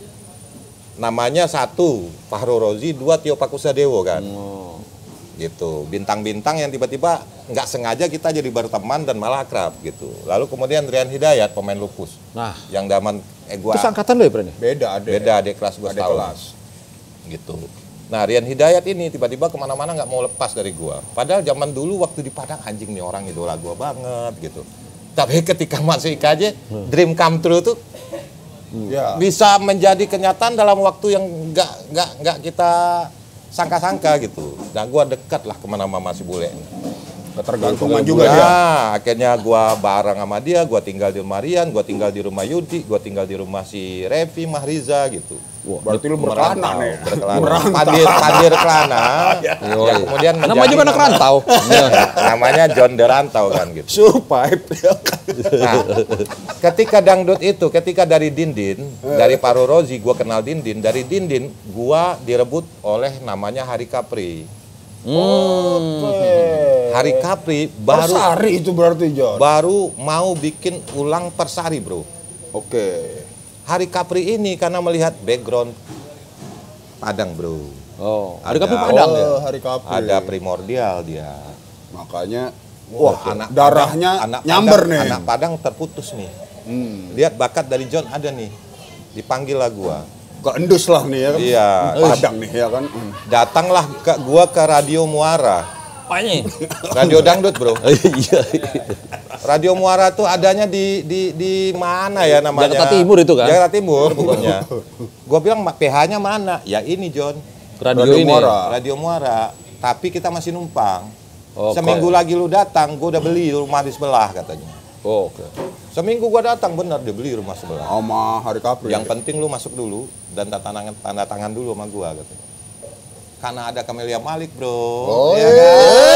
Namanya satu Fahru Rozi, dua Tio Pakusadewo kan. Oh. Gitu. Bintang-bintang yang tiba-tiba nggak sengaja kita jadi berteman dan malah akrab gitu. Lalu kemudian Rian Hidayat pemain lupus. Nah, Yang zaman eh gua itu angkatan lo ya, Pren? Beda ada. beda adik kelas gua Adik setahun. kelas. Gitu. Nah Rian Hidayat ini tiba-tiba kemana-mana nggak mau lepas dari gua. Padahal zaman dulu waktu di Padang anjing nih orang idola gua banget gitu. Tapi ketika masuk I K J, dream come true tuh Ya. bisa menjadi kenyataan dalam waktu yang nggak nggak nggak kita sangka-sangka gitu. Nah gua dekat lah kemana-mana si bule. Ketergantungan juga Ya, dia. akhirnya gua bareng sama dia, gua tinggal di rumah Rian, gua tinggal di rumah Yudi, gua tinggal di rumah si Revi Mahriza gitu. Berarti lu berkelana Merantau, nih. berkelana. Merantau. Pandir, pandir kelana. Ya. Ya, kemudian Nama menjadi juga anak nama- rantau. Iya. Namanya John Derantau kan gitu. Survive. Nah, ketika dangdut itu, ketika dari Dindin, dari Paru Rozi, gua kenal Dindin. Dari Dindin, gua direbut oleh namanya Hari Capri. Hmm. Hari Capri baru Persari itu berarti John. baru mau bikin ulang Persari, bro. Oke. Hari Capri ini karena melihat background Padang, bro. Oh, hari Ada- Kapri Padang ya? Oh, hari Kapri. Ada primordial dia. Makanya, wah, anak darahnya Padang- anak nyamber Padang- nih. Anak Padang terputus nih. Hmm. Lihat bakat dari John ada nih. Dipanggil lah gua. Keendus lah nih ya kan. Iya. Padang nih ya kan. Hmm. Datanglah ke gua ke Radio Muara. Apanya? Radio dangdut, bro. Iya. Radio Muara tuh adanya di di di mana ya namanya? Jakarta Timur itu kan? Jakarta Timur pokoknya. Gua bilang P H-nya mana? Ya ini, John. Radio, Radio ini. Muara. Radio Muara. Tapi kita masih numpang. Oh, Seminggu lagi lu datang, gua udah beli rumah di sebelah katanya. Oh, oke. Seminggu gua datang bener dia beli rumah sebelah. Sama hari Kapri. Yang penting lu masuk dulu dan tanda tangan tanda tangan dulu sama gua katanya. Karena ada Camelia Malik, bro. Oh, ya kan?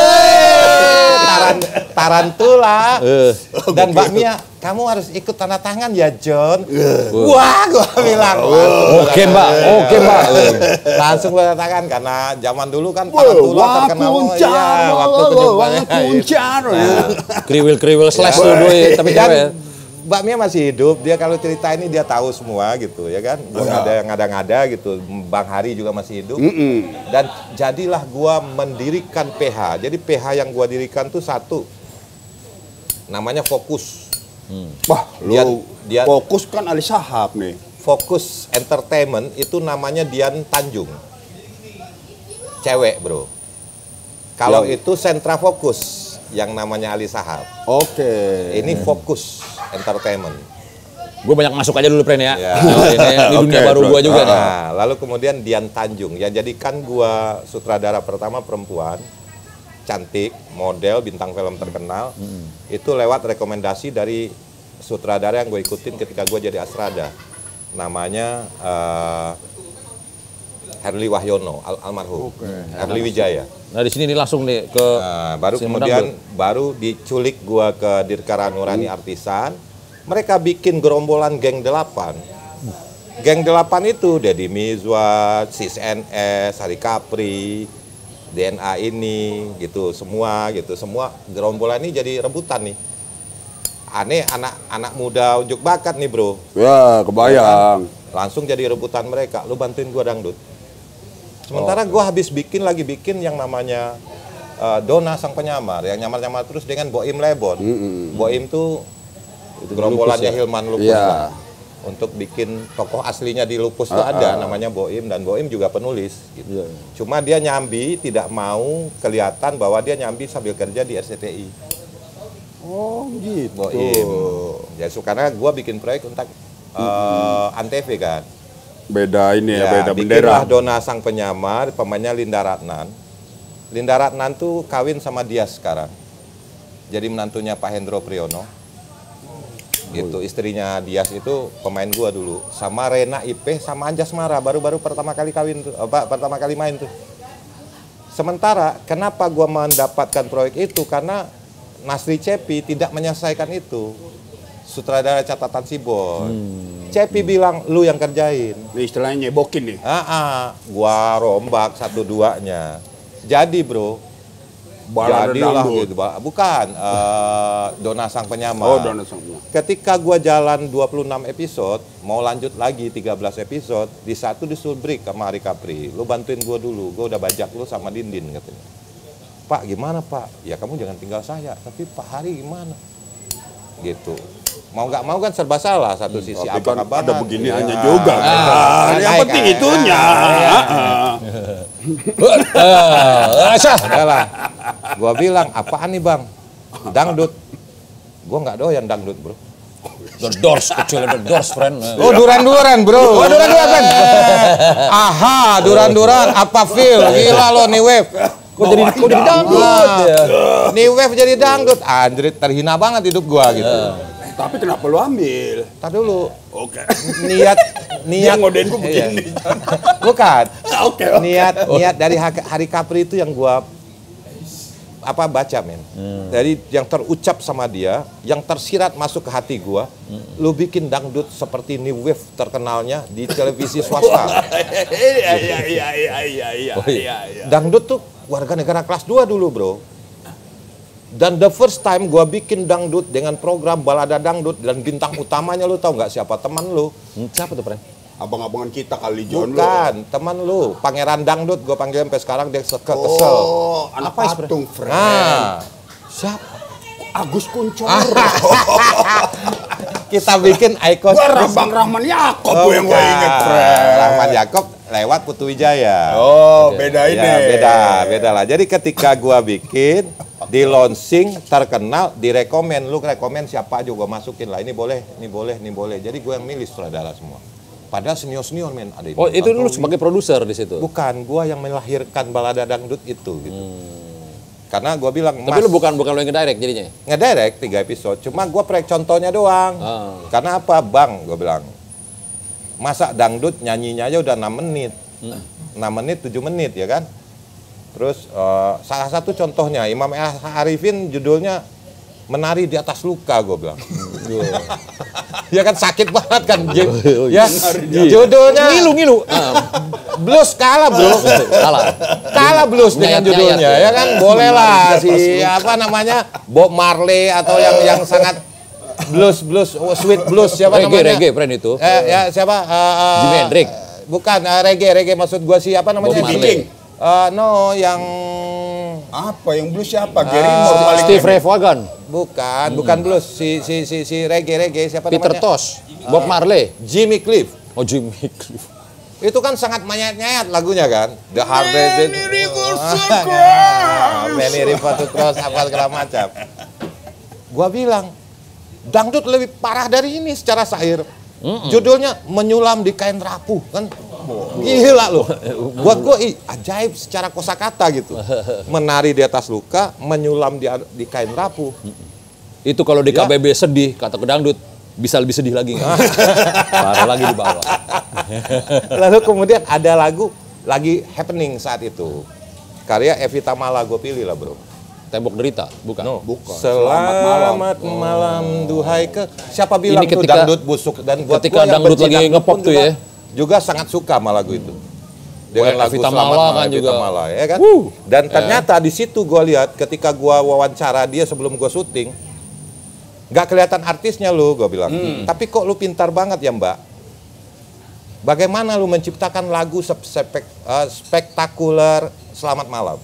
Taran, tarantula. Eh. Dan Mbak Mia, kamu harus ikut tanda tangan ya, John. Wah, gua bilang. Oke, Mbak. Oke, Mbak. Langsung gua tanda tangan karena zaman dulu kan Wah, tarantula waktu terkenal. uncar, Iya, waktu wah, kejumpaannya. waktu uncar, ya. Nah, Kriwil-kriwil slash tuh doi, tapi dan cewek. Mbak Mia masih hidup, dia kalau cerita ini dia tahu semua gitu ya kan. Gua nggak ada yang ngada-ngada gitu. Bang Hari juga masih hidup. Mm-mm. Dan jadilah gua mendirikan P H. Jadi P H yang gua dirikan tuh satu. Namanya Fokus. Wah, Dia- lu dia- fokus kan Ali Sahab nih. Fokus Entertainment itu namanya Dian Tanjung. Cewek, bro. Kalau Yang- itu Sentra Fokus yang namanya Ali Sahab. Oke. Ini Fokus Entertainment. Gue banyak masuk aja dulu, Pren ya. Ya. Oh, ini, ini dunia Oke, baru bro. gue juga nih. Nah, lalu kemudian Dian Tanjung. Ya jadikan gua sutradara pertama perempuan, cantik, model, bintang film terkenal. Itu lewat rekomendasi dari sutradara yang gue ikutin ketika gue jadi Asrada. Namanya eh, Herli Wahyono, al almarhum. Herli Wijaya. Nah, di sini nih langsung nih ke Nah, baru Sindang kemudian Dangdut. baru diculik gua ke Dirkara Nurani Artisan. Mereka bikin gerombolan geng delapan. Geng delapan itu Deddy Mizwar, Sis N S, Hari Kapri, D N A ini gitu semua gitu semua gerombolan ini jadi rebutan nih. Aneh anak-anak muda unjuk bakat nih, bro. Ya, kebayang. Langsung jadi rebutan mereka. Lu bantuin gua dangdut. Sementara gua habis bikin lagi bikin yang namanya uh, Dona Sang Penyamar, yang nyamar-nyamar terus dengan Boim Lebon. Mm-mm. Boim tuh gerombolannya Lupus ya? Hilman Lupus Iya. lah. Untuk bikin tokoh aslinya di Lupus tuh Ah, ada ah. namanya Boim dan Boim juga penulis gitu. Iya. Cuma dia nyambi tidak mau kelihatan bahwa dia nyambi sambil kerja di R C T I. Oh, gitu. Boim. Ya so, karena gua bikin proyek untuk uh, Antv kan. Beda ini ya, beda bikinlah bendera. Dona Sang Penyamar, pemainnya Linda Ratnan. Linda Ratnan tuh kawin sama Dias sekarang. Jadi menantunya Pak Hendro Priyono. Gitu, istrinya Dias itu pemain gua dulu. Sama Rena Ipe sama Anjas Mara, baru-baru pertama kali kawin tuh, apa pertama kali main tuh. Sementara kenapa gua mendapatkan proyek itu karena Nasri Cepi tidak menyelesaikan itu. Sutradara catatan Sibon. Cepi bilang lu yang kerjain. Ini istilahnya nyebokin nih. Ah, ah, gua rombak satu duanya. Jadi bro, Balada jadilah dangdut. gitu. Ba- Bukan eh, Dona Sang Penyamar. Oh, Dona Sang Penyamar. Ketika gua jalan dua puluh enam episode, mau lanjut lagi tiga belas episode, di satu disuruh break sama Hari Kapri. Lu bantuin gua dulu, gua udah bajak lu sama Dindin katanya. Pak gimana Pak? Ya kamu jangan tinggal saya, tapi Pak Hari gimana? Gitu. Mau nggak mau kan serba salah satu sisi Tapi kan abang-abangan. ada beginiannya Iya. juga. Ah, kan. Yang baik, penting ah, itunya. ah, Ah. Eh, Asah. Udahlah. Gua bilang, apaan nih bang? Dangdut. Gua nggak doyan dangdut bro. The Doors, kecil The Doors, friend. Oh duran-duran bro. Oh duran-duran. Aha, duran-duran. Apa feel? Gila lo nih wave. Kok jadi kok jadi dangdut ya? Nih wave jadi dangdut. Anjrit terhina banget hidup gua gitu. Tapi kenapa lu ambil? Tar dulu. Oke. Niat Dia niat ngodain gua begini. Iya. Bukan. Oke, oke. Niat niat dari ha- Hari Kapri itu yang gua apa baca men. Dari yang terucap sama dia, yang tersirat masuk ke hati gua, lu bikin dangdut seperti New Wave terkenalnya di televisi swasta. Iya, iya, iya, iya, iya, iya, Oh, iya. iya, iya. Dangdut tuh warga negara kelas dua dulu, bro. Dan the first time gua bikin dangdut dengan program balada dangdut dan bintang utamanya lu tahu nggak siapa teman lu? Hmm, siapa tuh, friend? abang-abangan kita kali John. Bukan, teman lu, Pangeran Dangdut, gue panggil sampai sekarang dia kesel. kesel. Oh, anak patung, friend. Nah, siapa? Agus Kuncoro. Kita bikin ikon. Gua Rabang Rahman Yakob oh, yang gue inget, friend. Rahman Yakob lewat Putu Wijaya. Oh, beda ini. Ya, beda, beda lah. Jadi ketika gua bikin, di launching, terkenal, direkomen. Lu rekomen siapa aja gua masukin lah. Ini boleh, ini boleh, ini boleh. Jadi gua yang milih sutradara semua. Padahal senior-senior men ada. Oh, itu lu sebagai produser di situ? Bukan, gua yang melahirkan balada dangdut itu gitu. Hmm. Karena gua bilang, tapi lu bukan bukan lu yang ngedirect jadinya? Ngedirect tiga episode, cuma gua proyek contohnya doang. Ah. Karena apa, Bang? Gua bilang, masa dangdut nyanyinya aja udah enam menit. Hmm. enam menit, tujuh menit ya kan? Terus uh, salah satu contohnya Imam Arifin judulnya Menari di Atas Luka, gue bilang. Ya kan sakit banget kan, Jim. Ya, judulnya ngilu-ngilu. Blues kalah, bro. Kalah. Kalah blues dengan judulnya. Ya kan, boleh lah si apa namanya Bob Marley atau yang yang sangat blues blues oh, sweet blues siapa reggae, namanya? Reggae, friend itu. Eh, ya siapa? Uh, Jimi Hendrix. Bukan uh, reggae, reggae maksud gua siapa namanya? Bob Marley. Uh, no, yang apa yang blues siapa? Uh, Gary Moore, Steve Ray Vaughan. Bukan, hmm. bukan blues. Si si si si reggae reggae siapa Peter namanya? Tosh, Bob Marley, Jimmy Cliff. Oh, Jimmy Cliff. Itu kan sangat menyayat-nyayat lagunya kan. The Hard Day. Many rivers to cross. Many rivers to cross apa segala macam. Gua bilang, dangdut lebih parah dari ini secara syair. Mm-mm. Judulnya Menyulam di Kain Rapuh kan. Gila loh. Buat gue ih, ajaib secara kosakata gitu. Menari di atas luka, menyulam di, di kain rapuh. Itu kalau di ya. K B B sedih, kata ke dangdut, bisa lebih sedih lagi nggak? Parah lagi di bawah. Lalu kemudian ada lagu lagi happening saat itu. Karya Evita Mala gue pilih lah bro. Tembok Derita, bukan? No. Bukan. Selamat, Selamat malam, malam duhai ke. Siapa bilang ini ketika, tuh dangdut busuk dan buat ketika dangdut lagi ngepop tuh ya. Juga sangat suka sama lagu itu. Dengan lagu Evita Selamat Mala kan juga. Mala, ya kan? Woo. Dan ternyata yeah. di situ gue lihat ketika gue wawancara dia sebelum gue syuting, nggak kelihatan artisnya lu, gue bilang. Hmm. Tapi kok lu pintar banget ya Mbak? Bagaimana lu menciptakan lagu spek, uh, spektakuler Selamat Malam?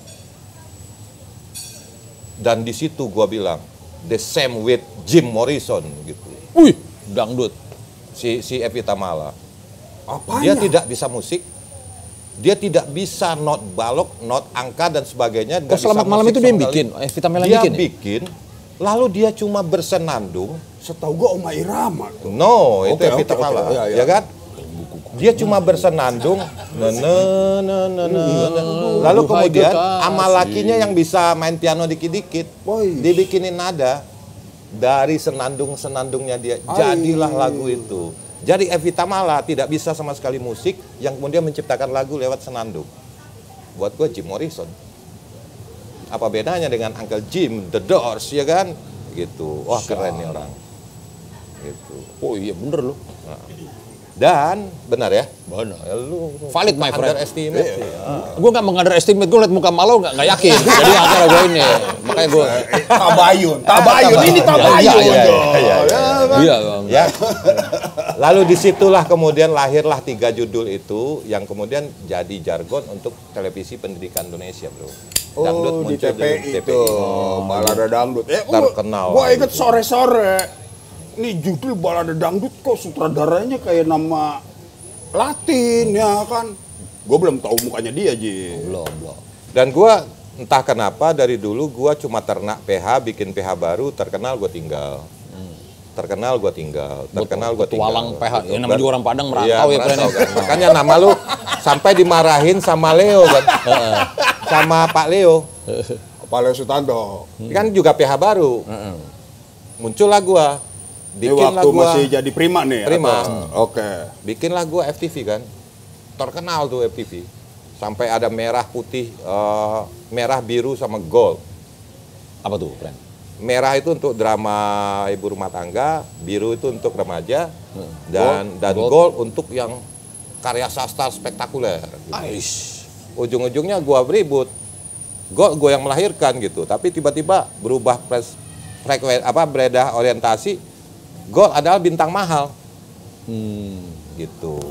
Dan di situ gue bilang, the same with Jim Morrison gitu. Wih, dangdut. Si si Evita Mala. Apanya? Dia tidak bisa musik, dia tidak bisa not balok, not angka dan sebagainya. Kok Selamat Malam itu dia yang bikin? Evita Mala dia bikin, bikin, ya? Lalu dia cuma bersenandung. Setahu gua Oma Irama tuh. No, itu okay, Evita okay, Mala, okay, ya, ya. ya kan? Dia cuma bersenandung. Na, na, na, na, na, na. Lalu kemudian sama lakinya yang bisa main piano dikit-dikit, dibikinin nada dari senandung-senandungnya dia. Jadilah lagu itu. Jadi Evita Mala tidak bisa sama sekali musik yang kemudian menciptakan lagu lewat senandung. Buat gue Jim Morrison. Apa bedanya dengan Uncle Jim, The Doors, ya kan? Gitu. Wah keren nih orang. Gitu. Oh iya bener loh. Nah. Dan benar ya? Benar. Ya, lu valid my friend. Underestimate. Iya. Ya. Gue nggak mengunderestimate, gue liat muka malu nggak nggak yakin. Jadi akhirnya gue ini, makanya gue tabayun, tabayun ini tabayun. Iya, iya, iya, iya. Ya. Lalu disitulah kemudian lahirlah tiga judul itu yang kemudian jadi jargon untuk televisi pendidikan Indonesia, bro. Dangdut oh, di T P I itu, oh, balada dangdut. Eh, terkenal. Gue inget sore-sore. Ini judul balada dangdut kok sutradaranya kayak nama Latin ya kan. Gue belum tahu mukanya dia Ji. Belum, belum. Dan gue entah kenapa dari dulu gue cuma ternak P H, bikin P H baru, terkenal gue tinggal. Hmm. Terkenal gue tinggal, terkenal gue tinggal. Tualang P H, ya namanya juga orang Padang merantau ya, ya kan. Makanya nama lu sampai dimarahin sama Leo kan. Sama Pak Leo. Pak Leo Sutanto. Kan juga P H baru. Muncullah gue. Bikinlah waktu gua, masih jadi Prima nih? Prima. Hmm. Oke. Okay. Bikinlah gua F T V kan. Terkenal tuh F T V. Sampai ada merah putih, uh, merah biru sama gold. Apa tuh, friend? Merah itu untuk drama ibu rumah tangga, biru itu untuk remaja, hmm. dan gold, dan gold. gold untuk yang karya sastra spektakuler. Aish. Ujung-ujungnya gua beribut. Gold gua yang melahirkan gitu, tapi tiba-tiba berubah pres frekuensi apa beredar orientasi. Gold adalah bintang mahal, hmm. gitu.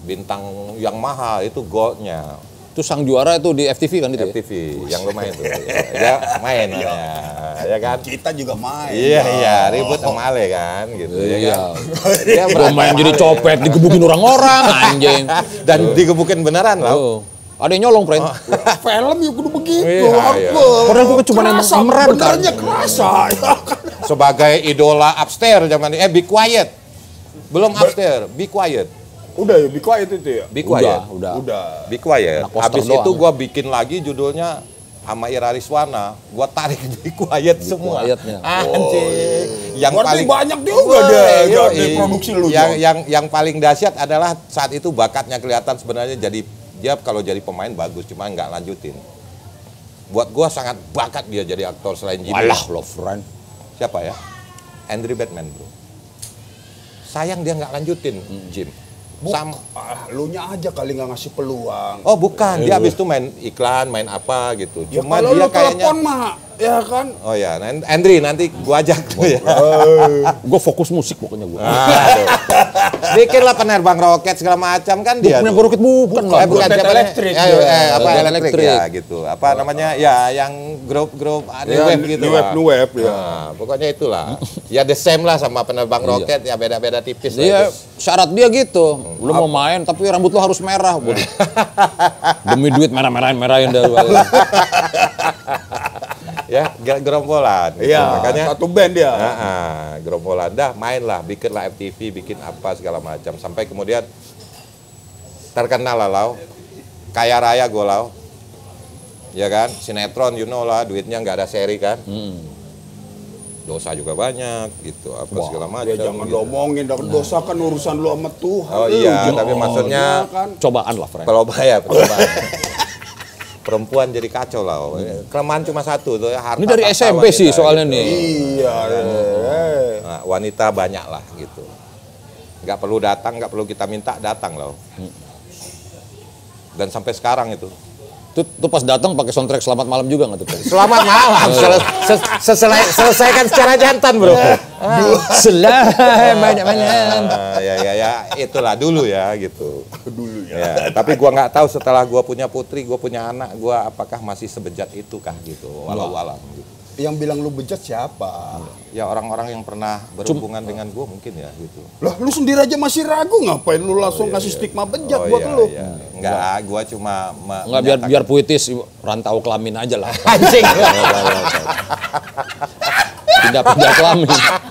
bintang yang mahal itu goldnya. Itu sang juara itu di F T V kan itu F T V ya? Yang lu main tuh. Ya main ya. Ya kan? Kita juga main. Iya iya, ribut sama Ale kan gitu ya Iya. kan. Dia Gua main jadi copet, digebukin orang-orang anjing. dan digebukin beneran lah. Oh. Ada yang nyolong, friend. Film ya kudu begitu. Iya, harus iya. be- Padahal gua cuma emang kerasa, pemeran, kan? benernya kerasa. Ya kan? Sebagai idola upstairs zaman eh be quiet. Belum upstairs, be quiet. Udah ya, be quiet itu ya? Be quiet. Udah, udah. Udah. Be quiet. Anak poster Habis doang. itu gua bikin lagi judulnya sama Ira Riswana, gua tarik Be Quiet semua. Quietnya. Anjing. Yang Berarti paling banyak juga Wah, deh yoi. di produksi lu. Yang Jon. yang yang paling dahsyat adalah saat itu bakatnya kelihatan sebenarnya jadi dia kalau jadi pemain bagus cuma nggak lanjutin. Buat gua sangat bakat dia jadi aktor selain Jimmy. Walah, lo, friend. Siapa ya? Andrew Batman, bro. Sayang dia nggak lanjutin, Jim. Sama. Ah, lu nya aja kali nggak ngasih peluang. Oh bukan, dia habis itu main iklan, main apa gitu. Ya Cuma kalau dia lu kayaknya. telepon mah, ya kan? Oh ya, Nan- Andri nanti gua ajak lu ya. Gue fokus musik pokoknya gue. Aduh. Bikinlah penerbang roket segala macam kan dia. Punya tuh. roket bukan lah. Eh bukan Band siapa nih? elektrik Ya, dia. eh, apa Band elektrik, elektrik. ya gitu. Apa namanya? Ya yang grup-grup ada Ya, web gitu. new wave, lah. new wave, ya. Nah, pokoknya itulah. Ya the same lah sama penerbang roket ya beda-beda tipis lah Dia itu. syarat dia gitu. Lu mau main tapi rambut lu harus merah. Gua di- Demi duit merah-merahin merahin dah. Ya, ger- gerombolan. gitu. Iya, Makanya satu band dia. Ah, ah, gerombolan dah main lah, bikin lah F T V, bikin apa segala macam sampai kemudian terkenal lah lau, kaya raya gue lau, ya kan, sinetron you know lah, duitnya nggak ada seri kan, dosa juga banyak gitu, apa segala macam. Ya jangan gitu. lu omongin, dah dosa kan urusan lu sama Tuhan. Oh Lu, iya, Jon. tapi maksudnya Ya kan? Cobaan lah, friend. pelobah ya, pelobah. Perempuan jadi kacau lah, kelemahan cuma satu tuh ya harta. Ini dari tahta S M P sih wanita, soalnya gitu. nih. Iya, eh. Nah, wanita banyak lah gitu. Nggak perlu datang, nggak perlu kita minta, datang loh. Dan sampai sekarang itu. Tuh, tuh pas datang pakai soundtrack Selamat Malam juga nggak tuh? Friend? Selamat malam. Sel- se- seselai- selesaikan secara jantan bro. Selamat banyak banyak. Ah, ya ya ya itulah dulu ya gitu. Dulu ya. Tapi gua nggak tahu setelah gua punya putri, gua punya anak, gua apakah masih sebejat itu kah gitu. Walau alam gitu. Yang bilang lu bejat siapa? Ya orang-orang yang pernah berhubungan dengan gua mungkin ya gitu. Lah, lu sendiri aja masih ragu, ngapain lu langsung kasih stigma bejat Oh buat iya, lu? iya. Enggak, gua cuma me- Nggak biar menyatakan- biar puitis rantau kelamin aja lah. anjing. Pindah-pindah kelamin.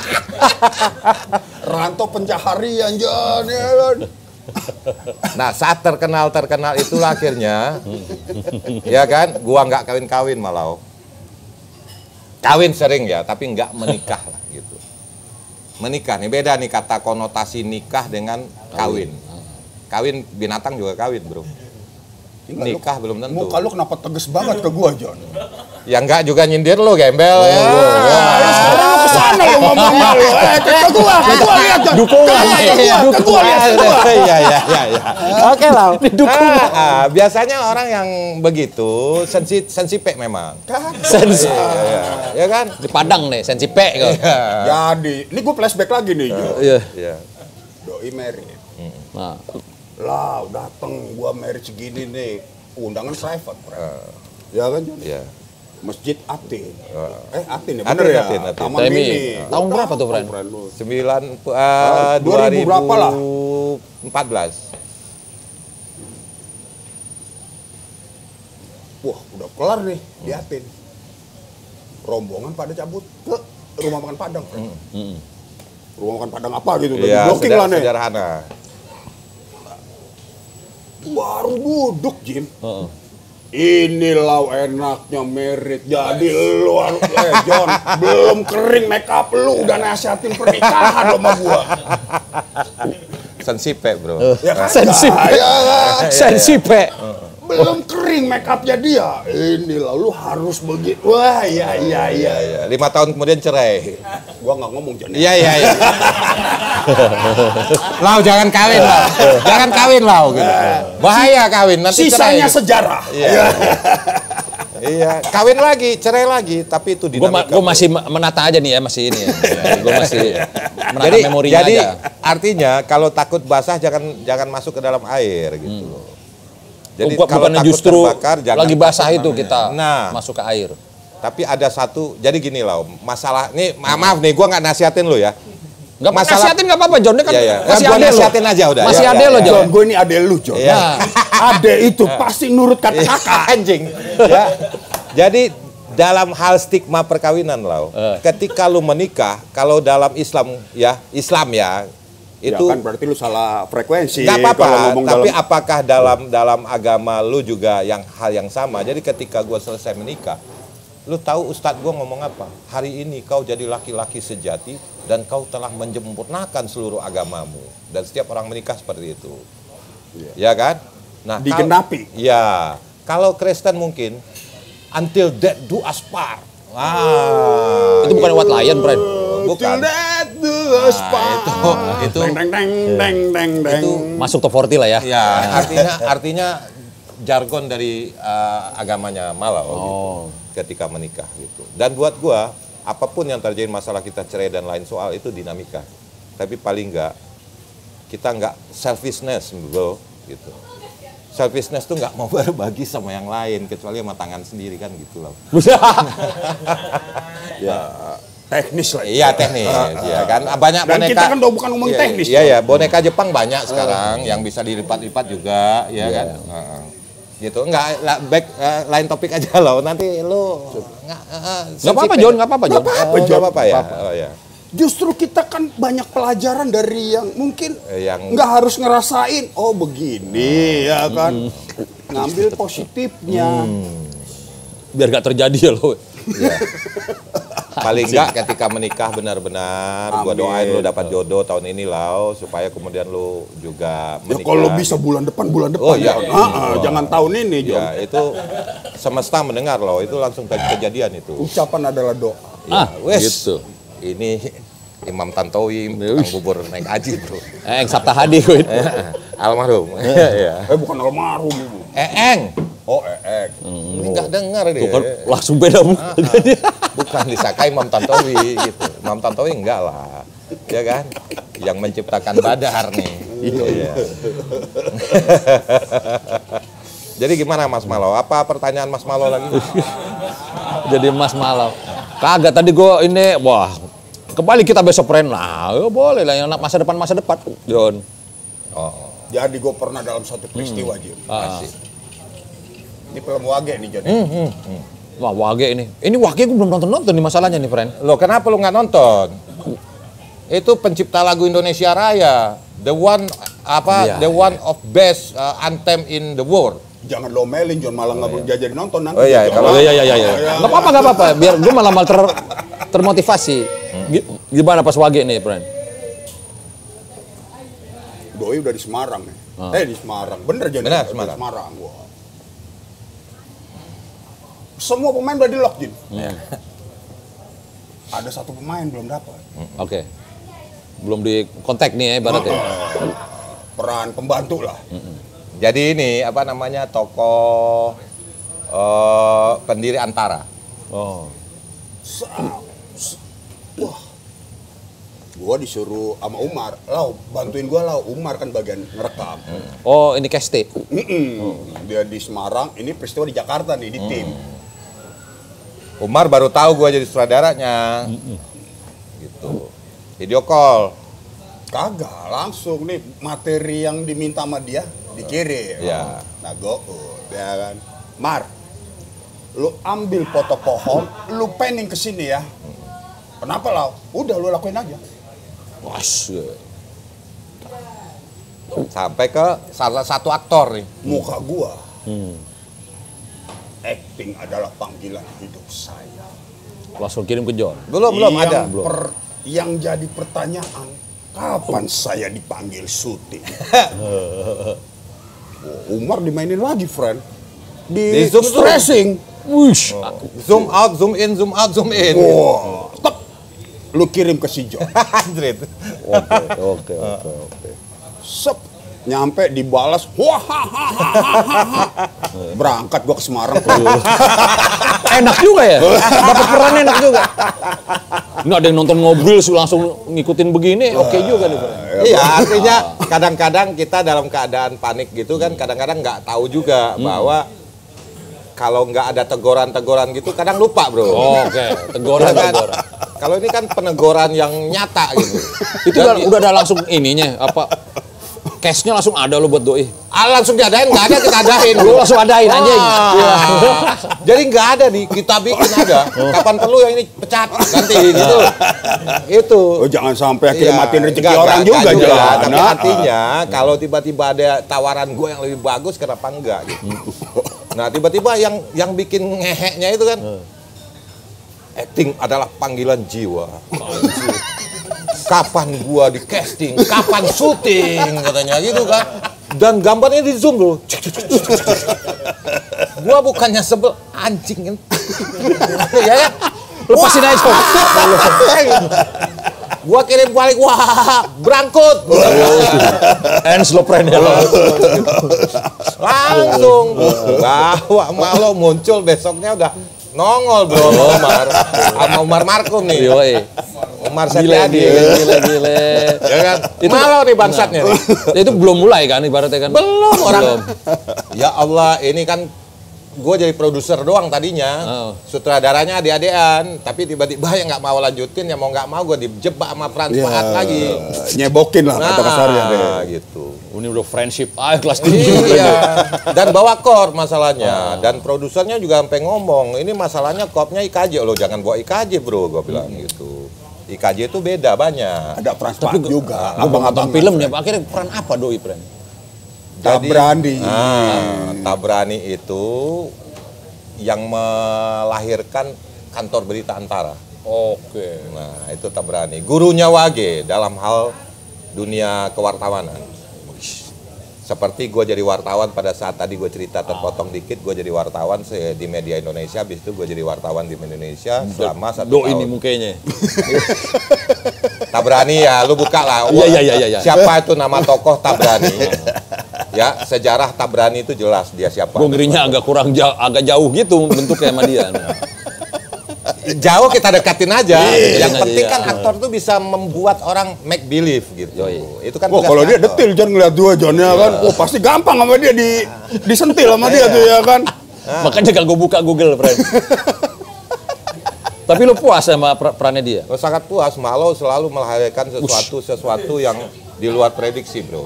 Rantau pencaharian, Jon, ya kan? Nah saat terkenal terkenal itulah akhirnya, ya kan, gua nggak kawin-kawin malah, kawin sering ya, tapi nggak menikah lah gitu. Menikah nih beda nih kata konotasi nikah dengan kawin. Kawin binatang juga kawin bro. Nikah belum tentu. Muka lu kenapa tegas banget ke gua, Jon? Ya enggak juga nyindir lo gembel ya. Ayo sekarang lu kesana lu ngomongnya lu. Eh, ke ke gua, ke gua lihat, Jon. Dukungan. Ke gua, ke gua lihat, ke gua. Iya iya iya iya. Oke lah. Ah, ah, biasanya orang yang begitu sensi sensipek memang. Sensi. Iya, ya kan? Di Padang nih, sensi P kok. Jadi, ini gua flashback lagi nih, Jon. Iya. Iya. Doi married. Nah, Lah, dateng gua married segini nih. Undangan private, bro. Ya kan, Jon? Iya. Masjid Atin. Eh, Atin ya, Atin, bener ya? Atin, Atin. Taman Temi. Mini. Tahun berapa tuh, friend? lu? Sembilan uh, dua ribu berapa lah? Empat belas. Wah, udah kelar nih di Atin. Rombongan pada cabut ke rumah makan Padang. friend. Rumah makan Padang apa gitu, udah Iya, di-blocking seder- lah nih. sederhana. Baru duduk, Jim. heeh. Ini lau enaknya merit. Jadi lu, eh Jon, belum kering make up lu udah nasihatin pernikahan lo sama gua. Sensipek bro. Ya kan? Sensi P. Ya kan? Sensi P. Belum kering make upnya dia. Ini lah lu harus begitu. Wah, iya iya iya. Iya, lima tahun kemudian cerai. Gua nggak ngomong Jon. Iya iya iya. Lau jangan kawin lau, jangan kawin lau gitu. Bahaya kawin nanti Sisanya cerai. sejarah. Iya. Iya, kawin lagi, cerai lagi, tapi itu Gue dinamika. ma masih menata aja nih ya, masih ini ya. Gue masih menata jadi, memorinya jadi aja. artinya kalau takut basah jangan jangan masuk ke dalam air gitu loh. Jadi Oh, kalau bukannya takut justru terbakar, jangan lagi basah takut itu namanya. kita Nah, masuk ke air. tapi ada satu, jadi gini loh, masalah nih, ma maaf nih, gua nggak nasihatin lo ya. Gak Masalah- nasihatin nggak apa-apa, John. Dia kan Iya, iya. masih Gua ade lo. nasihatin aja udah. Masih Ya, ade ya, lo, ya. John. John, gue ini ade lu, John. Iya. Nah, ade itu pasti nurut kata kakak. Anjing. Ya. Jadi dalam hal stigma perkawinan lo, Eh. ketika lu menikah, kalau dalam Islam ya, Islam ya, Itu itu ya kan berarti lu salah frekuensi. nggak apa-apa. kalau ngomong Tapi dalam- apakah dalam dalam agama lu juga yang hal yang sama? Jadi ketika gua selesai menikah, lu tahu Ustadz gua ngomong apa? Hari ini kau jadi laki-laki sejati dan kau telah menyempurnakan seluruh agamamu. Dan setiap orang menikah seperti itu, ya kan? Nah, kal- Digenapi. ya, kalau Kristen mungkin until death do us part. Ah, Itu bukan White Lion, friend. bukan. Till death do us Nah, part. itu itu Deng, deng, deng, deng, deng, deng. itu Masuk top empat puluh lah ya. ya artinya artinya jargon dari uh, agamanya Malau gitu, ketika menikah gitu. Dan buat gua apapun yang terjadi masalah kita cerai dan lain soal itu dinamika. Tapi paling enggak kita enggak selfishness bro gitu. Selfishness tuh nggak mau berbagi sama yang lain kecuali sama tangan sendiri kan gitu loh. Ya, teknis lah. Iya teknis, ya kan banyak Dan boneka. kita kan udah bukan ngomong Iya, teknis, Iya Bang. ya, boneka Jepang banyak sekarang yang bisa dilipat-lipat juga, ya kan. Heeh. Gitu, enggak la- back eh, lain topik aja loh. Nanti lu enggak Nggak apa-apa, John. Nggak apa-apa, John. Nggak apa-apa, Oh, John. nggak apa-apa ya. Oh ya. Justru kita kan banyak pelajaran dari yang mungkin Eh, yang- nggak harus ngerasain. Oh begini ya kan. Ngambil positifnya. Biar gak terjadi ya lo. Iya. Paling enggak ketika menikah benar-benar gua doain lu dapat jodoh tahun ini lau supaya kemudian lu juga Ya menikah. kalau bisa bulan depan bulan depan. Oh, iya. John. Ah, ah, jangan tahun ini, John. Ya, itu semesta mendengar loh, itu langsung ke- kejadian itu. Ucapan adalah doa. Ah, Wes, gitu. ini Imam Tantowi, tukang bubur naik haji bro. Eh, yang Sabta Hadi gue. Almarhum. Iya. Eh bukan almarhum. Eeng. Oh, eh, eh. Ini nggak dengar dia. Tuh kan langsung beda muka. Bukan disangka Imam Tantowi gitu. Imam Tantowi enggak lah. Ya kan? Yang menciptakan Badar nih. Iya. Jadi gimana Mas Malo? Apa pertanyaan Mas Malo lagi? Jadi Mas Malau. Kagak tadi gue ini, wah, kembali kita besok friend. Nah, ya boleh lah yang masa depan masa depan, John. Oh, Jadi gue pernah dalam satu peristiwa, Jim. asik. Ini film Wage nih, John. Wah, Wage ini. Ini Wage gue belum nonton-nonton nih masalahnya nih, friend. Loh, kenapa lu nggak nonton? Itu pencipta lagu Indonesia Raya, the one apa, Iya, the one of best uh, anthem in the world. Jangan lo melin, John. Malah nggak oh, jadi nonton nanti. Oh, iya, John. kalau- Oh iya iya iya. iya. Gak apa-apa gak apa-apa. Biar gue malah malah ter, termotivasi. Gi- Gimana pas Wage nih, friend? Doi udah di Semarang nih. Eh di Semarang. Bener, John. Benar, Di Semarang. Semarang. Wah. Semua pemain udah di lock, Jin. Ada satu pemain belum dapat. Oke. Belum di kontak nih ya ibaratnya. Peran pembantu lah. Jadi ini apa namanya tokoh eh, pendiri Antara. Oh. Sa- s- Wah. Gua disuruh sama Umar, lau bantuin gua lau. Umar kan bagian ngerekam. Oh, ini Kesti. Mm-mm. Dia di Semarang, ini peristiwa di Jakarta nih di tim. Umar baru tahu gua jadi sutradaranya. Gitu. Video call. Kagak, langsung nih materi yang diminta sama dia dikirim. Iya. Nah, go, ya kan. Mar, lu ambil foto pohon, lu panning ke sini ya. Kenapa lau? Udah lu lakuin aja. Wah, Sampai ke salah satu aktor nih. Muka gua. Acting adalah panggilan hidup saya. langsung kirim ke John. Belum belum yang ada. per- yang jadi pertanyaan, kapan saya dipanggil syuting? Oh, Umar dimainin lagi, friend. Di, Di zoom stressing. Wush. Zoom out, zoom in, zoom out, zoom in. Wah, tek. Lu kirim ke si John. Anjrit. Oke, oke, oke, oke. Sep, nyampe dibalas. Wah, ha, ha, ha, ha, ha. berangkat gua ke Semarang. Enak juga ya, dapat peran enak juga. Nggak ada yang nonton mobil langsung ngikutin begini, oke juga nih. Iya, artinya kadang-kadang kita dalam keadaan panik gitu kan, kadang-kadang nggak tahu juga Hmm. bahwa kalau nggak ada teguran-teguran gitu, kadang lupa bro. Oh, oke, Iya teguran, kan? teguran. Kalau ini kan peneguran yang nyata gitu. Itu udah, udah ada langsung ininya, apa, cash-nya langsung ada lo buat doi. Ah, langsung diadain, nggak ada kita adain. Lu langsung adain aja. Wah. Jadi nggak ada nih, kita bikin ada. Kapan perlu yang ini pecat, ganti gitu. Itu. Oh, jangan sampai akhirnya Iya, matiin rezeki nggak, orang nggak, juga, nggak Jon. Tapi Nah, artinya kalau tiba-tiba ada tawaran gue yang lebih bagus, kenapa enggak gitu. Nah tiba-tiba yang yang bikin ngeheknya itu kan, acting adalah panggilan jiwa. Kapan gua di casting, kapan syuting katanya gitu kan. Dan gambarnya di zoom bro. Gua bukannya sebel, anjing. Ya kan? Lepasin aja. Gua kirim balik, wah berangkut. And slow friend ya. Langsung. Bawa malu muncul besoknya udah nongol bro Umar. Sama Umar Markum nih. Yoi. Umar Gile, Setiadi. gile, gile, gile. Ya kan? Itu- Malu nih bangsatnya nih. Itu belum mulai kan ibaratnya kan? Belum orang. Belum. Ya Allah, ini kan gue jadi produser doang tadinya, Oh. sutradaranya adik-adikan, tapi tiba-tiba yang nggak mau lanjutin, yang mau nggak mau gue dijebak sama Frans ya, Fahat lagi. nyebokin lah kata kasarnya deh. Nah, gitu. Ini udah friendship, ah kelas tinggi. Iya. Dan bawa kor masalahnya, dan produsernya juga sampai ngomong, ini masalahnya kopnya I K J, lo jangan bawa I K J bro, gue bilang gitu. I K J itu beda banyak. Ada Frans Fahat juga. Gue nonton filmnya, akhirnya peran apa doi peran? Tabrani. Ah, Tabrani itu yang melahirkan kantor berita Antara. Oke. Nah, itu Tabrani. Gurunya Wage dalam hal dunia kewartawanan. Seperti gue jadi wartawan pada saat tadi gue cerita terpotong dikit, gue jadi wartawan se- di media Indonesia, habis itu gue jadi wartawan di Indonesia selama satu Do tahun. ini mukanya. Tabrani ya, lu buka lah. Iya, iya, iya, iya. Siapa itu nama tokoh Tabrani? Ya, sejarah Tabrani itu jelas dia siapa. Gue ngerinya agak kurang jauh, agak jauh gitu bentuknya sama dia. Jauh kita dekatin aja. Iya, Yang iya, penting iya. kan aktor tuh bisa membuat orang make believe gitu. Yoi. Itu kan Wah, tugas kalau dia aktor. detil Jon ngeliat dua Jon ya kan. Wah, pasti gampang sama dia di disentil sama dia tuh ya kan. Makanya gak gue buka Google, friend. Tapi lu puas sama per- perannya dia? Lo sangat puas, Malo selalu melahirkan sesuatu sesuatu yang di luar prediksi, bro.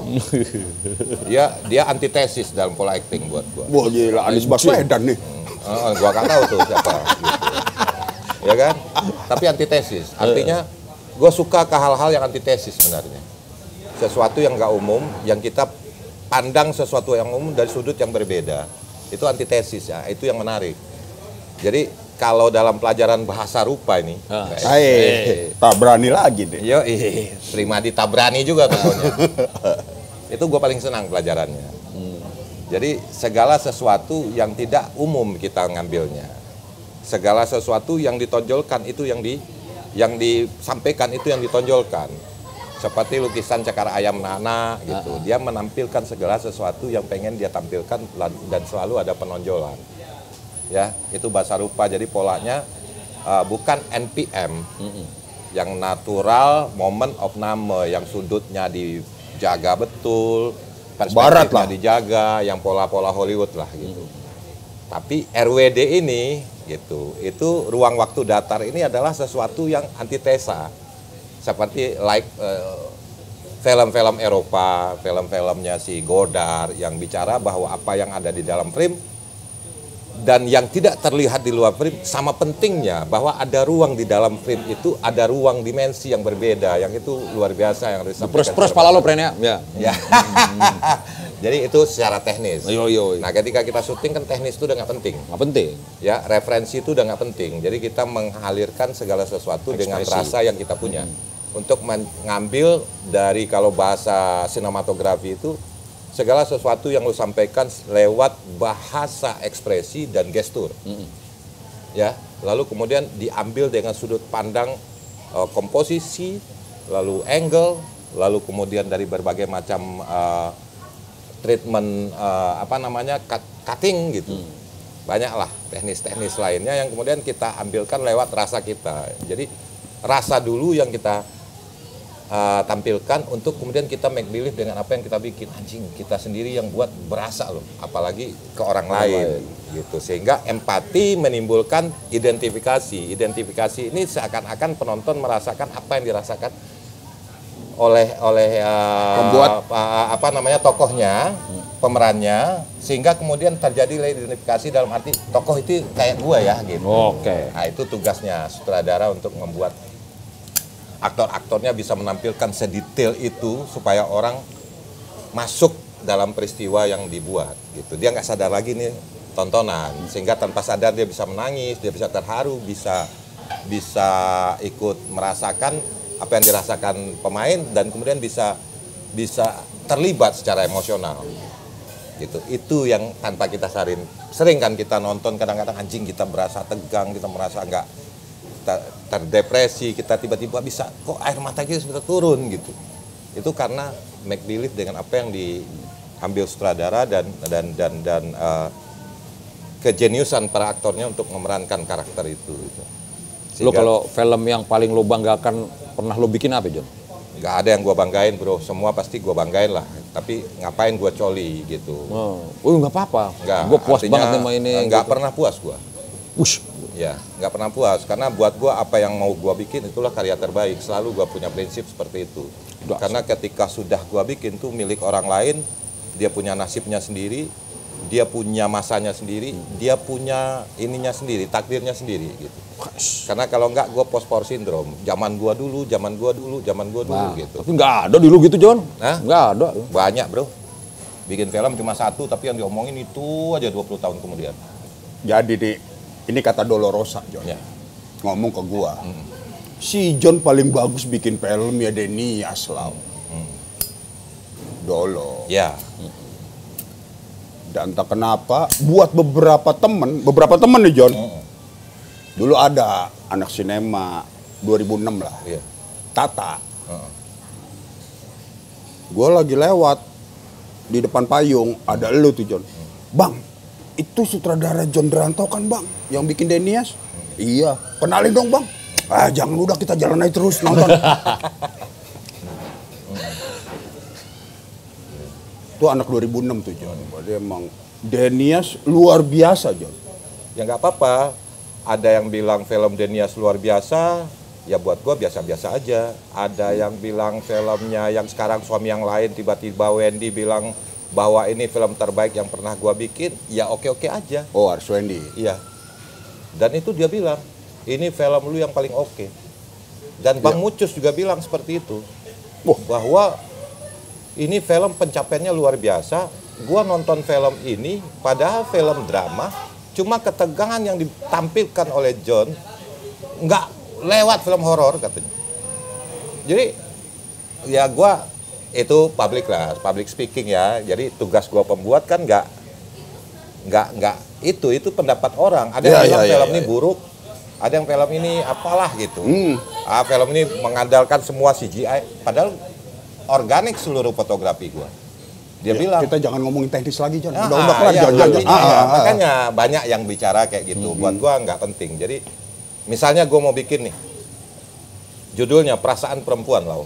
Dia dia antitesis dalam pola acting buat gua. Wah, gila Anies Baswedan nih. Uh, gua nggak tahu tuh siapa. Gitu. Ya kan? Tapi antitesis, artinya gua suka ke hal-hal yang antitesis sebenarnya. Sesuatu yang nggak umum, yang kita pandang sesuatu yang umum dari sudut yang berbeda. Itu antitesis ya, itu yang menarik. Jadi kalau dalam pelajaran bahasa rupa ini, Ah. guys, Hai, tak berani lagi deh. yo ih, Srimadi Tabrani juga tentunya. Itu gue paling senang pelajarannya. Jadi segala sesuatu yang tidak umum kita ngambilnya, segala sesuatu yang ditonjolkan itu yang di, yang disampaikan itu yang ditonjolkan. Seperti lukisan Cakar Ayam Nana gitu, dia menampilkan segala sesuatu yang pengen dia tampilkan dan selalu ada penonjolan. Ya, itu bahasa rupa. Jadi polanya uh, bukan N P M yang natural moment of name, yang sudutnya dijaga betul, Barat perspektifnya lah. dijaga, yang pola-pola Hollywood lah gitu. Tapi R W D ini gitu, itu ruang waktu datar ini adalah sesuatu yang antitesa. Seperti like uh, film-film Eropa, film-filmnya si Godard yang bicara bahwa apa yang ada di dalam frame dan yang tidak terlihat di luar frame sama pentingnya, bahwa ada ruang di dalam frame itu, ada ruang dimensi yang berbeda, yang itu luar biasa yang harus disampaikan. Pros-pros pala lo, friend ya? Ya. Ya. Jadi itu secara teknis. Yo, yo, yo. Nah, ketika kita syuting kan teknis itu udah nggak penting. Nggak penting. Ya, referensi itu udah nggak penting. Jadi kita mengalirkan segala sesuatu dengan Ekspresi. rasa yang kita punya. Untuk mengambil dari, kalau bahasa sinematografi itu, segala sesuatu yang lo sampaikan lewat bahasa ekspresi dan gestur. Ya, lalu kemudian diambil dengan sudut pandang eh, komposisi, lalu angle, lalu kemudian dari berbagai macam eh, treatment eh, apa namanya cut cutting gitu. Hmm. Banyaklah teknis-teknis lainnya yang kemudian kita ambilkan lewat rasa kita. Jadi rasa dulu yang kita uh, tampilkan untuk kemudian kita make believe dengan apa yang kita bikin. Anjing, kita sendiri yang buat berasa loh, apalagi ke orang lain gitu. Sehingga empati menimbulkan identifikasi. Identifikasi ini seakan-akan penonton merasakan apa yang dirasakan oleh oleh uh, pembuat uh, apa namanya tokohnya, pemerannya, sehingga kemudian terjadi identifikasi dalam arti tokoh itu kayak gua ya gitu. Oke. Nah, itu tugasnya sutradara untuk membuat aktor-aktornya bisa menampilkan sedetail itu supaya orang masuk dalam peristiwa yang dibuat gitu. Dia nggak sadar lagi nih tontonan, sehingga tanpa sadar dia bisa menangis, dia bisa terharu, bisa bisa ikut merasakan apa yang dirasakan pemain dan kemudian bisa bisa terlibat secara emosional gitu. Itu yang tanpa kita sarin. Sering kan kita nonton kadang-kadang anjing kita berasa tegang, kita merasa nggak ter terdepresi, kita tiba-tiba bisa kok air mata kita bisa turun gitu. Itu karena make believe dengan apa yang diambil sutradara dan dan dan dan uh, kejeniusan para aktornya untuk memerankan karakter itu gitu. Lo kalau film yang paling lo banggakan pernah lo bikin apa, John? Nggak ada yang gua banggain, bro. Semua pasti gua banggain lah. Tapi ngapain gua coli gitu? Oh, oh nggak apa-apa. Nggak. Gue puas artinya, banget sama ini. Nggak gitu. pernah puas gua. Ush. Ya, nggak pernah puas. Karena buat gua apa yang mau gua bikin itulah karya terbaik. Selalu gua punya prinsip seperti itu. Udah. Karena ketika sudah gua bikin tuh milik orang lain, dia punya nasibnya sendiri, dia punya masanya sendiri, hmm. dia punya ininya sendiri, takdirnya sendiri gitu. Karena kalau enggak gue post-power syndrome. Zaman gua dulu, zaman gua dulu, zaman gua dulu Nah, gitu. tapi nggak ada dulu gitu, John. Hah? Nggak ada. Banyak, bro. Bikin film cuma satu, tapi yang diomongin itu aja dua puluh tahun kemudian. Jadi di, ini kata Dolorosa, John. Ya. Ngomong ke gua. Hmm. Si John paling bagus bikin film ya Denias lah. Hmm. Dolo. Ya. Dan tak kenapa, buat beberapa temen, beberapa temen nih John. Hmm. Dulu ada anak sinema dua ribu enam lah. Iya. Tata. Hmm. Gue lagi lewat di depan payung, ada elu tuh John. Bang, itu sutradara John Dranto kan bang, yang bikin Denias? Iya, kenalin dong bang. Ah jangan, udah kita jalan aja terus nonton. Itu anak dua ribu enam tuh John. Dia emang Denias luar biasa John. Ya nggak apa-apa. Ada yang bilang film Denias luar biasa, ya buat gua biasa-biasa aja. Ada yang bilang filmnya yang sekarang suami yang lain, tiba-tiba Wendy bilang bahwa ini film terbaik yang pernah gua bikin, ya oke-oke aja. Oh, Ars Wendy. Iya. Dan itu dia bilang, ini film lu yang paling oke. Dan Bang Ya. Mucus juga bilang seperti itu. Wah. Bahwa ini film pencapaiannya luar biasa. Gua nonton film ini, padahal film drama, cuma ketegangan yang ditampilkan oleh John nggak lewat film horor katanya. Jadi ya gua itu public lah, public speaking ya. Jadi tugas gua pembuat kan nggak nggak nggak itu itu pendapat orang. Ada yang Ya, bilang ya, film ya, ini ya. buruk, ada yang film ini apalah gitu. Hmm. Ah, film ini mengandalkan semua C G I, padahal organik seluruh fotografi gua. Dia Ya, bilang kita jangan ngomongin teknis lagi John. Ah, Udah udah kelar iya, John. John, John. artinya, Ah, ya, ah, ah. makanya banyak yang bicara kayak gitu. Hmm. Buat gua nggak penting. Jadi misalnya gua mau bikin nih, judulnya Perasaan Perempuan Lau.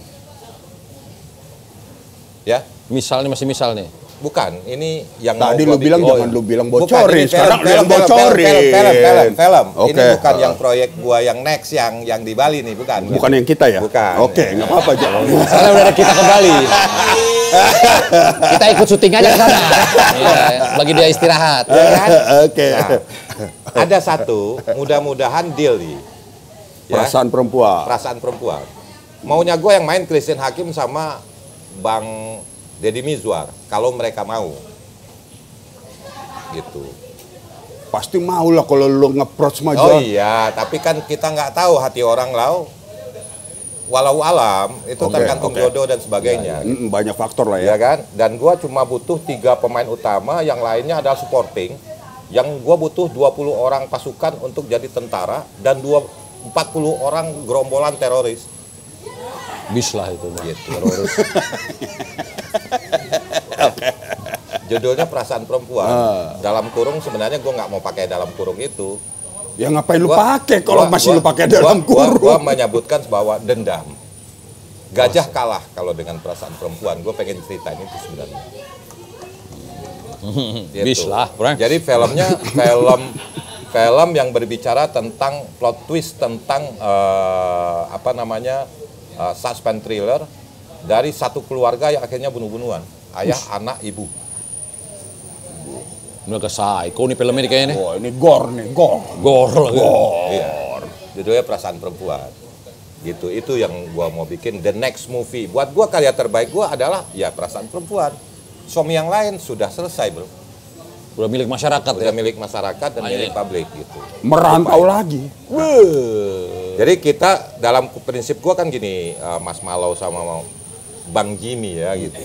Ya, Misal nih, masih misal nih. bukan. Ini yang Tadi mau lu gua bilang bikin. jangan lu bilang Bukan, bocorin. ini Sekarang lu yang film, bocorin. Film, film, film, film. Ini Oke. bukan Ah. yang proyek gua yang next yang yang di Bali nih, bukan. Bukan yang kita ya? Bukan. Oke, nggak apa-apa John. Karena udah ada kita ke Bali. Kita ikut syuting aja ke sana. Iya, bagi dia istirahat. Ya kan? Oke. Nah, ada satu, mudah-mudahan deal nih. Ya. Perasaan perempuan. Perasaan perempuan. Maunya gue yang main Christine Hakim sama Bang Deddy Mizwar, kalau mereka mau. Gitu. Pasti mau lah kalau lu nge-approach sama Oh John. iya, tapi kan kita nggak tahu hati orang lau. Walau alam, itu Oke, tergantung oke. jodoh dan sebagainya. Mm, banyak faktor lah Ya ya. kan? Dan gua cuma butuh tiga pemain utama, yang lainnya adalah supporting. Yang gua butuh dua puluh orang pasukan untuk jadi tentara dan dua empat puluh orang gerombolan teroris. Bis lah itu. Bang. Gitu. Judulnya Perasaan Perempuan. Ah. Dalam kurung sebenarnya gue nggak mau pakai dalam kurung itu. Ya ngapain lu Gua- pakai kalau gua- masih gua- lu pakai gua- dalam gua- kurung? Gua menyebutkan bahwa dendam. Gajah kalah kalau dengan perasaan perempuan. Gue pengen ceritain itu sebenarnya. Gitu. Bis lah, Frank. Jadi filmnya film film yang berbicara tentang plot twist tentang eh, apa namanya eh, suspense thriller dari satu keluarga yang akhirnya bunuh-bunuhan, ayah, anak, ibu. Mereka psycho nih filmnya nih kayaknya nih. Wah ini gor nih, gor. Gor lagi. Iya. Judulnya Perasaan Perempuan. Gitu. Itu yang gua mau bikin the next movie. Buat gua karya terbaik gua adalah ya Perasaan Perempuan. Suami yang lain sudah selesai, Bro. Udah milik masyarakat Udah ya. milik masyarakat dan Ah, milik iya. publik gitu. Merantau lagi. Jadi kita dalam prinsip gua kan gini, eh, Mas Malau sama Bang Jimmy ya gitu.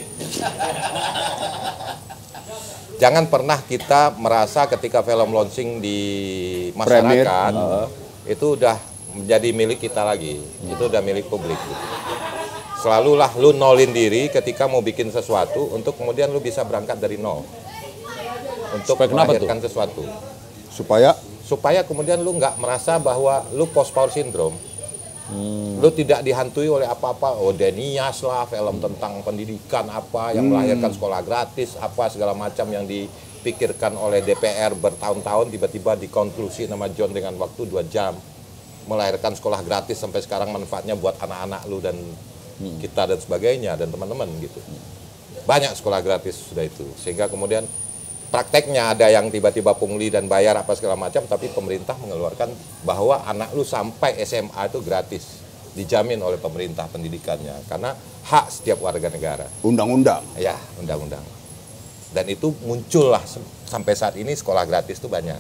Jangan pernah kita merasa ketika film launching di masyarakat itu udah menjadi milik kita lagi, itu udah milik publik. Gitu. Selalulah lu nolin diri ketika mau bikin sesuatu untuk kemudian lu bisa berangkat dari nol untuk Supaya kenapa melahirkan sesuatu. Supaya Supaya kemudian lu nggak merasa bahwa lu post power syndrome. Lu tidak dihantui oleh apa-apa, oh Denias lah, film tentang pendidikan apa, yang melahirkan sekolah gratis, apa segala macam yang dipikirkan oleh D P R bertahun-tahun, tiba-tiba dikonklusi nama John dengan waktu dua jam. Melahirkan sekolah gratis sampai sekarang manfaatnya buat anak-anak lu dan kita dan sebagainya, dan teman-teman gitu. Banyak sekolah gratis sudah itu, sehingga kemudian prakteknya ada yang tiba-tiba pungli dan bayar apa segala macam, tapi pemerintah mengeluarkan bahwa anak lu sampai S M A itu gratis, dijamin oleh pemerintah pendidikannya, karena hak setiap warga negara. undang-undang. Ya, undang-undang. Dan itu muncullah sampai saat ini sekolah gratis itu banyak.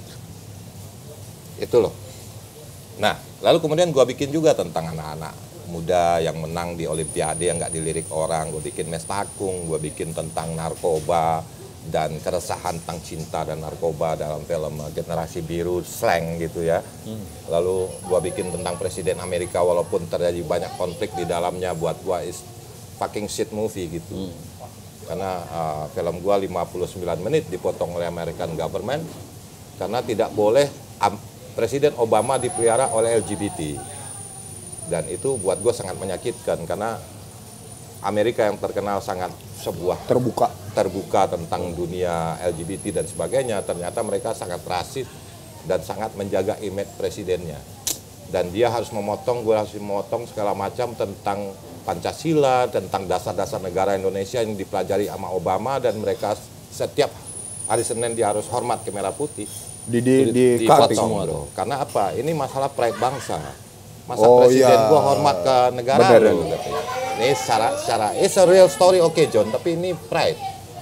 Itu loh. Nah, lalu kemudian gua bikin juga tentang anak-anak muda yang menang di Olimpiade yang nggak dilirik orang. Gua bikin Mes Takung, gua bikin tentang narkoba dan keresahan tentang cinta dan narkoba dalam film Generasi Biru, Slang gitu ya. Hmm. Lalu gua bikin tentang Presiden Amerika walaupun terjadi banyak konflik di dalamnya, buat gua is fucking shit movie gitu. Hmm. Karena uh, film gua lima puluh sembilan menit dipotong oleh American government karena tidak boleh um, Presiden Obama dipelihara oleh L G B T. Dan itu buat gua sangat menyakitkan karena Amerika yang terkenal sangat sebuah Terbuka. terbuka tentang dunia L G B T dan sebagainya, ternyata mereka sangat rasis dan sangat menjaga image presidennya. Dan dia harus memotong, gue harus memotong segala macam tentang Pancasila, tentang dasar-dasar negara Indonesia yang dipelajari sama Obama, dan mereka setiap hari Senin dia harus hormat ke merah putih. Di di di Dipotong, cutting. bro. Karena apa? Ini masalah pride bangsa. Masa Oh, presiden iya. gua hormat ke negara Bener. lu, katanya. Ini secara secara it's a real story, oke John, tapi ini pride.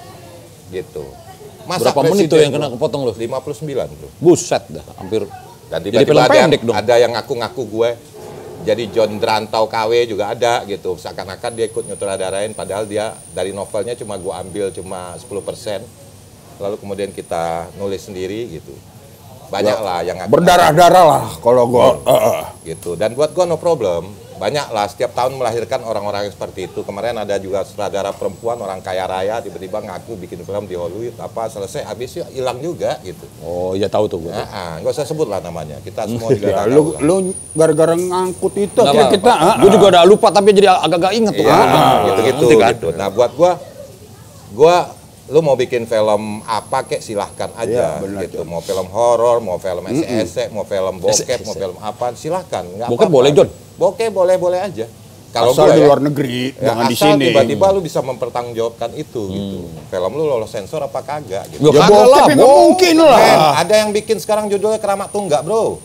Gitu. Masa Berapa menit tuh yang kena gua- kepotong lu? lima puluh sembilan tuh. Buset dah, hampir. Dan Jadi tiba-tiba film ada, yang, pendek dong. ada yang ngaku-ngaku gue jadi John Drantau K W juga ada gitu. Seakan-akan dia ikut nyutradarain, padahal dia dari novelnya cuma gue ambil cuma sepuluh persen. Lalu kemudian kita nulis sendiri gitu. Banyak lah yang ngaku Berdarah-darah lah kalau gua. eh, eh. gitu. Dan buat gua no problem. Banyak lah setiap tahun melahirkan orang-orang yang seperti itu. Kemarin ada juga sutradara perempuan, orang kaya raya, tiba-tiba ngaku bikin film di Hollywood, apa selesai habis ya hilang juga gitu. Oh iya tahu tuh gue. Nah, ah, nggak usah sebut lah namanya. Kita semua juga Ya, tahu lu lah. lu gara-gara ngangkut itu Nggak akhirnya apa-apa. kita ah, Gue ah. juga udah lupa tapi jadi agak-agak inget tuh. Iya, Ah, gitu-gitu. nanti kan. Gitu. Nah, buat gua, gua, lu mau bikin film apa kek silahkan aja, Iya, benar, gitu. John. Mau film horor, mau film esek-esek, mau film bokep, mau film apa, silahkan. Nggak Bokep apa-apa. boleh, John? Bokep boleh-boleh aja. Kalau Asal gua di ya, luar negeri, ya, jangan di asal sini. tiba-tiba lu bisa mempertanggungjawabkan itu, gitu. Film lu lolos sensor apa kagak, gitu. Ya, Ya kagak bokep lah, ya nggak Bro. mungkin Men, lah. ada yang bikin sekarang judulnya Keramat Tunggak, bro.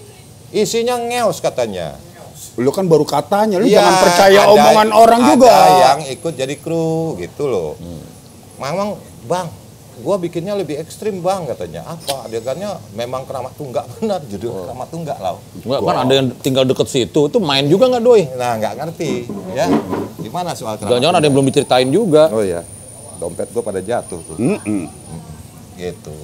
Isinya ngeos katanya. Lu kan baru katanya, lu Iya, jangan percaya ada- omongan orang juga. Ada yang ikut jadi kru gitu loh. Memang bang, gua bikinnya lebih ekstrim bang katanya. Apa adegannya memang Keramat Tunggak benar, judul Keramat Tunggak lah. Nggak, kan ada yang tinggal deket situ, itu main juga nggak doi? Nah nggak ngerti ya. Gimana soal Keramat Jangan-jangan ada yang belum diceritain juga. Oh iya, dompet gua pada jatuh tuh. Mm-mm. Gitu.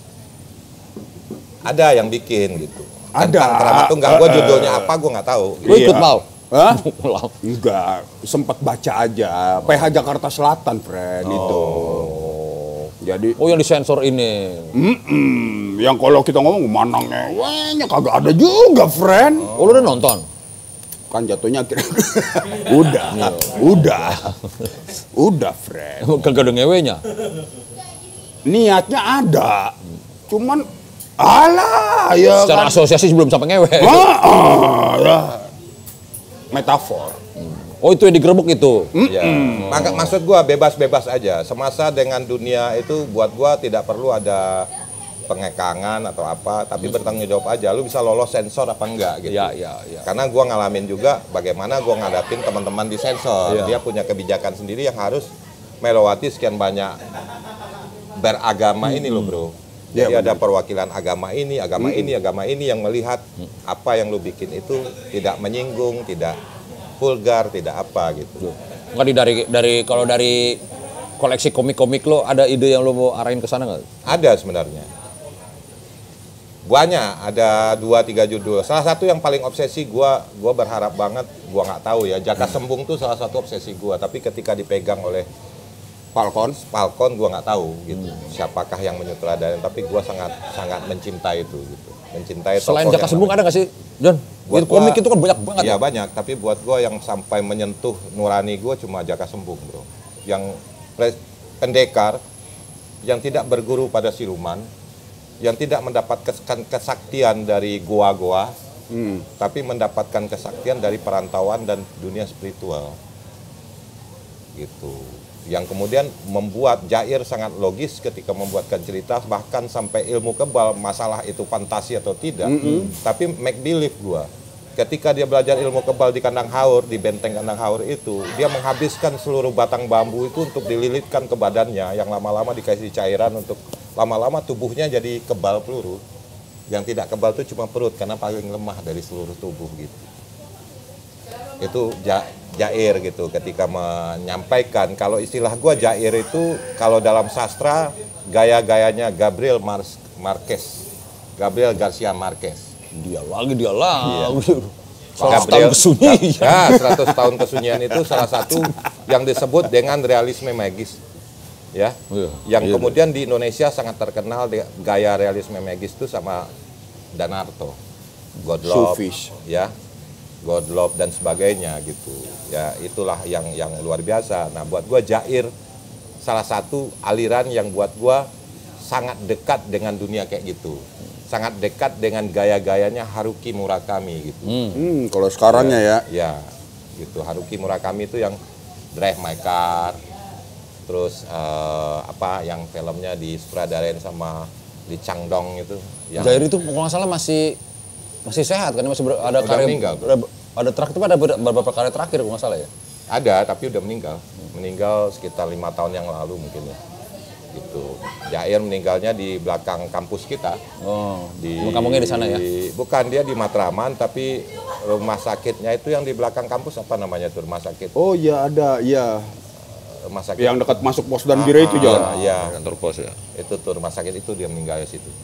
Ada yang bikin gitu. Ada. Tentang Keramat Tunggak, gua judulnya apa gua nggak tahu. Lu ikut Iya. mau? Hah? Pulang. Enggak, sempat baca aja. P H Jakarta Selatan, friend, itu. Oh. Jadi, Oh yang disensor ini. mm-mm, yang kalau kita ngomong mana ngewenya kagak ada juga, friend. Oh lu udah nonton? Kan jatuhnya akhirnya udah, udah, udah, friend. Kagak ada ngewenya. Niatnya ada, cuman alah ya Secara kan. asosiasi belum sampai ngewe. Ah, ah, ya. Metafor. Oh itu yang digerebek itu. Ya, maka maksud gua bebas-bebas aja. Semasa dengan dunia itu buat gua tidak perlu ada pengekangan atau apa, tapi bertanggung jawab aja. Lu bisa lolos sensor apa enggak gitu. Ya, ya, ya. Karena gua ngalamin juga bagaimana gua ngadapin teman-teman di sensor. Iya. Dia punya kebijakan sendiri yang harus melewati sekian banyak beragama ini loh, Bro. Ya, Jadi ada benar. perwakilan agama ini, agama ini, agama ini yang melihat apa yang lu bikin itu tidak menyinggung, tidak vulgar, tidak apa gitu. Nggak di dari dari kalau dari koleksi komik-komik lo ada ide yang lo mau arahin ke sana nggak? Ada sebenarnya. Banyak, ada dua tiga judul. Salah satu yang paling obsesi gua, gua berharap banget, gua nggak tahu ya. Jaka Sembung tuh salah satu obsesi gua, tapi ketika dipegang oleh Falcon, Falcon gua nggak tahu gitu. Siapakah yang menyutradarai, tapi gua sangat sangat mencintai itu gitu. Mencintai Selain tokoh Jaka yang Sembung ada nggak sih, John? Buat Itu komik gua- itu kan banyak banget. Iya ya? banyak, tapi buat gua yang sampai menyentuh nurani gua cuma Jaka Sembung, Bro. Yang pre- pendekar, yang tidak berguru pada siluman, yang tidak mendapatkan kesaktian dari goa-goa, Hmm. tapi mendapatkan kesaktian dari perantauan dan dunia spiritual. Gitu. Yang kemudian membuat Jair sangat logis ketika membuatkan cerita, bahkan sampai ilmu kebal, masalah itu fantasi atau tidak, tapi make believe gua. Ketika dia belajar ilmu kebal di kandang haur, di benteng kandang haur itu, dia menghabiskan seluruh batang bambu itu untuk dililitkan ke badannya, yang lama-lama dikasih cairan untuk lama-lama tubuhnya jadi kebal peluru. Yang tidak kebal itu cuma perut, karena paling lemah dari seluruh tubuh gitu. Itu ja, Jair gitu, ketika menyampaikan, kalau istilah gua Jair itu, kalau dalam sastra, gaya-gayanya Gabriel Mar Marquez, Gabriel Garcia Marquez. Dia lagi, dia lagi. seratus tahun Gabriel- kesunyian. Nah, seratus tahun kesunyian itu salah satu yang disebut dengan realisme magis. Ya, Iya, yang iya. kemudian di Indonesia sangat terkenal di- gaya realisme magis itu sama Danarto, Godlove, Sufis. ya, Godlove dan sebagainya gitu. Ya, itulah yang yang luar biasa. Nah, buat gua Jair salah satu aliran yang buat gua sangat dekat dengan dunia kayak gitu. Sangat dekat dengan gaya-gayanya Haruki Murakami gitu. Hmm, kalau sekarangnya ya. Ya, gitu. Haruki Murakami itu yang Drive My Car, terus eh, apa yang filmnya disutradarain sama Lee Chang-dong itu. Yang Jair itu kalau nggak salah masih masih sehat kan, masih ber- ada Udah karya meninggal, bro. ada, ada terakhir, tapi ada ber- beberapa karya terakhir kalau nggak salah ya. ada, tapi udah meninggal. Meninggal sekitar lima tahun yang lalu mungkin ya. Gitu. Jair meninggalnya di belakang kampus kita. Oh, Di kampungnya di sana ya. Bukan, dia di Matraman, tapi rumah sakitnya itu yang di belakang kampus, apa namanya tuh rumah sakit? Oh ya ada, ya. Rumah sakit Yang dekat masuk pos dan Bira itu, John. Ah, iya. Kantor pos ya. Itu tuh rumah sakit itu dia meninggal di situ.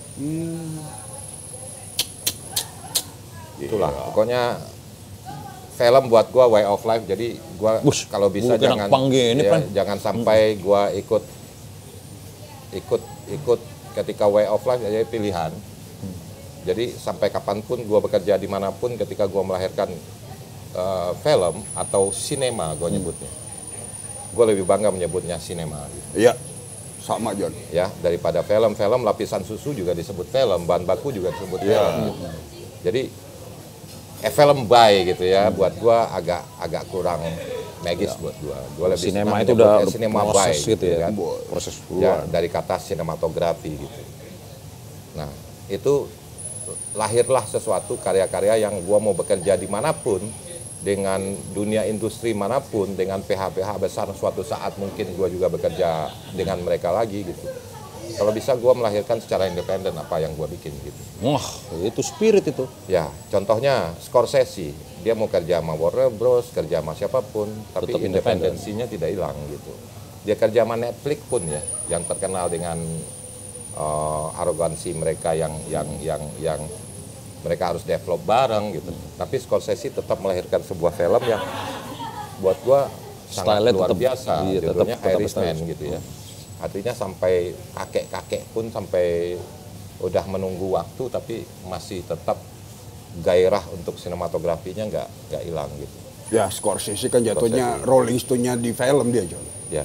Itulah, pokoknya film buat gua way of life. Jadi gua Bush, kalau bisa bukan jangan pang gini, ya, Pran. jangan sampai gua ikut ikut ikut ketika way of life jadi pilihan. Jadi sampai kapanpun gua bekerja dimanapun, ketika gua melahirkan eh, film atau sinema gua nyebutnya, gua lebih bangga menyebutnya sinema. Gitu. Iya. Sama, John. Ya, daripada film-film lapisan susu juga disebut film, bahan baku juga disebut Iya. film. gitu. Jadi eh, film by gitu ya, buat gua agak agak kurang magis buat gua. Gua lebih Sinema senang itu udah menyebutnya sinema proses by gitu ya. kan. Proses Ya, keluar. dari kata sinematografi gitu. Nah, itu lahirlah sesuatu karya-karya yang gua mau bekerja dimanapun, dengan dunia industri manapun, dengan P H P H besar suatu saat mungkin gua juga bekerja dengan mereka lagi gitu. Kalau bisa gua melahirkan secara independen apa yang gua bikin gitu. Wah, itu spirit itu. Ya, contohnya Scorsese, dia mau kerja sama Warner Bros, kerja sama siapapun, tapi Tetap independen. independensinya tidak hilang gitu. Dia kerja sama Netflix pun ya, yang terkenal dengan eh, arogansi mereka yang yang yang yang mereka harus develop bareng gitu. Tapi Scorsese tetap melahirkan sebuah film yang buat gua sangat Style-nya luar tetap- biasa, iya, tetap- judulnya tetap Irishman stylish. gitu ya. Artinya sampai kakek-kakek pun sampai udah menunggu waktu tapi masih tetap gairah untuk sinematografinya nggak nggak hilang gitu. Ya, Scorsese kan jatuhnya Scorsese. Rolling Stone-nya di film dia, John. Ya.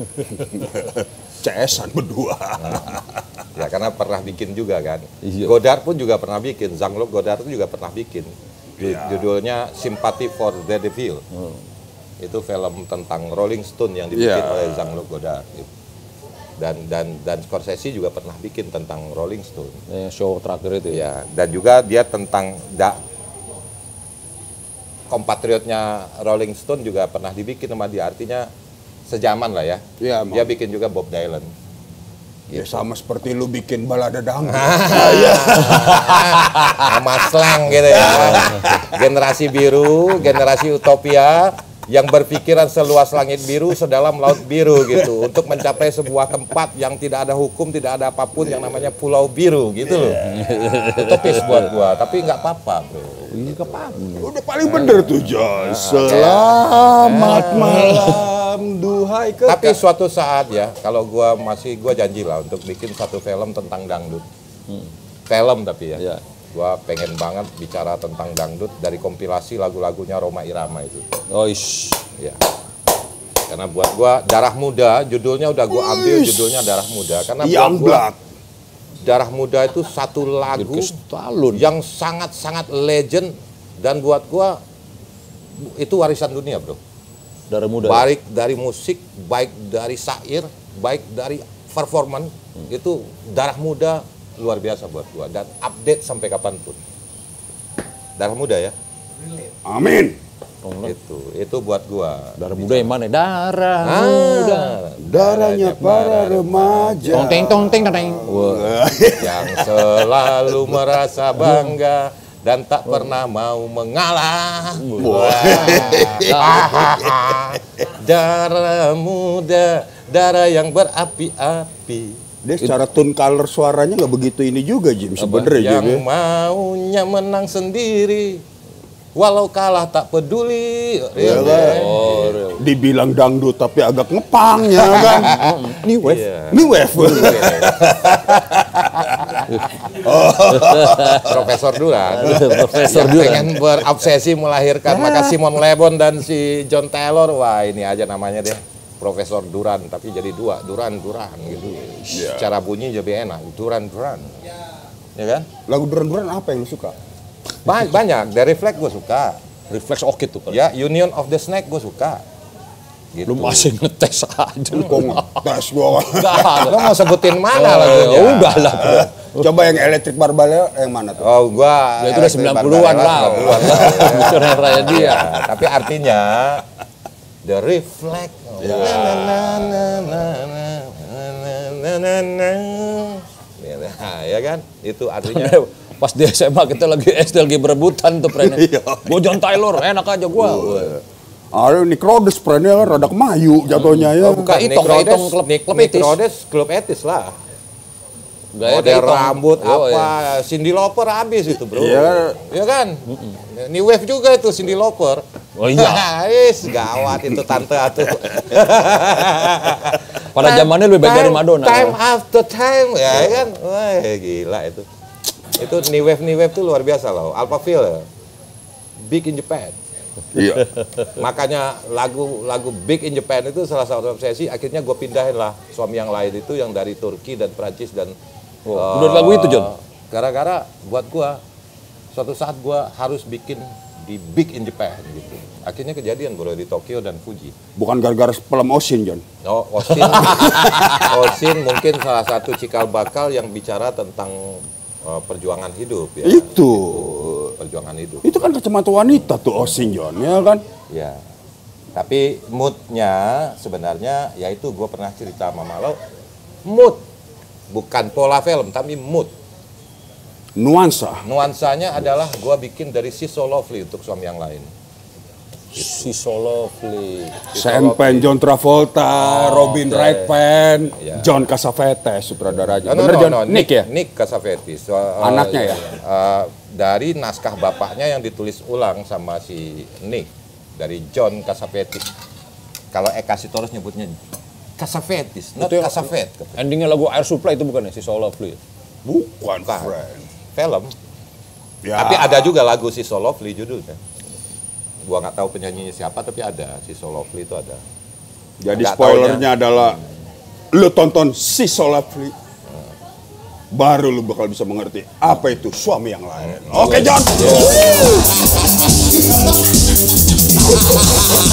C S-an berdua. Ya karena pernah bikin juga kan. Iya. Godard pun juga pernah bikin. Jean-Luc Godard itu juga pernah bikin. Ju- Iya. Judulnya Sympathy for the Devil. Hmm. Itu film tentang Rolling Stone yang dibikin Iya. oleh Jean-Luc Godard. Gitu. Dan dan dan Scorsese juga pernah bikin tentang Rolling Stone. Yang show terakhir itu ya. Ya, dan juga dia tentang da, kompatriotnya Rolling Stone juga pernah dibikin sama dia. Artinya sejaman lah ya. Iya, Dia Mam. bikin juga Bob Dylan. Ya sama seperti lu bikin balada dangdut. Sama slang gitu ya. Generasi biru, generasi utopia yang berpikiran seluas langit biru, sedalam laut biru gitu. Untuk mencapai sebuah tempat yang tidak ada hukum, tidak ada apapun yang namanya Pulau Biru gitu loh. Utopis buat gua, tapi nggak apa-apa bro. Ini apa? Udah paling bener tuh, John. Selamat malam, duhai ke. Tapi suatu saat ya, kalau gua masih gua janji lah untuk bikin satu film tentang dangdut. Film tapi ya. Iya. Gua pengen banget bicara tentang dangdut dari kompilasi lagu-lagunya Rhoma Irama itu. Oh, ish. Ya. Karena buat gua Darah Muda, judulnya udah gua ambil Wis. judulnya Darah Muda karena buat Young gua Blood. Darah Muda itu satu lagu Stallone. yang sangat-sangat legend dan buat gua itu warisan dunia, Bro. Darah muda. Baik dari musik, baik dari syair, baik dari performan, itu Darah Muda luar biasa buat gua dan update sampai kapanpun. Darah Muda ya. Amin. Itu itu buat gua. Darah muda yang mana? Darah Ah, muda. Darahnya para remaja. Tong teng tong teng tong teng. Wah. yang selalu merasa bangga dan tak pernah mau mengalah. Wah. Darah muda, darah yang berapi-api. Dia secara tone color suaranya nggak begitu ini juga, Jim. Sebenarnya Yang Jim. maunya menang sendiri, walau kalah tak peduli. Ya Real kan? band. Dibilang dangdut tapi agak ngepang ya kan. New wave. Iya. New wave. Profesor Duran. Profesor yang Duran. pengen berobsesi melahirkan maka Simon Le Bon dan si John Taylor, wah ini aja namanya deh Profesor Duran, tapi jadi dua Duran Duran gitu. Secara bunyi lebih enak, Duran Duran, ya kan? Lagu duran-duran apa yang lu suka? Ba- Banyak, The Reflect gue suka, Refleks oke tuh. ya Union of the Snake gue suka. Gitu. Lu masih ngetes aja lu. Kok ngetes gua. Lo mau sebutin mana lagunya? Ya udah lah. Coba yang elektrik barbel yang mana tuh? Oh, gua Ya itu udah sembilan puluhan lah. sembilan puluhan lah. Bicara yang raya dia. Ya, tapi artinya The Reflect. Ya. Na, na, na, na, na, na, na, na, na. Nah, ya kan? Itu artinya Pas di S M A kita lagi S D lagi berebutan tuh Pren. Gua John Taylor, enak aja gua. Ah, Nick Rhodes perannya kan rada kemayu jatuhnya ya. oh, bukan Nick Nick Rhodes, Rhodes, klub- Nick, klub Nick etis. Rhodes klub etis lah. Gaya Model kayak Itong. rambut Oh, apa, iya. Cindy Lauper habis itu, Bro. Iya. Iya kan? New Wave juga itu Cindy Lauper. Oh iya. Is gawat itu tante atuh. Pada zamannya lebih baik dari Time- Madonna. Time after time ya kan. Wah, gila itu. Itu New Wave New Wave tuh luar biasa loh. Alphaville. Big in Japan. Iya. Makanya lagu lagu Big in Japan itu salah satu obsesi. Akhirnya gue pindahin lah suami yang lain itu yang dari Turki dan Prancis dan Oh, eh, udah lagu itu, John? Gara-gara buat gue suatu saat gue harus bikin di Big in Japan gitu. Akhirnya kejadian bro di Tokyo dan Fuji. Bukan gara-gara film Osin, John. Oh, Osin, Osin mungkin salah satu cikal bakal yang bicara tentang eh, perjuangan hidup ya. Itu. Perjuangan hidup. Itu kan kacamata wanita tuh Osin, John, ya kan? Ya. Tapi moodnya sebenarnya yaitu gue pernah cerita sama Malo, mood bukan pola film tapi mood. Nuansa. Nuansanya adalah gue bikin dari Si So Lovely untuk suami yang lain. Si So Lovely. Sean Penn, John Travolta, Robin oke. Wright Penn, Ya. John Cassavetes sutradaranya. No, no, Bener, no, John? no, Nick ya? Nick Cassavetes. So, eh, Anaknya ya? eh, dari naskah bapaknya yang ditulis ulang sama si Nick dari John Cassavetes. Kalau Eka Sitorus nyebutnya Kasafetis, not Itu yang- Kasafet. Endingnya lagu Air Supply itu bukan ya, si So Lovely? Bukan, Bukan. friend. Film. Ya. Tapi ada juga lagu si So Lovely judulnya. Gua nggak tahu penyanyinya siapa, tapi ada si So Lovely itu ada. Jadi Nggak spoilernya adalah lu tonton si So Lovely, baru lu bakal bisa mengerti apa itu suami yang lain. Oke, John.